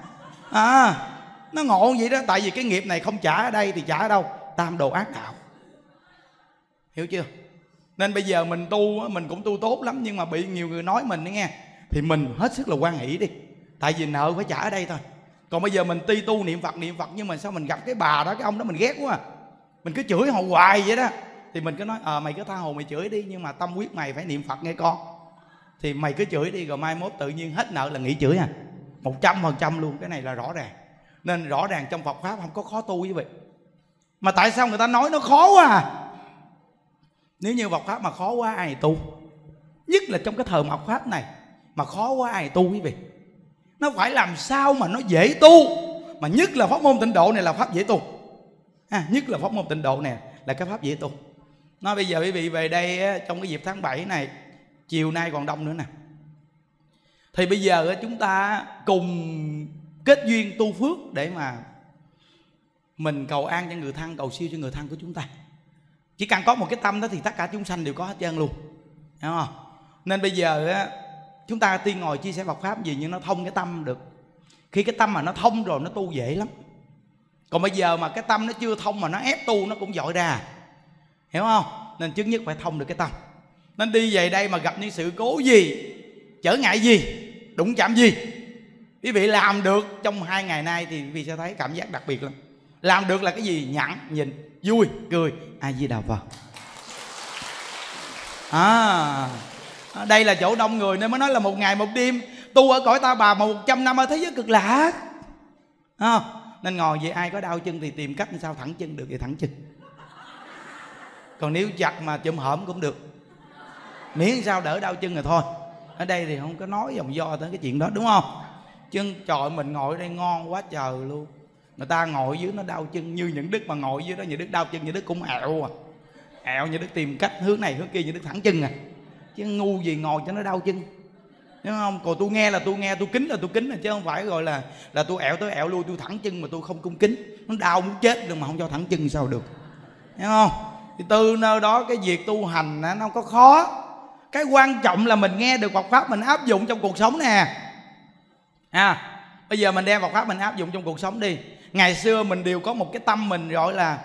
À, nó ngộ vậy đó. Tại vì cái nghiệp này không trả ở đây thì trả ở đâu? Tam đồ ác đạo. Hiểu chưa? Nên bây giờ mình tu, mình cũng tu tốt lắm, nhưng mà bị nhiều người nói mình đó nghe, thì mình hết sức là hoan hỷ đi. Tại vì nợ phải trả ở đây thôi. Còn bây giờ mình ti tu niệm Phật niệm Phật, nhưng mà sao mình gặp cái bà đó, cái ông đó mình ghét quá à. Mình cứ chửi họ hoài vậy đó. Thì mình cứ nói ờ à, mày cứ tha hồ mày chửi đi, nhưng mà tâm quyết mày phải niệm Phật nghe con. Thì mày cứ chửi đi, rồi mai mốt tự nhiên hết nợ là nghỉ chửi à. Một trăm phần trăm luôn. Cái này là rõ ràng. Nên rõ ràng trong Phật Pháp không có khó tu quý vị. Mà tại sao người ta nói nó khó quá à? Nếu như Phật Pháp mà khó quá ai tu? Nhất là trong cái thời Phật Pháp này mà khó quá ai tu quý vị. Nó phải làm sao mà nó dễ tu. Mà nhất là pháp môn tịnh độ này là pháp dễ tu à, nhất là pháp môn tịnh độ này là cái pháp dễ tu. Nói bây giờ quý vị về đây trong cái dịp tháng bảy này, chiều nay còn đông nữa nè, thì bây giờ chúng ta cùng kết duyên tu phước để mà mình cầu an cho người thân, cầu siêu cho người thân của chúng ta. Chỉ cần có một cái tâm đó thì tất cả chúng sanh đều có hết trơn luôn, hiểu không? Nên bây giờ chúng ta tiên ngồi chia sẻ Phật Pháp gì nhưng nó thông cái tâm được. Khi cái tâm mà nó thông rồi nó tu dễ lắm. Còn bây giờ mà cái tâm nó chưa thông mà nó ép tu nó cũng dội ra, hiểu không? Nên trước nhất phải thông được cái tâm. Nên đi về đây mà gặp những sự cố gì, trở ngại gì, đụng chạm gì, quý vị làm được trong hai ngày nay thì quý vị sẽ thấy cảm giác đặc biệt lắm. Làm được là cái gì? Nhẫn, nhìn, vui, cười. A Di Đà Phật. À, đây là chỗ đông người nên mới nói là một ngày một đêm tu ở cõi Ta Bà mà một trăm năm ở thế giới cực lạc à, nên ngồi vậy ai có đau chân thì tìm cách làm sao thẳng chân được thì thẳng chân. Còn nếu chặt mà chụm hổm cũng được, miễn sao đỡ đau chân rồi thôi. Ở đây thì không có nói dòng do tới cái chuyện đó, đúng không? Chân trời mình ngồi ở đây ngon quá trời luôn. Người ta ngồi dưới nó đau chân, như những Đức mà ngồi dưới đó như Đức đau chân, như Đức cũng ẹo à. Ẹo như Đức tìm cách hướng này hướng kia, như Đức thẳng chân à. Chứ ngu gì ngồi cho nó đau chân, đúng không? Còn tôi nghe là tôi nghe, tôi kính là tôi kính, là chứ không phải gọi là là tôi ẹo tới ẹo lui, tôi thẳng chân mà tôi không cung kính. Nó đau muốn chết luôn mà không cho thẳng chân sao được, hiểu không? Thì từ nơi đó cái việc tu hành nó không có khó. Cái quan trọng là mình nghe được Phật Pháp mình áp dụng trong cuộc sống nè. À, bây giờ mình đem Phật Pháp mình áp dụng trong cuộc sống đi. Ngày xưa mình đều có một cái tâm mình gọi là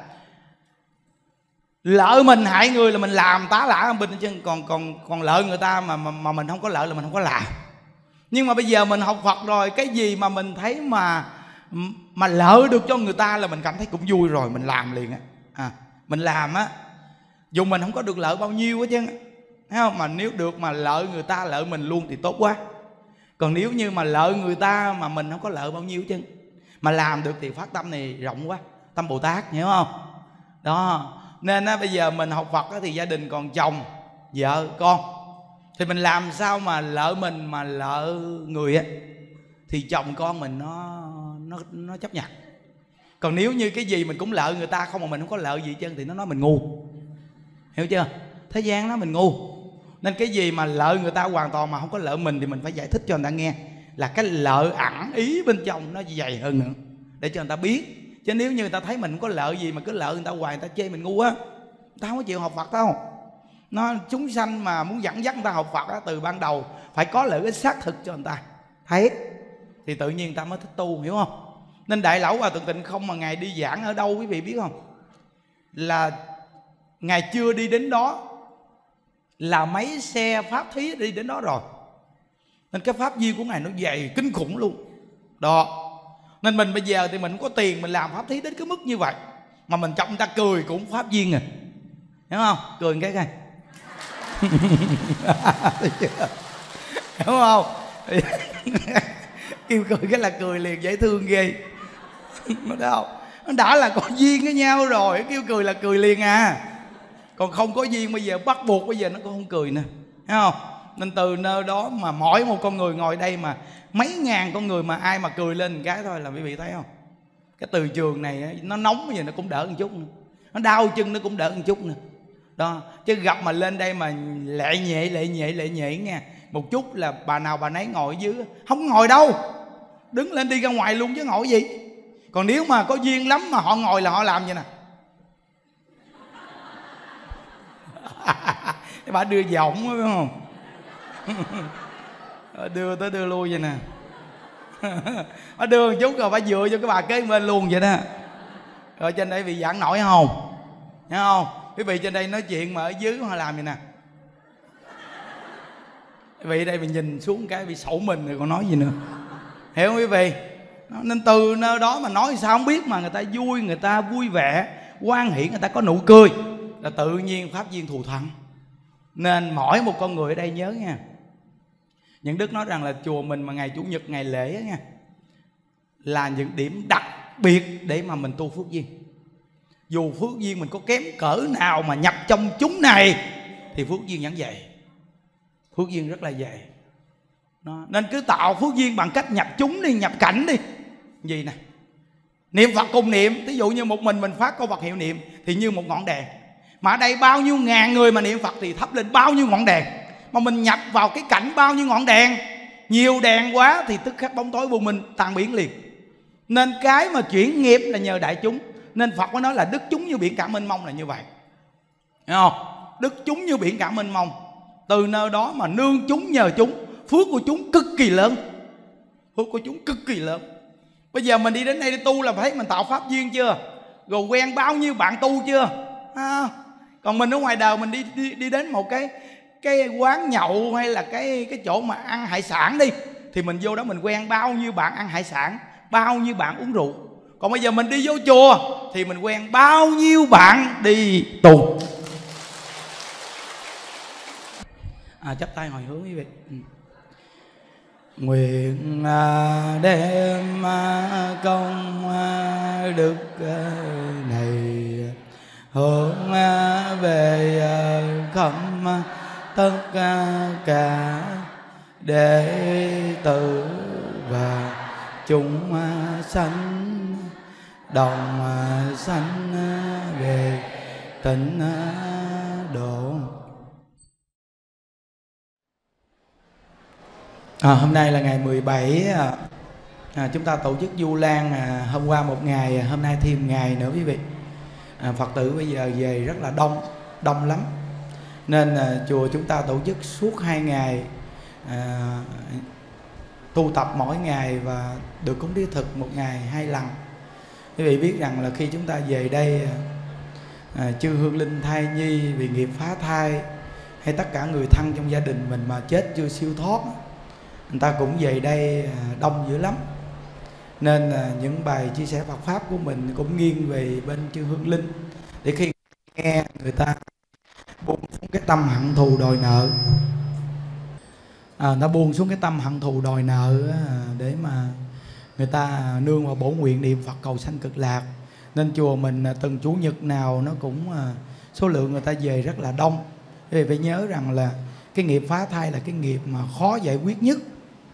lợi mình hại người là mình làm tá lả bên chân, còn còn còn lợi người ta mà, mà mà mình không có lợi là mình không có làm. Nhưng mà bây giờ mình học Phật rồi, cái gì mà mình thấy mà mà lợi được cho người ta là mình cảm thấy cũng vui rồi, mình làm liền á. À, mình làm á, dù mình không có được lợi bao nhiêu hết chứ, thấy không? Mà nếu được mà lợi người ta, lợi mình luôn thì tốt quá. Còn nếu như mà lợi người ta mà mình không có lợi bao nhiêu chứ, mà làm được thì phát tâm này rộng quá, tâm Bồ Tát, hiểu không? Đó. Nên á, bây giờ mình học Phật á, thì gia đình còn chồng, vợ, con, thì mình làm sao mà lợi mình mà lợi người á, thì chồng con mình nó nó nó chấp nhận. Còn nếu như cái gì mình cũng lợi người ta không mà mình không có lợi gì chân thì nó nói mình ngu, hiểu chưa? Thế gian đó mình ngu. Nên cái gì mà lợi người ta hoàn toàn mà không có lợi mình thì mình phải giải thích cho người ta nghe là cái lợi ẩn ý bên trong nó dày hơn nữa, để cho người ta biết. Chứ nếu như người ta thấy mình không có lợi gì mà cứ lợi người ta hoài, người ta chê mình ngu á, người ta không có chịu học Phật đâu. Nó chúng sanh mà muốn dẫn dắt người ta học Phật á, từ ban đầu phải có lợi ích xác thực cho người ta thấy thì tự nhiên người ta mới thích tu, hiểu không? Nên Đại Lão Hòa Thượng Tịnh Không mà Ngài đi giảng ở đâu quý vị biết không? Là Ngài chưa đi đến đó là mấy xe pháp thí đi đến đó rồi. Nên cái pháp duyên của Ngài nó dày kinh khủng luôn đó. Nên mình bây giờ thì mình không có tiền mình làm pháp thí đến cái mức như vậy, mà mình chọc người ta cười cũng pháp duyên à, hiểu không? Cười cái coi hiểu không? Kêu cười cái là cười liền, dễ thương ghê. Nó đâu, nó đã là có duyên với nhau rồi, kêu cười là cười liền à. Còn không có duyên bây giờ bắt buộc bây giờ nó cũng không cười nè, thấy không? Nên từ nơi đó mà mỗi một con người ngồi đây mà mấy ngàn con người mà ai mà cười lên một cái thôi là quý vị thấy không? Cái từ trường này nó nóng bây giờ nó cũng đỡ một chút nữa, nó đau chân nó cũng đỡ một chút nữa đó. Chứ gặp mà lên đây mà lệ nhẹ lệ nhẹ lệ nhẹ nha, một chút là bà nào bà nấy ngồi dưới, không ngồi đâu, đứng lên đi ra ngoài luôn chứ ngồi gì. Còn nếu mà có duyên lắm mà họ ngồi là họ làm vậy nè bà đưa giọng phải không? Đưa tới đưa lui vậy nè Bà đưa một chút rồi bà dựa cho cái bà kế bên luôn vậy đó. Rồi trên đây bị giảng nổi không? Thấy không? Quý vị trên đây nói chuyện mà ở dưới họ làm vậy nè. Quý vị đây mình nhìn xuống cái bị sổ mình rồi còn nói gì nữa. Hiểu không quý vị? Nên từ nơi đó mà nói sao không biết, mà người ta vui, người ta vui vẻ, hoan hỷ, người ta có nụ cười là tự nhiên pháp duyên thù thắng. Nên mỗi một con người ở đây nhớ nha, những đức nói rằng là chùa mình mà ngày Chủ nhật, ngày lễ á nha, là những điểm đặc biệt để mà mình tu phước duyên. Dù phước duyên mình có kém cỡ nào mà nhập trong chúng này thì phước duyên vẫn vậy. Phước duyên rất là vậy. Đó. Nên cứ tạo phước duyên bằng cách nhập chúng đi, nhập cảnh đi. Gì nè, niệm Phật cùng niệm. Ví dụ như một mình mình phát câu Phật hiệu niệm thì như một ngọn đèn, mà ở đây bao nhiêu ngàn người mà niệm Phật thì thắp lên bao nhiêu ngọn đèn. Mà mình nhập vào cái cảnh bao nhiêu ngọn đèn, nhiều đèn quá thì tức khắc bóng tối vô minh tan biến liền. Nên cái mà chuyển nghiệp là nhờ đại chúng. Nên Phật mới nói là đức chúng như biển cả mênh mông là như vậy. Thấy không? Đức chúng như biển cả mênh mông. Từ nơi đó mà nương chúng nhờ chúng, phước của chúng cực kỳ lớn. Phước của chúng cực kỳ lớn. Bây giờ mình đi đến đây để tu là thấy mình tạo pháp duyên chưa? Rồi quen bao nhiêu bạn tu chưa? À, còn mình ở ngoài đời mình đi đi, đi đến một cái cái quán nhậu hay là cái cái chỗ mà ăn hải sản đi, thì mình vô đó mình quen bao nhiêu bạn ăn hải sản, bao nhiêu bạn uống rượu. Còn bây giờ mình đi vô chùa thì mình quen bao nhiêu bạn đi tu. À, chắp tay hồi hướng quý vị. Ừ. Nguyện đem công đức này hướng về khắp tất cả đệ tử và chúng sanh, đồng sanh về tịnh độ. À, hôm nay là ngày mười bảy, à, chúng ta tổ chức Du Lan. à, Hôm qua một ngày, hôm nay thêm ngày nữa quý vị. à, Phật tử bây giờ về rất là đông, đông lắm. Nên à, chùa chúng ta tổ chức suốt hai ngày, à, tu tập mỗi ngày và được cúng thí thực một ngày hai lần. Quý vị biết rằng là khi chúng ta về đây, à, chư hương linh thai nhi vì nghiệp phá thai, hay tất cả người thân trong gia đình mình mà chết chưa siêu thoát, người ta cũng về đây đông dữ lắm. Nên những bài chia sẻ Phật Pháp của mình cũng nghiêng về bên chư hương linh, để khi nghe người ta buông xuống cái tâm hận thù đòi nợ, à, nó buông xuống cái tâm hận thù đòi nợ để mà người ta nương vào bổ nguyện niệm Phật cầu sanh cực lạc. Nên chùa mình từng Chủ nhật nào nó cũng số lượng người ta về rất là đông. Vì phải nhớ rằng là cái nghiệp phá thai là cái nghiệp mà khó giải quyết nhất.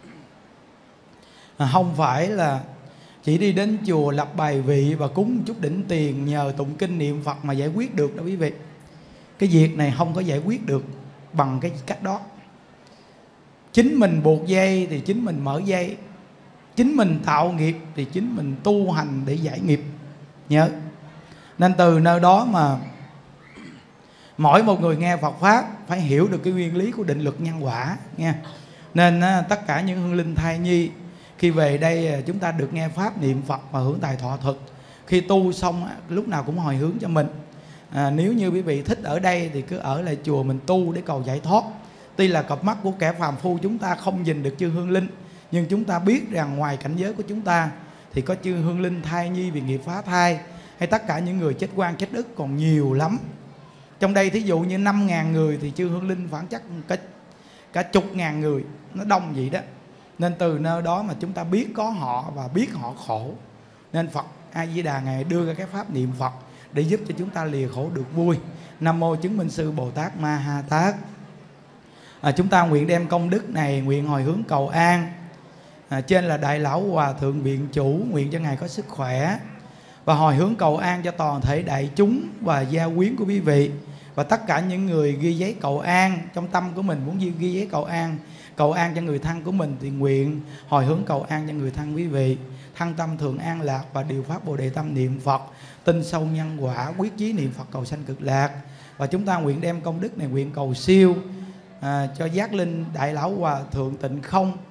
À, không phải là chỉ đi đến chùa lập bài vị và cúng một chút đỉnh tiền nhờ tụng kinh niệm Phật mà giải quyết được đâu quý vị. Cái việc này không có giải quyết được bằng cái cách đó. Chính mình buộc dây thì chính mình mở dây, chính mình tạo nghiệp thì chính mình tu hành để giải nghiệp. Nhớ. Nên từ nơi đó mà mỗi một người nghe Phật Pháp phải hiểu được cái nguyên lý của định luật nhân quả nha. Nên á, tất cả những hương linh thai nhi khi về đây chúng ta được nghe Pháp niệm Phật và hưởng tài thọ thực. Khi tu xong lúc nào cũng hồi hướng cho mình. à, Nếu như quý vị thích ở đây thì cứ ở lại chùa mình tu để cầu giải thoát. Tuy là cặp mắt của kẻ phàm phu chúng ta không nhìn được chư hương linh, nhưng chúng ta biết rằng ngoài cảnh giới của chúng ta thì có chư hương linh thai nhi vì nghiệp phá thai, hay tất cả những người chết oan chết ức còn nhiều lắm. Trong đây thí dụ như năm ngàn người thì chư hương linh khoảng chắc cả, cả chục ngàn người, nó đông vậy đó. Nên từ nơi đó mà chúng ta biết có họ và biết họ khổ. Nên Phật A Di Đà Ngài đưa ra cái pháp niệm Phật để giúp cho chúng ta lìa khổ được vui. Nam mô chứng minh sư Bồ Tát Ma Ha Tát. à, Chúng ta nguyện đem công đức này, nguyện hồi hướng cầu an. à, Trên là Đại Lão Hòa Thượng Viện Chủ, nguyện cho Ngài có sức khỏe, và hồi hướng cầu an cho toàn thể đại chúng và gia quyến của quý vị. Và tất cả những người ghi giấy cầu an, trong tâm của mình muốn ghi giấy cầu an, cầu an cho người thân của mình, thì nguyện hồi hướng cầu an cho người thân quý vị. Thân tâm thường an lạc và điều pháp Bồ Đề tâm niệm Phật, tin sâu nhân quả, quyết chí niệm Phật cầu sanh cực lạc. Và chúng ta nguyện đem công đức này nguyện cầu siêu à, cho giác linh Đại Lão Hòa Thượng Tịnh Không,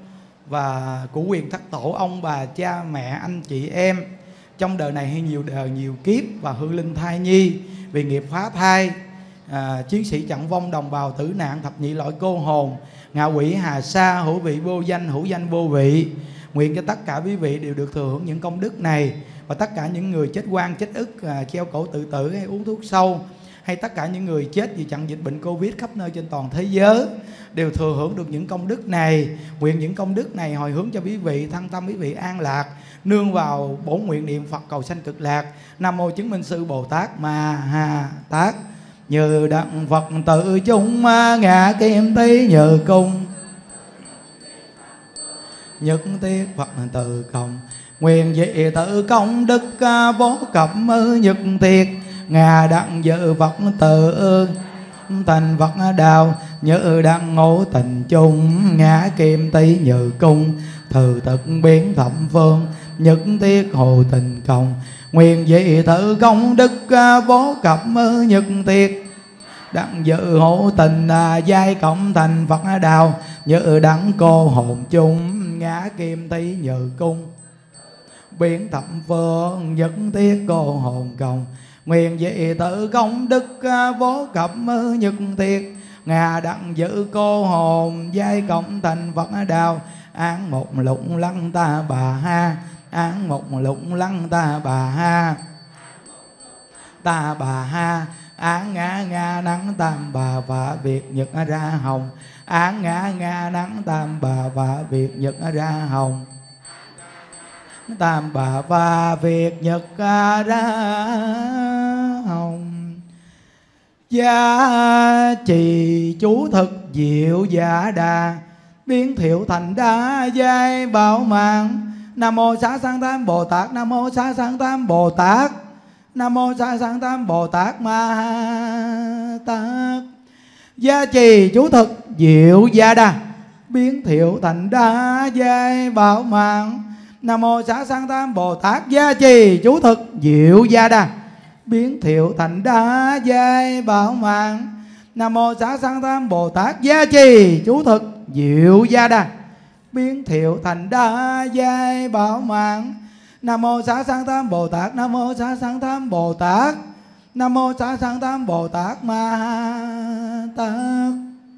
và của quyền thất tổ ông bà cha mẹ anh chị em trong đời này hay nhiều đời nhiều kiếp, và hương linh thai nhi vì nghiệp phá thai, à, chiến sĩ trận vong, đồng bào tử nạn, thập nhị loại cô hồn, ngạ quỷ hà sa, hữu vị vô danh, hữu danh vô vị. Nguyện cho tất cả quý vị đều được thừa hưởng những công đức này, và tất cả những người chết oan chết ức, à, treo cổ tự tử hay uống thuốc sâu, hay tất cả những người chết vì trận dịch bệnh Covid khắp nơi trên toàn thế giới đều thừa hưởng được những công đức này. Nguyện những công đức này hồi hướng cho quý vị, thân tâm quý vị an lạc, nương vào bổn nguyện niệm Phật cầu sanh cực lạc. Nam mô chứng minh sư Bồ Tát Ma Ha Tát. Như đặng Phật tự chung ngã kim tí như cung, nhất thiết Phật từ công, nguyện dị tự công đức vô cập nhất thiết, ngà đặng dự Phật tự thành Phật đạo, như đặng ngộ tình chung ngã kim tí như cung, từ thực biến thập phương nhất thiết hồ tình công, nguyện dị tự công đức vô cập nhất thiết, đặng dự hộ tình giai cộng thành Phật đạo, như đặng cô hồn chung ngã kim tí như cung, biến thập phương nhất thiết cô hồn công, nguyện dị tự công đức vô cập nhất thiết, ngà đặng giữ cô hồn giai cộng thành Phật đạo, án một lụng lăng ta bà ha, án một lụng lăng ta bà ha, ta bà ha, án ngã ngã nắng tam bà và việc nhật ra hồng, án ngã ngã nắng tam bà và việc nhật ra hồng, tam bà và việc nhật ra hồng. Gia trì chú thực diệu giả đà, biến thiệu thành đa giai bảo mạng. Nam mô Xá Sanh Tam Bồ Tát, Nam mô Xá Sanh Tam Bồ Tát, Nam mô Xá Sanh Tam Bồ Tát Ma Tát. Gia trì chú thực diệu giả đà, biến thiệu thành đa giai bảo mạng. Nam mô Xá Sanh Tam Bồ Tát. Gia trì chú thực diệu gia đà, biến thiệu thành đa giai bảo mạng. Nam mô Xá Sanh Tam Bồ Tát. Gia trì chú thực diệu gia đà, biến thiệu thành đa giai bảo mạng. Nam mô Xá Sanh Tam Bồ Tát. Nam mô Xá Sanh Tam Bồ Tát. Nam mô Xá Sanh Tam Bồ Tát Ma Tát.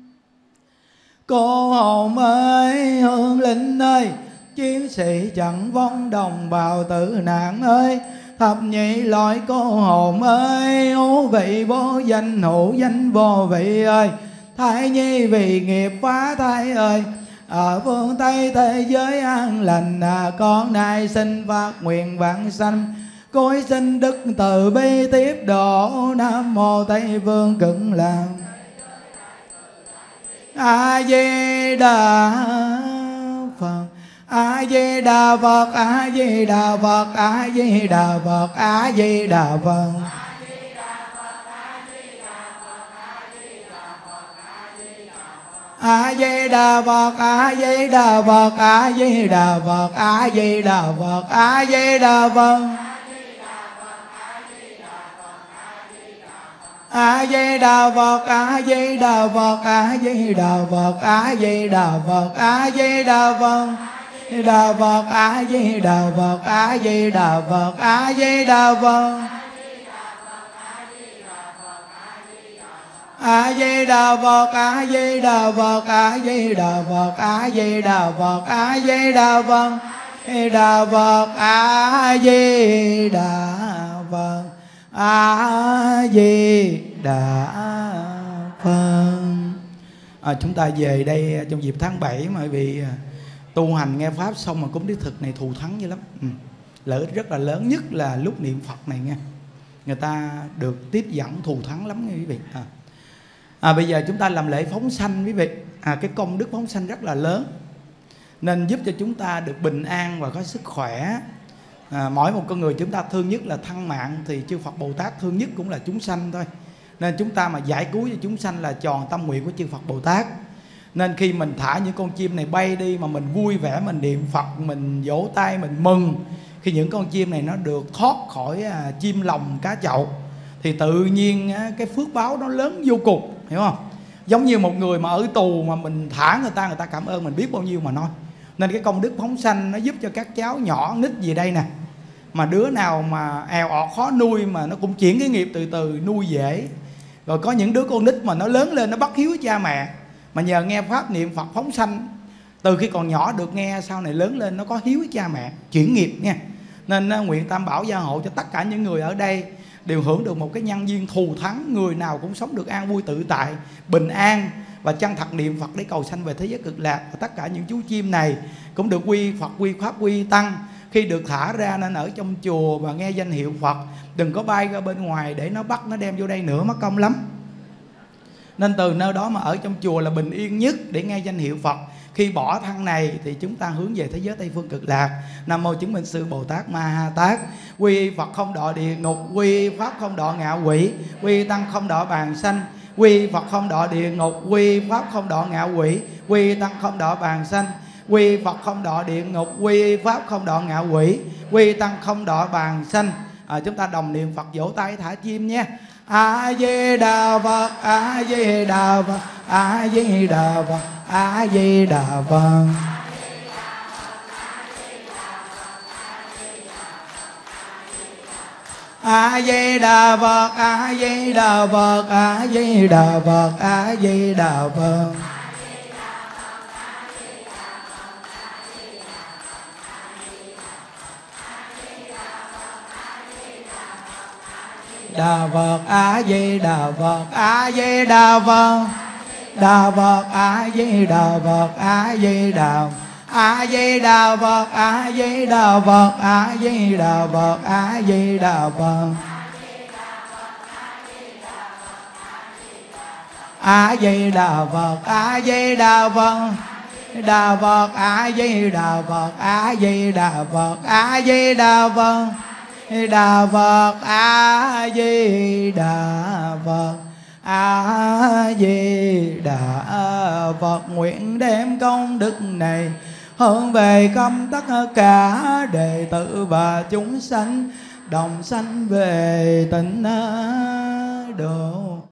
Cô hồn ơi, hương linh ơi, chiến sĩ trận vong, đồng bào tử nạn ơi, thập nhị loại cô hồn ơi, hữu vị vô danh, hữu danh vô vị ơi, thai nhi vì nghiệp phá thai ơi, ở phương Tây thế giới an lành, à, con nay xin phát nguyện vãng sanh, cối xin đức từ bi tiếp độ. Nam mô Tây Phương Cực Lạc A Di Đà Phật. A Di Đà Phật. A Di Đà Phật. A Di Đà Phật. A Di Đà Phật. A Di Đà Phật. A Di Đà Phật. A Di Đà Phật. A Di Đà Phật. A Di Đà Phật. A Di Đà Phật. A Di Đà Phật. A Di Đà Phật. A Di Đà Phật. A Di Đà Phật. Đà Phật. A Di Đà Phật. A Di Đà Phật. A Di Đà Phật. A Di Đà Phật. A Di Đà Phật. A Di Đà Phật. A Di Đà Phật. A Di Đà Phật. Đà Phật. A Di Đà Phật. A Di Đà Phật. À, chúng ta về đây trong dịp tháng bảy, mà vì tu hành nghe pháp xong mà cúng đích thực này thù thắng dữ lắm. Ừ. Lợi ích rất là lớn, nhất là lúc niệm Phật này nha, người ta được tiếp dẫn thù thắng lắm nha quý vị. À. À, bây giờ chúng ta làm lễ phóng sanh quý vị. À, cái công đức phóng sanh rất là lớn, nên giúp cho chúng ta được bình an và có sức khỏe. À, mỗi một con người chúng ta thương nhất là thân mạng, thì chư Phật Bồ Tát thương nhất cũng là chúng sanh thôi. Nên chúng ta mà giải cứu cho chúng sanh là tròn tâm nguyện của chư Phật Bồ Tát. Nên khi mình thả những con chim này bay đi mà mình vui vẻ, mình niệm Phật, mình vỗ tay, mình mừng khi những con chim này nó được thoát khỏi à, chim lồng cá chậu, thì tự nhiên á, cái phước báo nó lớn vô cùng, hiểu không? Giống như một người mà ở tù mà mình thả người ta, người ta cảm ơn mình biết bao nhiêu mà nói. Nên cái công đức phóng sanh nó giúp cho các cháu nhỏ nít gì đây nè, mà đứa nào mà èo ọt khó nuôi mà nó cũng chuyển cái nghiệp từ từ, nuôi dễ. Rồi có những đứa con nít mà nó lớn lên nó bất hiếu với cha mẹ, mà nhờ nghe pháp niệm Phật phóng sanh, từ khi còn nhỏ được nghe, sau này lớn lên nó có hiếu với cha mẹ, chuyển nghiệp nha. Nên nguyện Tam Bảo gia hộ cho tất cả những người ở đây đều hưởng được một cái nhân duyên thù thắng, người nào cũng sống được an vui tự tại, bình an và chân thật niệm Phật để cầu sanh về thế giới cực lạc. Và tất cả những chú chim này cũng được quy Phật, quy Pháp, quy Tăng. Khi được thả ra nên ở trong chùa và nghe danh hiệu Phật, đừng có bay ra bên ngoài để nó bắt, nó đem vô đây nữa, mất công lắm. Nên từ nơi đó mà ở trong chùa là bình yên nhất để nghe danh hiệu Phật. Khi bỏ thân này thì chúng ta hướng về thế giới Tây Phương Cực Lạc. Nam mô chứng minh sư Bồ Tát Ma Ha Tát. Quy Phật không đọa địa ngục, quy Pháp không đọa ngạ quỷ, quy Tăng không đọa bàn sanh. Quy Phật không đọa địa ngục, quy Pháp không đọa ngạ quỷ, quy Tăng không đọa bàn sanh. Quy Phật không đọa địa ngục, quy Pháp không đọa ngạ quỷ, quy Tăng không đọa bàn sanh. À, chúng ta đồng niệm Phật, vỗ tay thả chim nhé. A Di Đà Phật, A Di Đà Phật, A Di Đà Phật, A Di Đà Phật. A Di Đà Phật, A Di Đà Phật, A Di Đà Phật, A Di Đà Phật. Đà Phật, A Di Đà Phật, A Di Đà Phật. Đà Phật, A Di Đà Phật, A Di Đà. A Di Đà Phật, A Di Đà Phật, A Di Đà Phật, A Di Đà Phật. A Di Đà Phật, A Di Đà Phật. Đà Phật, A Di Đà Phật, A Di Đà Phật, A Di Đà Phật. Đà Phật, A Di Đà Phật, A Di Đà Phật. Nguyện đem công đức này hướng về khắp tất cả đệ tử và chúng sanh, đồng sanh về tịnh độ.